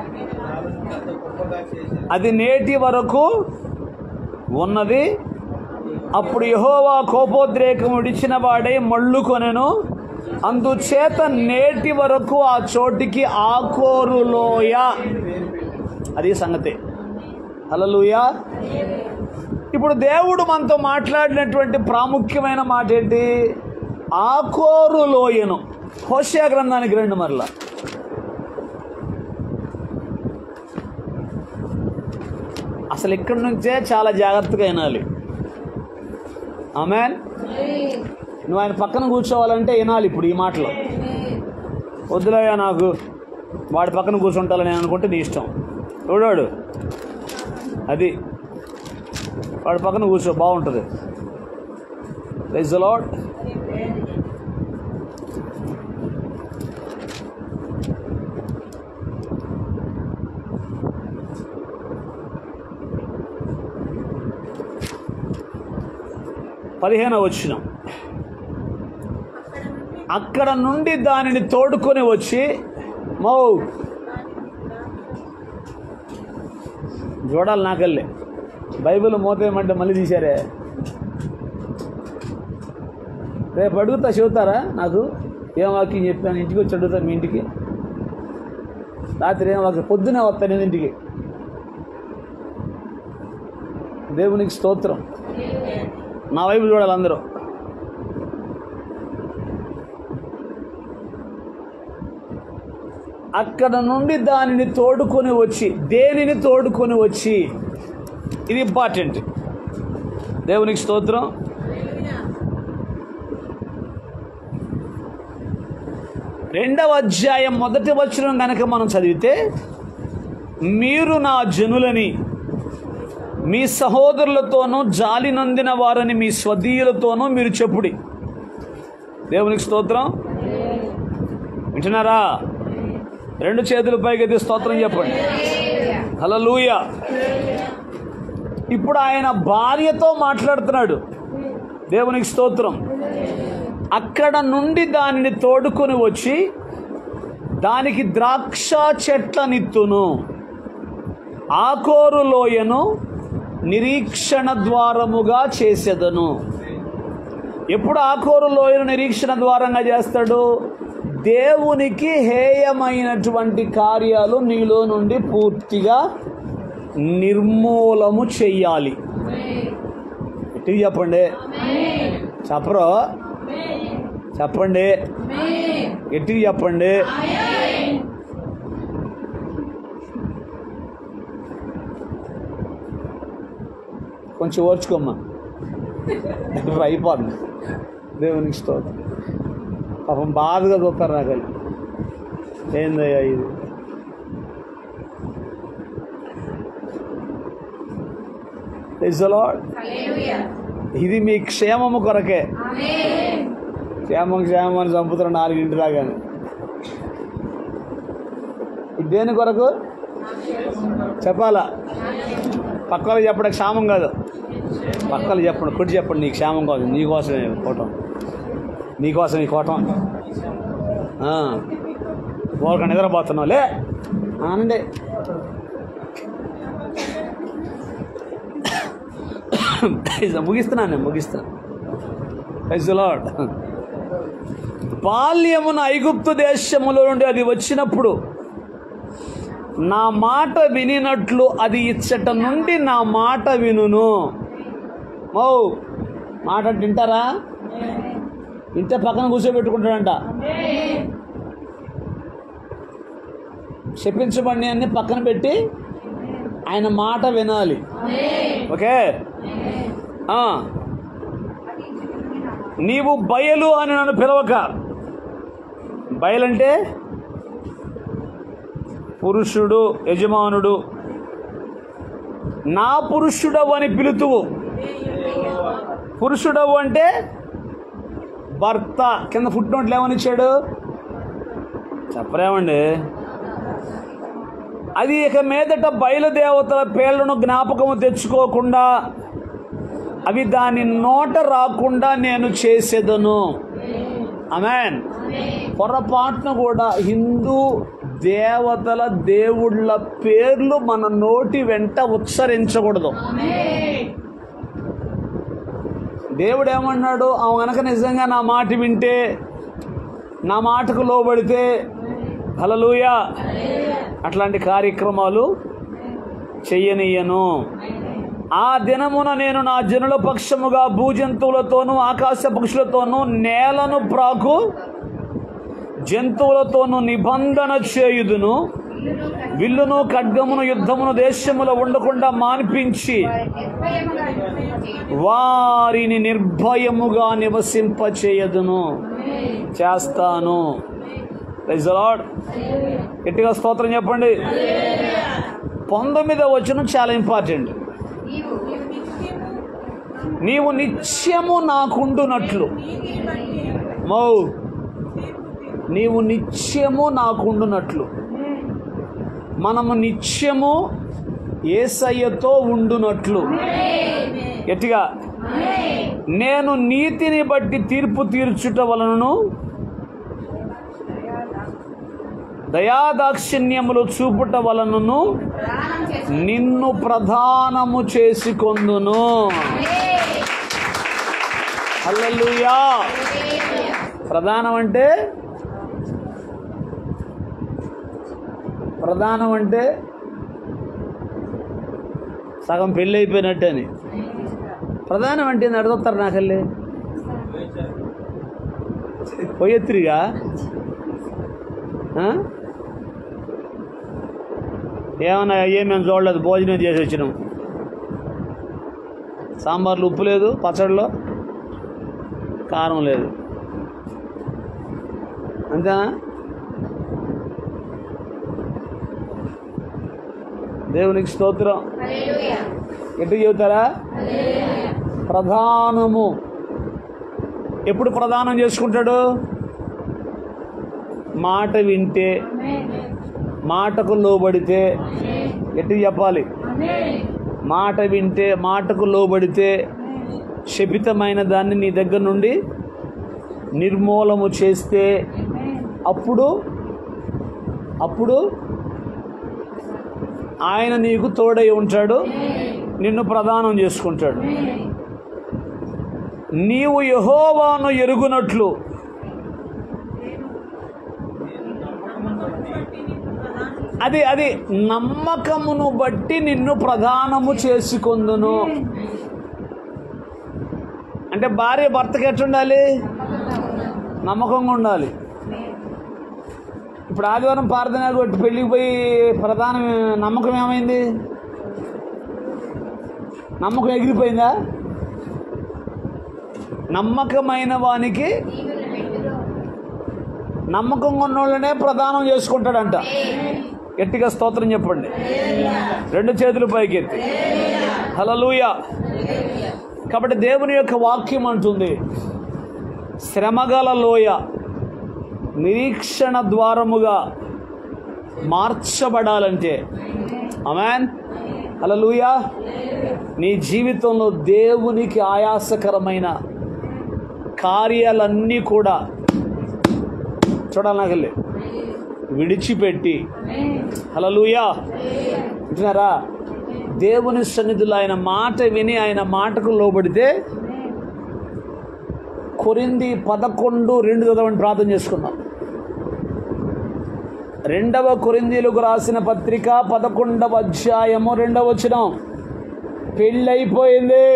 అది నేటి వరకు ఉన్నది. అప్పుడు యెహోవా కోపోద్రేకం విడిచిన వాడై మళ్ళుకొనెను. అందుచేత నేటి వరకు ఆ చోటికి ఆకోరు లోయ. అది సంగతి. హల్లెలూయా. ఇప్పుడు దేవుడు మనతో మాట్లాడినటువంటి ప్రాముఖ్యమైన మాట ఏంటి? ఆకోరు లోయను. హోషేయ గ్రంథానికి రండి మరలా. అసలు ఇక్కడి నుంచే చాలా జాగ్రత్తగా వినాలి. ఆమేన్. నువ్వు ఆయన పక్కన కూర్చోవాలంటే వినాలి ఇప్పుడు ఈ మాటలు. వద్దులయ్యా నాకు వాడి పక్కన కూర్చుంటాలని నేను అనుకుంటే నీ ఇష్టం. చూడాడు అది వాడి పక్కన కూర్చో, బాగుంటుంది. Praise the lord. పదిహేనవ వచనం. అక్కడ నుండి దానిని తోడుకొని వచ్చి చూడాలి. నాకల్లే బైబిల్ మోతేయమంటే మళ్ళీ తీశారే. రేపు అడుగుతా, చెబుతారా నాకు ఏం వాక్యం చెప్పాను? ఇంటికి వచ్చి అడుగుతాను మీ ఇంటికి. రాత్రి ఏం వాక్యం? పొద్దునే వస్తాను నేను ఇంటికి. దేవునికి స్తోత్రం. నా వైపు చూడాలి అందరూ. అక్కడ నుండి దానిని తోడుకొని వచ్చి, దేనిని తోడుకొని వచ్చి, ఇది ఇంపార్టెంట్. దేవునికి స్తోత్రం. రెండవ అధ్యాయం 1వ వచనం కనుక మనం చదివితే, మీరు నా జనులని మీ సహోదరులతోనూ జాలి నొందిన వారని మీ స్వదీయులతోనూ మీరు చెప్పుడి. దేవునికి స్తోత్రం. వింటున్నారా? 2 చేతుల పైకి స్తోత్రం చెప్పండి. హల్లెలూయా. ఇప్పుడు ఆయన భార్యతో మాట్లాడుతున్నాడు. దేవునికి స్తోత్రం. అక్కడ నుండి దానిని తోడుకొని వచ్చి దానికి ద్రాక్ష చెట్లనిత్తును, ఆకోరు లోయను నిరీక్షణ ద్వారముగా చేసేదను. ఎప్పుడు ఆకోరు లోయను నిరీక్షణ ద్వారంగా చేస్తాడు? దేవునికి హేయమైనటువంటి కార్యాలు నీలో నుండి పూర్తిగా నిర్మూలము చెయ్యాలి. గట్టిగా చెప్పండి. చెప్పరు? చెప్పండి, గట్టిగా చెప్పండి. కొంచెం ఓర్చుకోమ్మా, అయిపోతుంది. దేవునికి స్తోత్రం. పాపం బాధగా చూస్తారు నాకు. ఏందయ్యా ఇది? Praise the lord. ఇది మీ క్షేమము కొరకే. క్షేమం అని చంపుతారు 4 దాకా. ఇది దేని కొరకు చెప్పాలా? పక్కలు చెప్పడం క్షేమం కాదు. పక్కలు చెప్పండి, కొట్టి చెప్పండి. నీ క్షేమం కాదు, నీకోసమే కోటం, నీకోసం ఈ కోటం. ఓరక నిద్రపోతున్నావు లే అనండి. ముగిస్తున్నాను. Praise the lord. బాల్యమున ఐగుప్తు దేశములో నుండి అది వచ్చినప్పుడు నా మాట వినినట్లు అది ఇచ్చట నుండి నా మాట వినును. మాట వింటారా? వింటే పక్కన కూర్చోబెట్టుకుంటాడంట. చెప్పించబడి అన్ని పక్కన పెట్టి ఆయన మాట వినాలి. ఓకే. నీవు బయలు అని నన్ను పిలవక. బయలంటే పురుషుడు, యజమానుడు. నా పురుషుడవు అని పిలుతువు. పురుషుడవు అంటే భర్త. కింద ఫుట్ నోట్లు ఏమని ఇచ్చాడు చెప్పలేమండి. అది ఇక మీదట బయలుదేవతల పేర్లను జ్ఞాపకము తెచ్చుకోకుండా అవి దాని నోట రాకుండా నేను చేసేదను. ఆమేన్. పొరపాటున కూడా హిందూ దేవతల దేవుళ్ళ పేర్లు మన నోటి వెంట ఉచ్చరించకూడదు. దేవుడు ఏమన్నాడు? ఆమె కనుక నిజంగా నా మాట వింటే, నా మాటకు లోబడితే, హల్లెలూయా, అట్లాంటి కార్యక్రమాలు చెయ్యనీయను. ఆ దినమున నేను నా జనుల పక్షముగా భూజంతువులతోనూ ఆకాశ పక్షులతోనూ నేలను ప్రాకు జంతువులతోనూ నిబంధన చేయుదును. విల్లును ఖడ్గమును యుద్ధమును దేశములో ఉండకుండా మాన్పించి వారిని నిర్భయముగా నివసింపచేయదును. చేస్తాను. Praise the lord. గట్టిగా స్తోత్రం చెప్పండి. 19వ వచనం చాలా ఇంపార్టెంట్. నీవు నిత్యము నాకుండునట్లు. నీవు నిత్యము నాకుండునట్లు. మనము నిత్యము యేసయ్యతో ఉండునట్లు. గట్టిగా, నేను నీతిని బట్టి తీర్పు తీర్చుట వలనను దయాదాక్షిణ్యములు చూపుట వలనను నిన్ను ప్రధానము చేసుకొందును. హల్లెలూయా. ప్రధానం అంటే సగం పెళ్ళి అయిపోయినట్టు అని. ప్రధానం అంటే నడుదొత్తారు నాకెళ్ళి పోయెత్తిరిగా ఏమన్నా ఏం మేము చూడలేదు, భోజనం చేసి వచ్చినాం. సాంబార్లో ఉప్పు లేదు, పచ్చడిలో కారం లేదు, అంతేనా? దేవునికి స్తోత్రం. ఎటు చెబుతారా? ప్రధానము ఎప్పుడు ప్రదానం చేసుకుంటాడు? మాట వింటే, మాటకు లోబడితే. ఎట్టి చెప్పాలి? మాట వింటే, మాటకు లోబడితే శపితమైన దాన్ని నీ దగ్గర నుండి నిర్మూలము చేస్తే అప్పుడు ఆయన నీకు తోడై ఉంటాడు, నిన్ను ప్రదానం చేసుకుంటాడు. నీవు యెహోవాను ఎరుగునట్లు అది నమ్మకమును బట్టి నిన్ను ప్రదానము చేసుకొందును. అంటే భార్య భర్తకి ఎట్లుండాలి? నమ్మకంగా ఉండాలి. ఇప్పుడు ఆదివారం ప్రార్థన కొట్టి పెళ్ళికి పోయి ప్రధానం నమ్మకం ఏమైంది? నమ్మకం ఎగిరిపోయిందా? నమ్మకమైన వానికి, నమ్మకంగా ఉన్నోళ్ళనే ప్రదానం చేసుకుంటాడంట. గట్టిగా స్తోత్రం చెప్పండి, రెండు చేతులు పైకెత్తి. హల్లెలూయా. కాబట్టి దేవుని యొక్క వాక్యం అంటుంది, శ్రమగల లోయ నిరీక్షణ ద్వారముగా మార్చబడాలంటే, ఆమేన్, హల్లెలూయా, నీ జీవితంలో దేవునికి ఆయాసకరమైన కార్యాలన్నీ కూడా చూడాలి విడిచిపెట్టి, హల్లెలూయా అంటున్నారా, దేవుని సన్నిధిలో ఆయన మాట విని ఆయన మాటకు లోబడితే. కొరింథీ 11:2 చదవండి, ప్రార్థన చేసుకుందాం. 2వ కొరింథీయులకు రాసిన పత్రిక 11వ అధ్యాయము 2వ వచనం. పెళ్ళైపోయింది,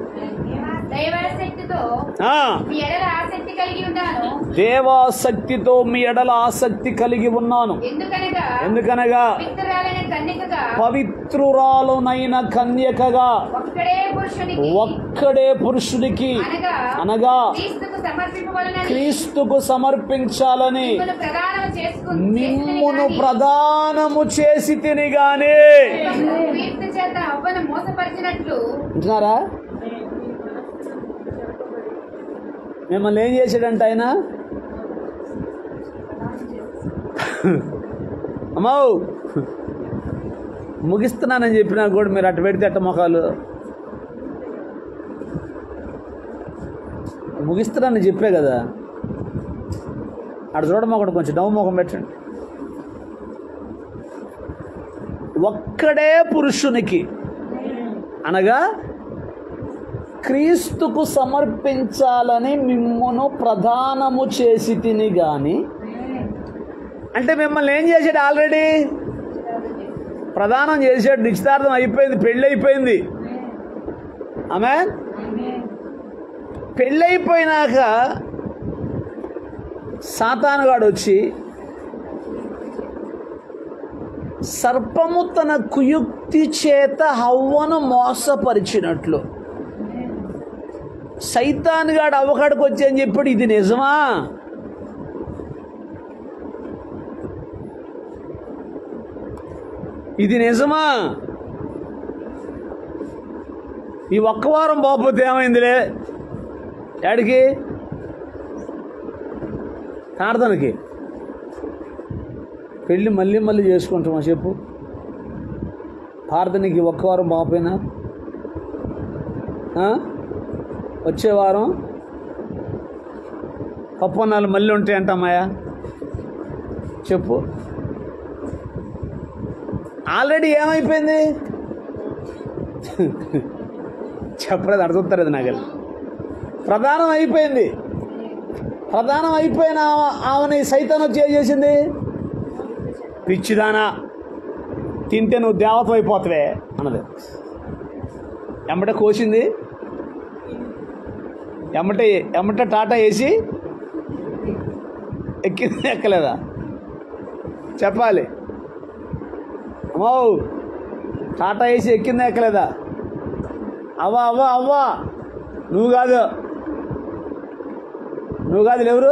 దేవాసక్తితో మీ ఎడల ఆసక్తి కలిగి ఉన్నాను. ఎందుకనగా పవిత్రురాలునైన కన్యకగా ఒక్కడే పురుషునికి అనగా క్రీస్తుకు సమర్పించాలని మిమ్మును ప్రదానము చేసి తిని గాని. అంటున్నారా? మిమ్మల్ని ఏం చేశాడంట ఆయన? అమ్మా ముగిస్తున్నానని చెప్పినా కూడా మీరు అటు పెడితే అట్ట మొఖాలు. ముగిస్తున్నానని చెప్పే కదా, అటు చూడమొకటి కొంచెం నవ్వు ముఖం పెట్టండి. ఒక్కడే పురుషునికి అనగా క్రీస్తుకు సమర్పించాలని మిమ్మును ప్రదానము చేసి తిని గాని. అంటే మిమ్మల్ని ఏం చేశాడు? ఆల్రెడీ ప్రదానం చేశాడు, నిశ్చితార్థం అయిపోయింది, పెళ్ళి అయిపోయింది. ఆమేన్. పెళ్ళైపోయినాక సాతానుగాడు వచ్చి సర్పము తన కుయుక్తి చేత హవ్వను మోసపరిచినట్లు సైతానుగాడు అవ్వకాడికి వచ్చి అని చెప్పాడు. ఇది నిజమా? ఇది నిజమా? ఈ ఒక్క వారం పోకపోతే ఏమైందిలే, యాడికి? ప్రార్థనకి. పెళ్ళి మళ్ళీ మళ్ళీ చేసుకుంటామా చెప్పు? ప్రార్థనకి ఒక్క వారం పోకపోయినా వచ్చే వారం పప్పన్నాలు మళ్ళీ ఉంటాయంటమ్మాయా చెప్పు? ఆల్రెడీ ఏమైపోయింది చెప్పలేదు, అడుగుతారు. అది నాకు ప్రధానం అయిపోయింది. ప్రధానం అయిపోయిన ఆమెని సైతాన్ వచ్చి ఏం చేసింది? పిచ్చిదానా, తింటే నువ్వు దేవత అయిపోతావే అన్నది. ఎంబటే కోసింది, ఎమ్మట టాటా వేసి ఎక్కలేదా? చెప్పాలి. అమ్మో, టాటా వేసి ఎక్కిందా ఎక్కలేదా? అవ్వా నువ్వు కాదు ఎవరు?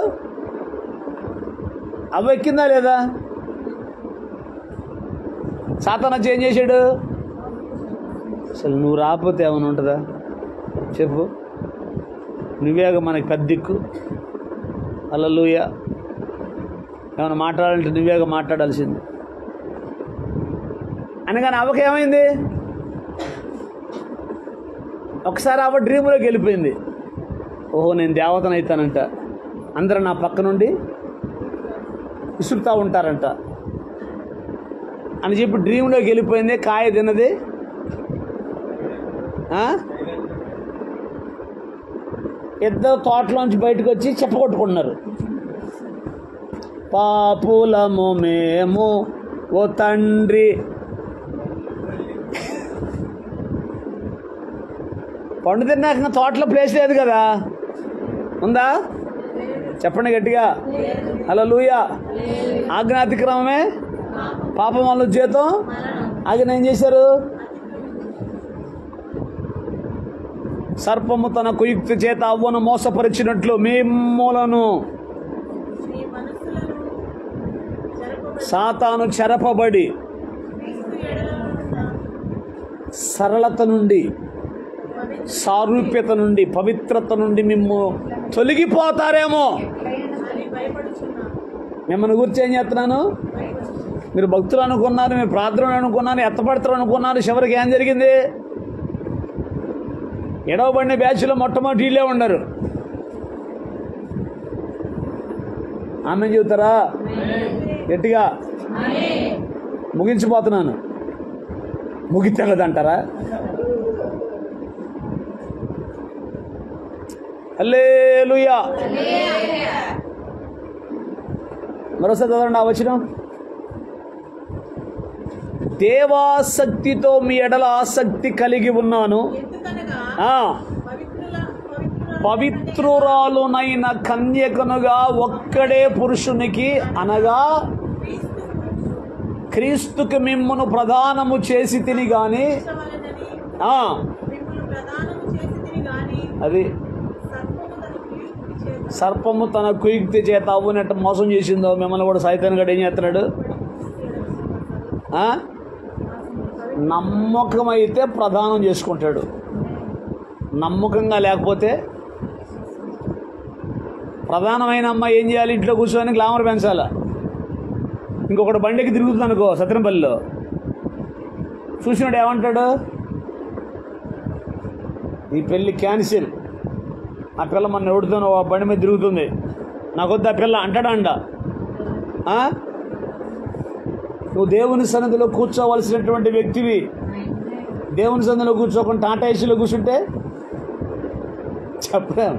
అవ్వ ఎక్కిందా లేదా? సాతాను వచ్చి ఏం చేశాడు? అసలు నువ్వు రాకపోతే ఏమైనా ఉంటుందా చెప్పు? నువ్వేగా మనకి పెద్ద దిక్కు. హల్లెలూయా. ఏమైనా మాట్లాడాలంటే నువ్వేగా మాట్లాడాల్సింది. అనగానే అవ్వకేమైంది? ఒకసారి అవ్వ డ్రీమ్లోకి వెళ్ళిపోయింది. ఓహో, నేను దేవతను అవుతానంట, అందరూ నా పక్క నుండి విసురుతూ ఉంటారంట అని చెప్పి డ్రీమ్లోకి వెళ్ళిపోయింది. కాయ తిన్నది. ఇద్దరు తోటలోంచి బయటకు వచ్చి చెప్పగొట్టుకుంటున్నారు. పాపులము మేము ఓ తండ్రి. పండు తిన్నాక తోటలో ప్లేస్ లేదు కదా, ఉందా? చెప్పండి గట్టిగా. హల్లెలూయా. ఆజ్ఞాతిక్రమమే పాపం వల్ల జీతం. ఆజ్ఞ ఏం చేశారు? సర్పము తన కుయుక్తి చేత అవ్వను మోసపరిచినట్లు మిమ్ములను సాతాను చెరపబడి సరళత నుండి, సారూప్యత నుండి, పవిత్రత నుండి మిమ్ము తొలగిపోతారేమో. మిమ్మల్ని గురించి ఏం చేస్తున్నాను? మీరు భక్తులు అనుకున్నారు, మీరు ప్రార్థనలు అనుకున్నారు, ఎత్తపడతారు అనుకున్నారు. చివరికి ఏం జరిగింది? ఎడవబడిన బ్యాచ్లో మొట్టమొదటి వీళ్ళే ఉండరు. ఆమె చెబుతారా గట్టిగా? ముగించిపోతున్నాను. ముగితేదంటారా? హల్లెలూయా. మరోసారి చదవండి ఆ వచనం. దేవాసక్తితో మీ ఎడల ఆసక్తి కలిగి ఉన్నాను, పవిత్రురాలునైన కన్యకనుగా ఒక్కడే పురుషునికి అనగా క్రీస్తుకి మిమ్మును ప్రదానము చేసి తిని గాని, అది సర్పము తన కుయుక్తి చేత అవ్వనట్టు మోసం చేసిందో మిమ్మల్ని కూడా సైతాన్ గడు ఏం చేస్తున్నాడు? నమ్మకమైతే ప్రదానం చేసుకుంటాడు, నమ్మకంగా లేకపోతే ప్రధానమైన అమ్మాయి ఏం చేయాలి? ఇంట్లో కూర్చొని గ్లామర్ పెంచాలా. ఇంకొకటి బండికి తిరుగుతుంది అనుకో సత్రంపల్లిలో, చూసినాడు ఏమంటాడు? ఈ పెళ్ళి క్యాన్సిల్, ఆ పిల్ల మన ఎవడుతో బండి మీద తిరుగుతుంది, నాకొద్దు ఆ పిల్ల అంటాడంట. నువ్వు దేవుని సన్నిధిలో కూర్చోవలసినటువంటి వ్యక్తివి. దేవుని సన్నిధిలో కూర్చోకుండా టాటా ఏసీలో కూర్చుంటే చెప్పలేం.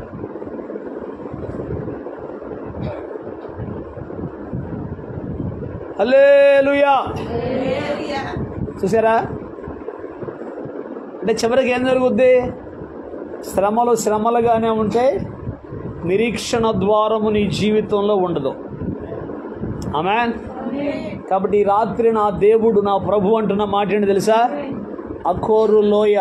హల్లెలూయా. చూసారా? అంటే చివరికి ఏం జరుగుద్ది? శ్రమలు శ్రమలుగానే ఉంటే నిరీక్షణ ద్వారము నీ జీవితంలో ఉండదు. ఆమేన్. కాబట్టి ఈ రాత్రి నా దేవుడు, నా ప్రభు అంటున్న మాట ఏంటి తెలుసా? అఖోరు లోయ,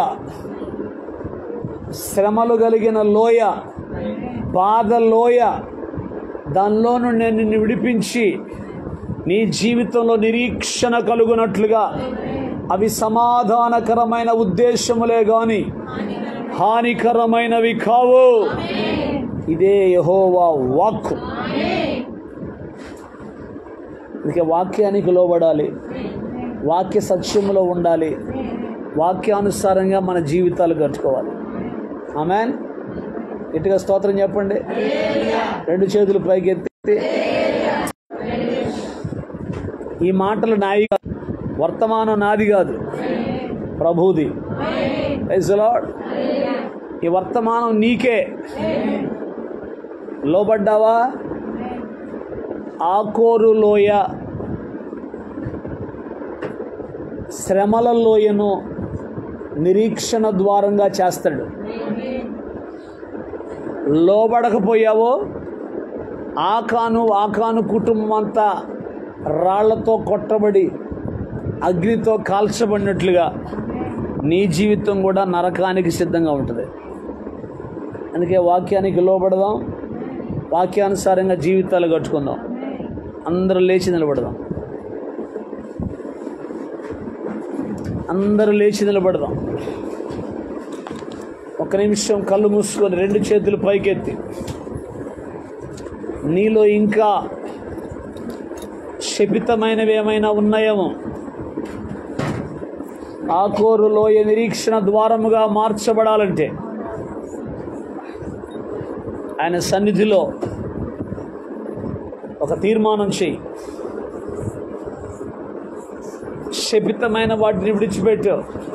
శ్రమలు కలిగిన లోయ, బాధ లోయ, దానిలో నుండి నేను నిన్ను విడిపించి నీ జీవితంలో నిరీక్షణ కలుగునట్లుగా, అవి సమాధానకరమైన ఉద్దేశములే గాని హానికరమైనవి కావు. ఇదే యెహోవా వాక్కు. అందుకే వాక్యానికి లోబడాలి, వాక్య సత్యములో ఉండాలి, వాక్యానుసారంగా మన జీవితాలు గడుచుకోవాలి. ఆమేన్. గట్టిగా స్తోత్రం చెప్పండి. రెండు చేతులు పైకెత్తి. ఈ మాటలు నాయి కాదు, వర్తమానం నాది కాదు, ప్రభుది. Praise the lord. ఈ వర్తమానం నీకే. లోబడ్డావా? ఆకోరు లోయ, శ్రమల లోయను నిరీక్షణ ద్వారంగా చేస్తాడు. లోబడకపోయావో ఆకాను కుటుంబం అంతా రాళ్లతో కొట్టబడి అగ్నితో కాల్చబడినట్లుగా నీ జీవితం కూడా నరకానికి సిద్ధంగా ఉంటుంది. అందుకే వాక్యానికి లోబడదాం, వాక్యానుసారంగా జీవితాలు కట్టుకుందాం. అందరూ లేచి నిలబడదాం, అందరూ లేచి నిలబడదాం. ఒక నిమిషం కళ్ళు మూసుకొని 2 చేతులు పైకెత్తి, నీలో ఇంకా శపితమైనవి ఏమైనా ఉన్నాయేమో, ఆకోరు లోయ నిరీక్షణ ద్వారముగా మార్చబడాలంటే ఆయన సన్నిధిలో ఒక తీర్మానం చేయి. శపితమైన వాటిని విడిచిపెట్టు.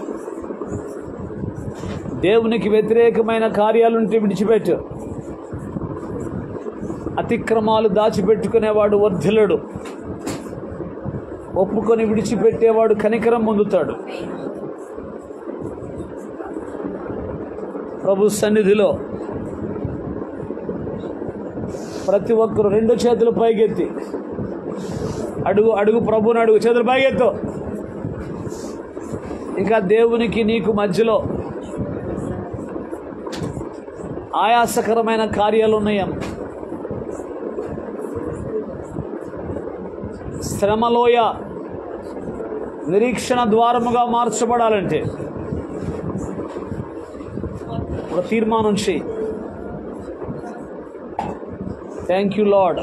దేవునికి వ్యతిరేకమైన కార్యాలుంటే విడిచిపెట్టు. అతిక్రమాలు దాచిపెట్టుకునేవాడు వర్ధిల్లుడు, ఒప్పుకొని విడిచిపెట్టేవాడు కనికరం పొందుతాడు. ప్రభు సన్నిధిలో ప్రతి ఒక్కరు 2 చేతులు పైకెత్తి అడుగు ప్రభుని అడుగు. చేతులు పైకెత్తు. ఇంకా దేవునికి నీకు మధ్యలో ఆయాసకరమైన కార్యాలు ఉన్నాయేమో, శ్రమలోయ నిరీక్షణ ద్వారముగా మార్చబడాలంటే ఒక తీర్మానం చేయి. Thank you lord.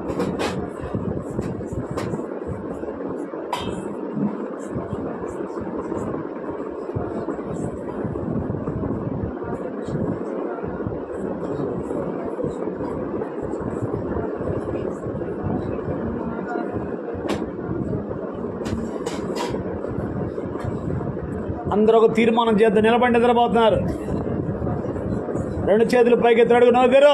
అందరూ ఒక తీర్మానం చేద్దాం. నిలబడి నిద్రపోతున్నారు. 2 చేతులు పైకెత్తి అడుగు. నలుగురు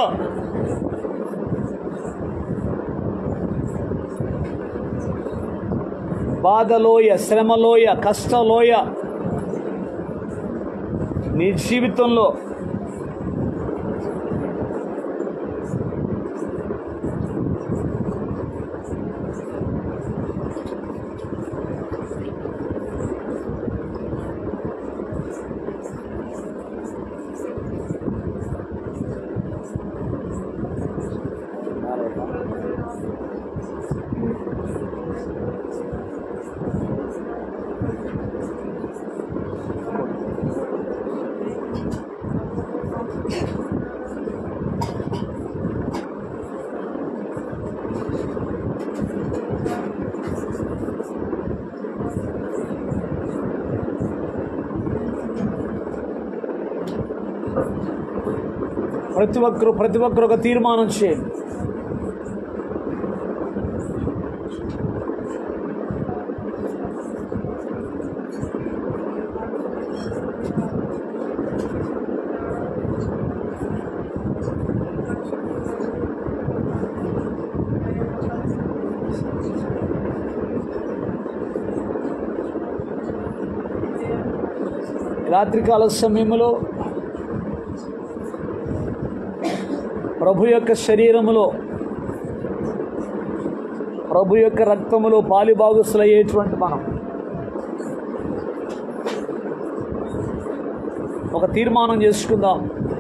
బాధలోయ, శ్రమలోయ, కష్టలోయ నీ జీవితంలో ప్రతి ఒక్కరు ఒక తీర్మానం చేయండి. రాత్రికాల సమయంలో ప్రభు యొక్క శరీరములో, ప్రభు యొక్క రక్తములో పాలిభాగస్తులయ్యేటువంటి మనం ఒక తీర్మానం చేసుకుందాం.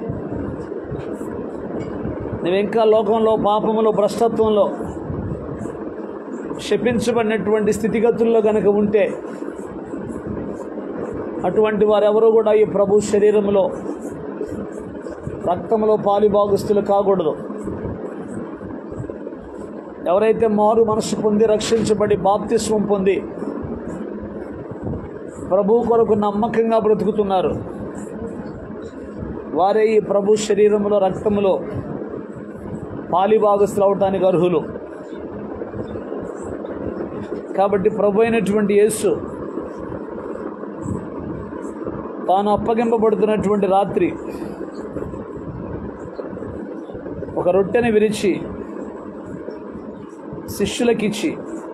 నువ్వింకా లోకంలో, పాపములో, భ్రష్టత్వంలో శపించబడినటువంటి స్థితిగతుల్లో కనుక ఉంటే అటువంటి వారెవరూ కూడా ఈ ప్రభు శరీరములో, రక్తంలో పాలిభాగస్తులు కాకూడదు. ఎవరైతే మారు మనసు పొంది, రక్షించబడి, బాప్తిస్మం పొంది ప్రభు కొరకు నమ్మకంగా బ్రతుకుతున్నారు, వారే ఈ ప్రభు శరీరములో, రక్తములో పాలిభాగస్తులు అవటానికి అర్హులు. కాబట్టి ప్రభు అయినటువంటి యేసు తాను అప్పగింపబడుతున్నటువంటి రాత్రి ఒక రొట్టెని విరిచి శిష్యులకిచ్చి,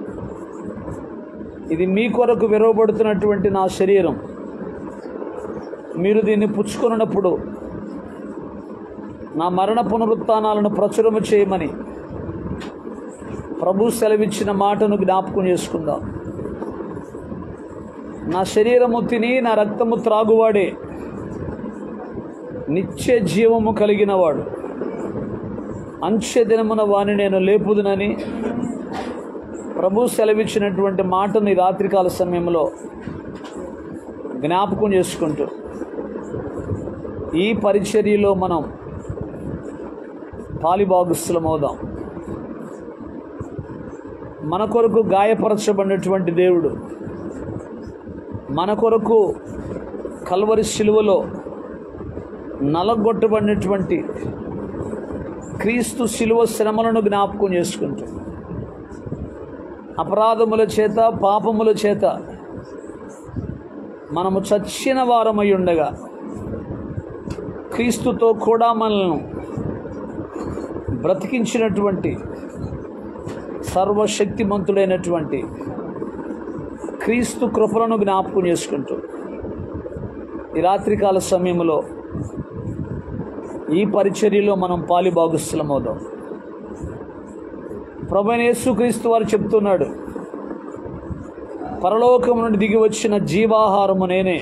ఇది మీ కొరకు విరవబడుతున్నటువంటి నా శరీరం, మీరు దీన్ని పుచ్చుకొనున్నప్పుడు నా మరణ పునరుత్థానాలను ప్రచురము చేయమని ప్రభు సెలవిచ్చిన మాటను జ్ఞాపకం చేసుకుందాం. నా శరీరము తిని నా రక్తము త్రాగువాడే నిత్య జీవము కలిగినవాడు, అంచె దినమున వాని నేను లేపుదునని ప్రభు సెలవిచ్చినటువంటి మాటని రాత్రికాల సమయంలో జ్ఞాపకం చేసుకుంటూ ఈ పరిచర్యలో మనం పాలిభాగస్థులమవుదాం. మన కొరకు గాయపరచబడినటువంటి దేవుడు, మన కొరకు కల్వరి శిలువలో నలగొట్టబడినటువంటి క్రీస్తు శిలువ శ్రమలను జ్ఞాపకం చేసుకుంటూ అపరాధముల చేత పాపముల చేత మనము చచ్చిన వారమై ఉండగా క్రీస్తుతో కూడా మనల్ని బ్రతికించినటువంటి సర్వశక్తిమంతుడైనటువంటి క్రీస్తు కృపలను జ్ఞాపకం చేసుకుంటూ ఈ రాత్రికాల సమయంలో ఈ పరిచర్యలో మనం పాలిభాగస్థులమవుదాం. ప్రభువైన యేసుక్రీస్తు వారు చెప్తున్నాడు, పరలోకం నుండి దిగి వచ్చిన జీవాహారము నేనే,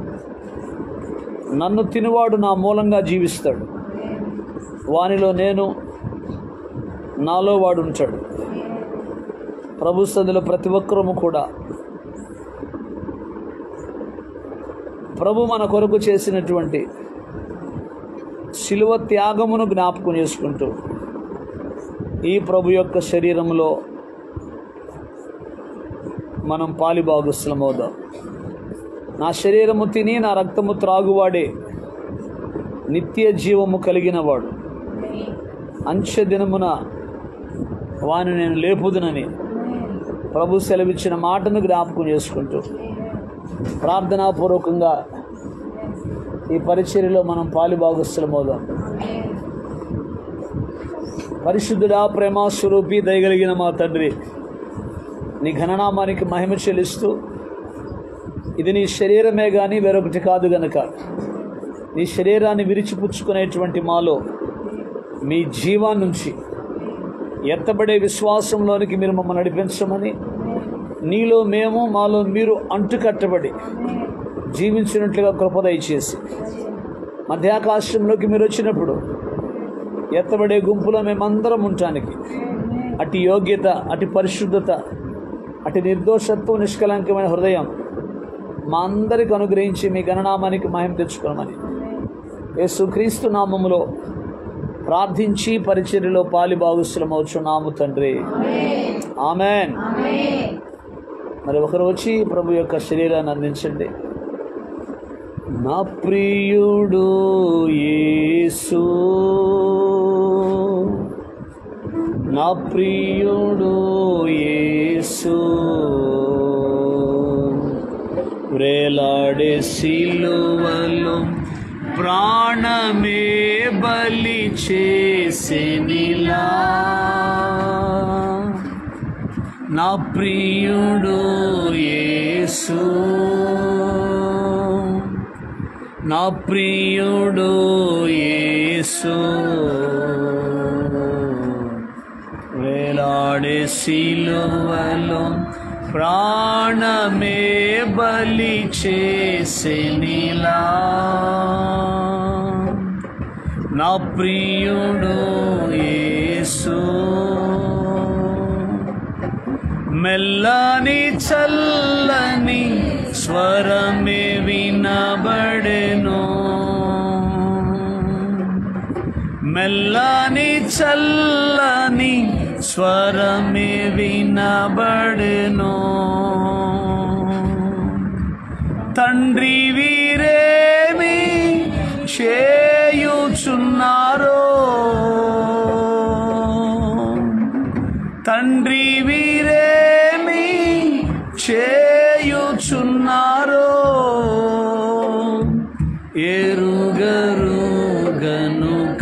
నన్ను తినువాడు నా మూలంగా జీవిస్తాడు, వానిలో నేను, నాలో వాడు ఉంటాడు. ప్రభు సన్నిధిలో ప్రతి ఒక్కరము కూడా ప్రభు మన కొరకు చేసినటువంటి శిలువ త్యాగమును జ్ఞాపకం చేసుకుంటూ ఈ ప్రభు యొక్క శరీరంలో మనం పాలిభాగస్థులమవుదాం. నా శరీరము తిని నా రక్తము త్రాగువాడే నిత్య జీవము కలిగినవాడు, అంచె దినమున వాని నేను లేపుదునని ప్రభు సెలవిచ్చిన మాటను జ్ఞాపకం చేసుకుంటూ ప్రార్థనాపూర్వకంగా ఈ పరిచర్యలో మనం పాలిభాగస్థులమవుదాం. పరిశుద్ధుడా, ప్రేమస్వరూపి, దయగలిగిన మా తండ్రి, నీ ఘననామానికి మహిమ చెల్లిస్తూ, ఇది నీ శరీరమే కానీ వేరొకటి కాదు గనుక నీ శరీరాన్ని విరిచిపుచ్చుకునేటువంటి మాలో మీ జీవాన్ని నుంచి ఎత్తబడే విశ్వాసంలోనికి మీరు మమ్మల్ని నడిపించమని, నీలో మేము మాలో మీరు అంటుకట్టబడి జీవించినట్లుగా కృప దయచేసి మధ్యాకాశంలోకి మీరు వచ్చినప్పుడు ఎత్తబడే గుంపులో మేమందరం ఉండటానికి అటు యోగ్యత, అటు పరిశుద్ధత, అటు నిర్దోషత్వం, నిష్కలంకమైన హృదయం మా అందరికి అనుగ్రహించి మీ గణనామానికి మహిమ తెచ్చుకోమని యేసుక్రీస్తు నామములో ప్రార్థించి పరిచర్యలో పాలిభాగస్థులమవుచున్నాము తండ్రి, ఆమెన్. మరి ఒకరు వచ్చి ప్రభు యొక్క శరీరాన్ని అందించండి. నా ప్రియుడు యేసు, నా ప్రియుడు యేసు, వేలాడే సిలువలో ప్రాణమే బలి చేసెనిలా, నా ప్రియుడు యేసు, నా ప్రియుడు యేసు, వేలాడే సిలువలో ప్రాణమే బలి చేసెనిలా, నా ప్రియుడు యేసు. మెల్లని చల్లని స్వరమే వినబడెను, మెల్లని చల్లని స్వరమే వినబడెను, తండ్రి వీరేమి చేయుచున్నారో, తండ్రి వీరేమి చేయుచున్నారో, ఎరుగరు గనుక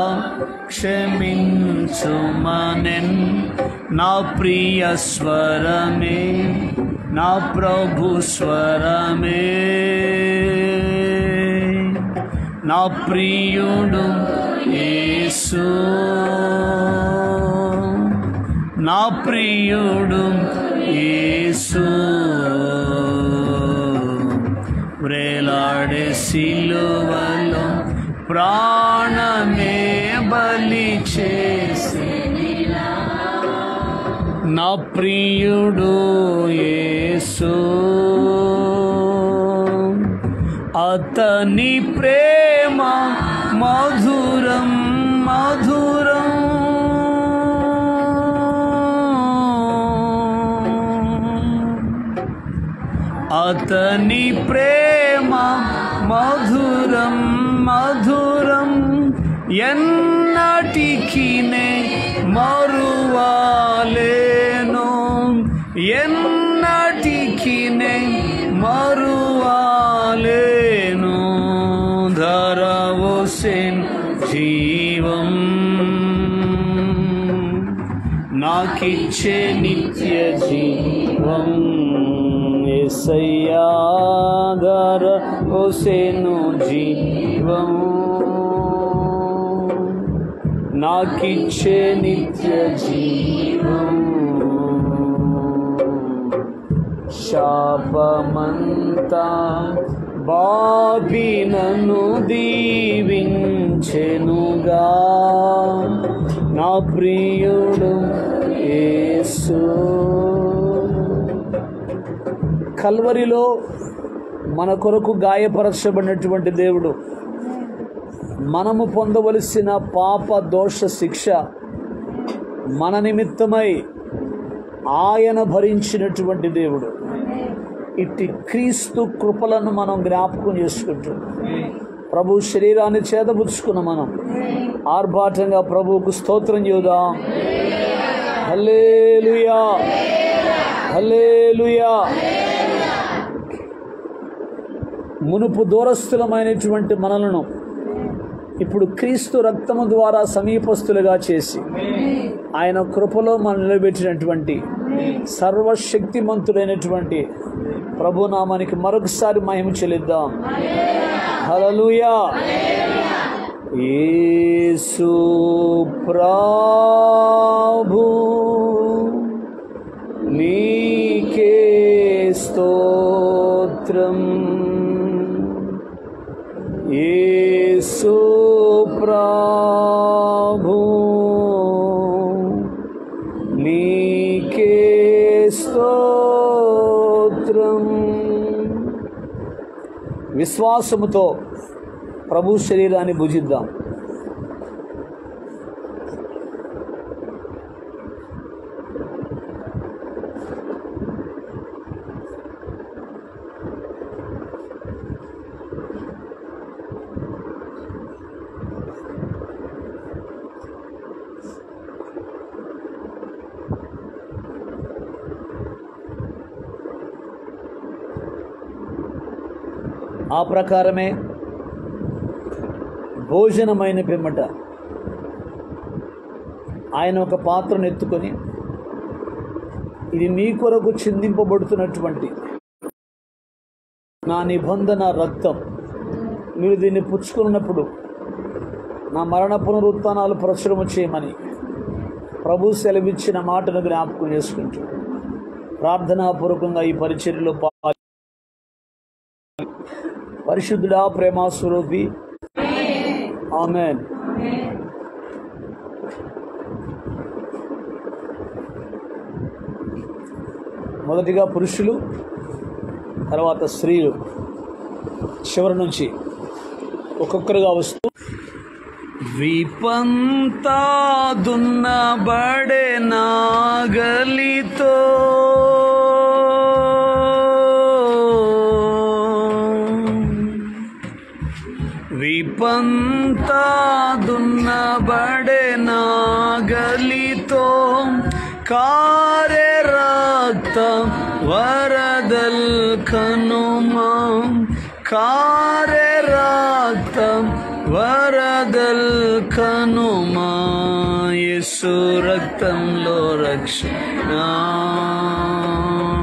క్షమించుమనెన్, నా ప్రియ స్వరమే, నా ప్రభు స్వరమే, నా ప్రియుడు యేసు, నా ప్రియుడు యేసు, వ్రేలాడే సిలువలో ప్రాణమే బలి చేసి, నా ప్రియుడు యేసు, అతని ప్రేమ మధురం మధురం, అతని ప్రేమ మధురం మధురం, ఎన్నటికి నే మరువాలేను, ఎన్నటికి నే మరువాలేను. ధరవోసెన్ జీవం నాకిచ్చే నిత్య జీవం, యేసయ్యా ధరవోసెను జీవం నాకిచ్చే నిత్య జీవం. శాపమంతా బాపి నన్ను దీవించెనుగా, నా ప్రియుడు యేసు. కల్వరిలో మన కొరకు గాయపరచబడినటువంటి దేవుడు మనము పొందవలసిన పాప దోష శిక్ష మన నిమిత్తమై ఆయన భరించినటువంటి దేవుడు. ఇట్టి క్రీస్తు కృపలను మనం జ్ఞాపకం చేసుకుంటూ ప్రభు శరీరాన్ని చేదపుచ్చుకున్న మనం ఆర్భాటంగా ప్రభువుకు స్తోత్రం చేద్దాం. హల్లెలూయా హల్లెలూయా. మునుపు దూరస్థులమైనటువంటి మనలను ఇప్పుడు క్రీస్తు రక్తము ద్వారా సమీపస్తులుగా చేసి ఆయన కృపలో మనం నిలబెట్టినటువంటి సర్వశక్తిమంతుడైనటువంటి ప్రభునామానికి మరొకసారి మహిమ చెల్లిద్దాం. హల్లెలూయా. యేసు ప్రభు నీకే స్తోత్రం, యేసు ప్రభు నీకే స్తోత్రం. విశ్వాసముతో ప్రభు శరీరాన్ని భుజిద్దాం. ఆ ప్రకారమే భోజనమైన పిమ్మట ఆయన ఒక పాత్రను ఎత్తుకొని, ఇది మీ కొరకు చిందింపబడుతున్నటువంటి నా నిబంధన రక్తం, మీరు దీన్ని పుచ్చుకున్నప్పుడు నా మరణ పునరుత్థానాలు ప్రచురము చేయమని ప్రభు సెలవిచ్చిన మాటను జ్ఞాపకం చేసుకుంటూ ప్రార్థనాపూర్వకంగా ఈ పరిచర్యలో పరిశుద్ధుడా ప్రేమ స్వరూపి ఆమేన్. మొదటిగా పురుషులు, తర్వాత స్త్రీలు, చివరి నుంచి ఒక్కొక్కరుగా వస్తూ విపంతా దున్నబడే నాగలితో విపంతా దున్నబడే నాగలితో కారే రక్తం వరదల్ కనుమా, కారే రక్తం వరదల్ కనుమా, యేసు రక్తంలో రక్షణ,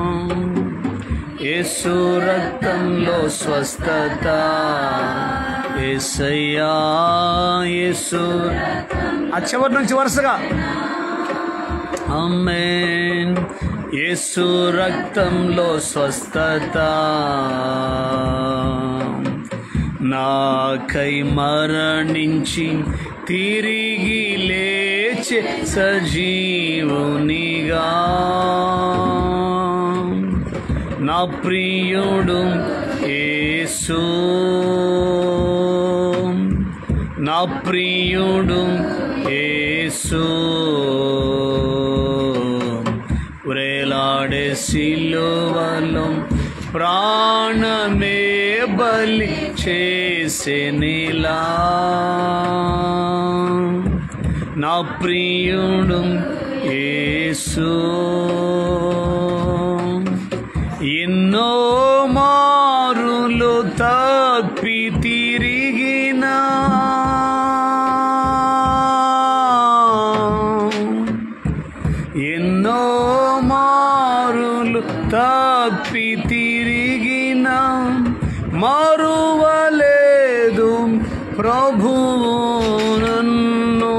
యేసు రక్తంలో స్వస్థత, యేసయ్యా యేసు. ఆ చివరి నుంచి వరుసగా ఆమేన్. యేసు రక్తంలో స్వస్థత, నాకై మరణించి తిరిగి లేచే సజీవునిగా, నా ప్రియుడు యేసు, నా ప్రియుడు యేసు. వ్రేలాడే సిలువలో ప్రాణమే బలి చేసెనిలా, నా ప్రియుడు యేసు. ఎన్నో మారులు తప్పి తిరిగినా, ఎన్నో మారులు తప్పి తిరిగినా, మరువలేదు ప్రభువు నన్ను,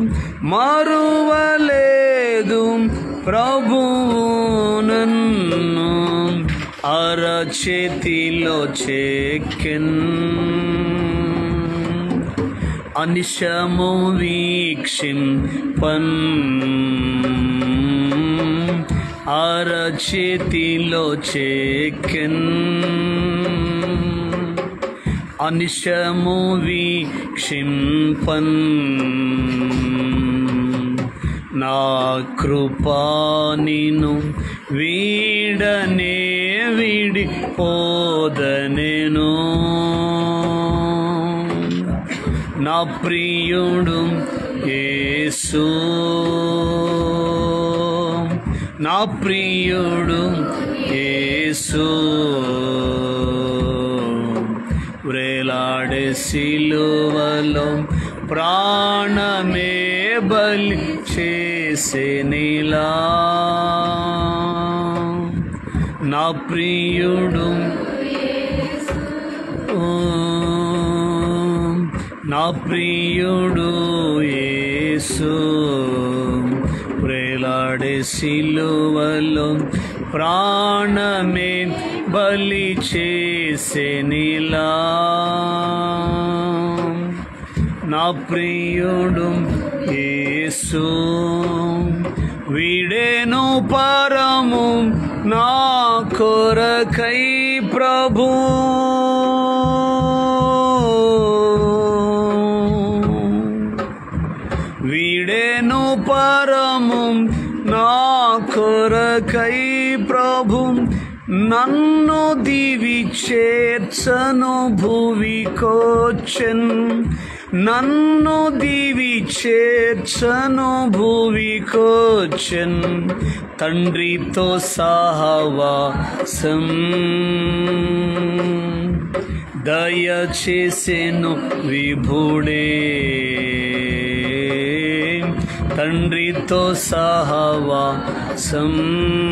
మరువలేదు ప్రభువు నన్ను. అరచేతిలో చెక్కెన్, అనిశము వీక్షింపన్, అరచేతిలో చెక్కెన్, అనిశము వీక్షింపన్. నా కృపా నిన్ను వీడనే విడిపోదనెను, నా ప్రియుడు యేసు, నా ప్రియుడు యేసు. వ్రేలాడే సిలువలో ప్రాణమే బలి చేసెనిలా, నా ప్రియుడు, నా ప్రియుడు యేసు. వ్రేలాడే సిలువలో ప్రాణమే బలి చేసెనిలా, నా ప్రియుడు యేసు. వీడేను పరము నా కొరకై ప్రభు, వీడేను పరము నా కొరకై ప్రభు, నన్ను దివి చేర్చను భువికొచ్చెన్, నన్ను దివి చేర్చను భువికొచ్చెన్. తండ్రితో సహవాసం దయచేసెను విభుడే, తండ్రితో సహవాసం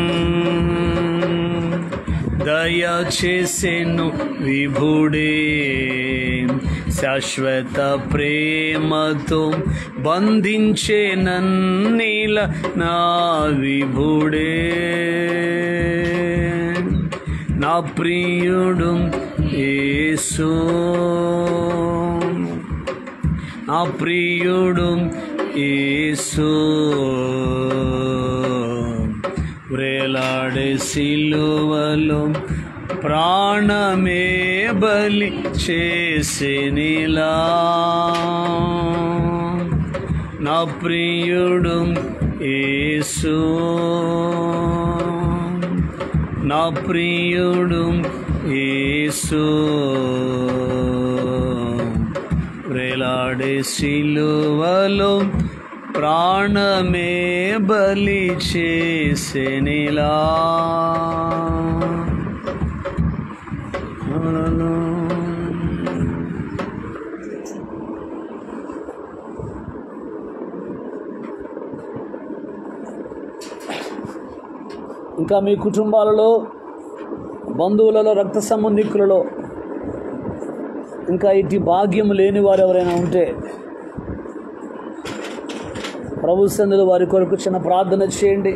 దయచేసెను విభుడే. శాశ్వత ప్రేమతో బంధించే నన్నిల నా విభుడే, నా ప్రియుడు యేసు, నా ప్రియుడు యేసు. వ్రేలాడే సిలువలో ప్రాణమే బలి చేసెనిలా, నా ప్రియుడు యేసు, నా ప్రియుడు యేసు. వ్రేలాడే సిలువలో ప్రాణమే బలి చేసెనిలా. ఇంకా మీ కుటుంబాలలో, బంధువులలో, రక్త సంబంధికులలో ఇంకా ఇటు భాగ్యం లేని వారు ఎవరైనా ఉంటే ప్రభు సన్నిధిలో వారి కొరకు చిన్న ప్రార్థన చేయండి.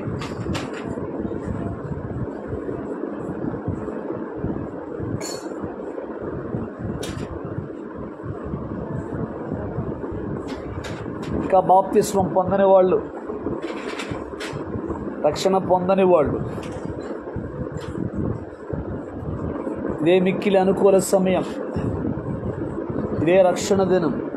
ఇంకా బాప్తిస్మం పొందని వాళ్ళు, రక్షణ పొందని వాళ్ళు, ఇదే మిక్కిలి అనుకూల సమయం, ఇదే రక్షణ దినం.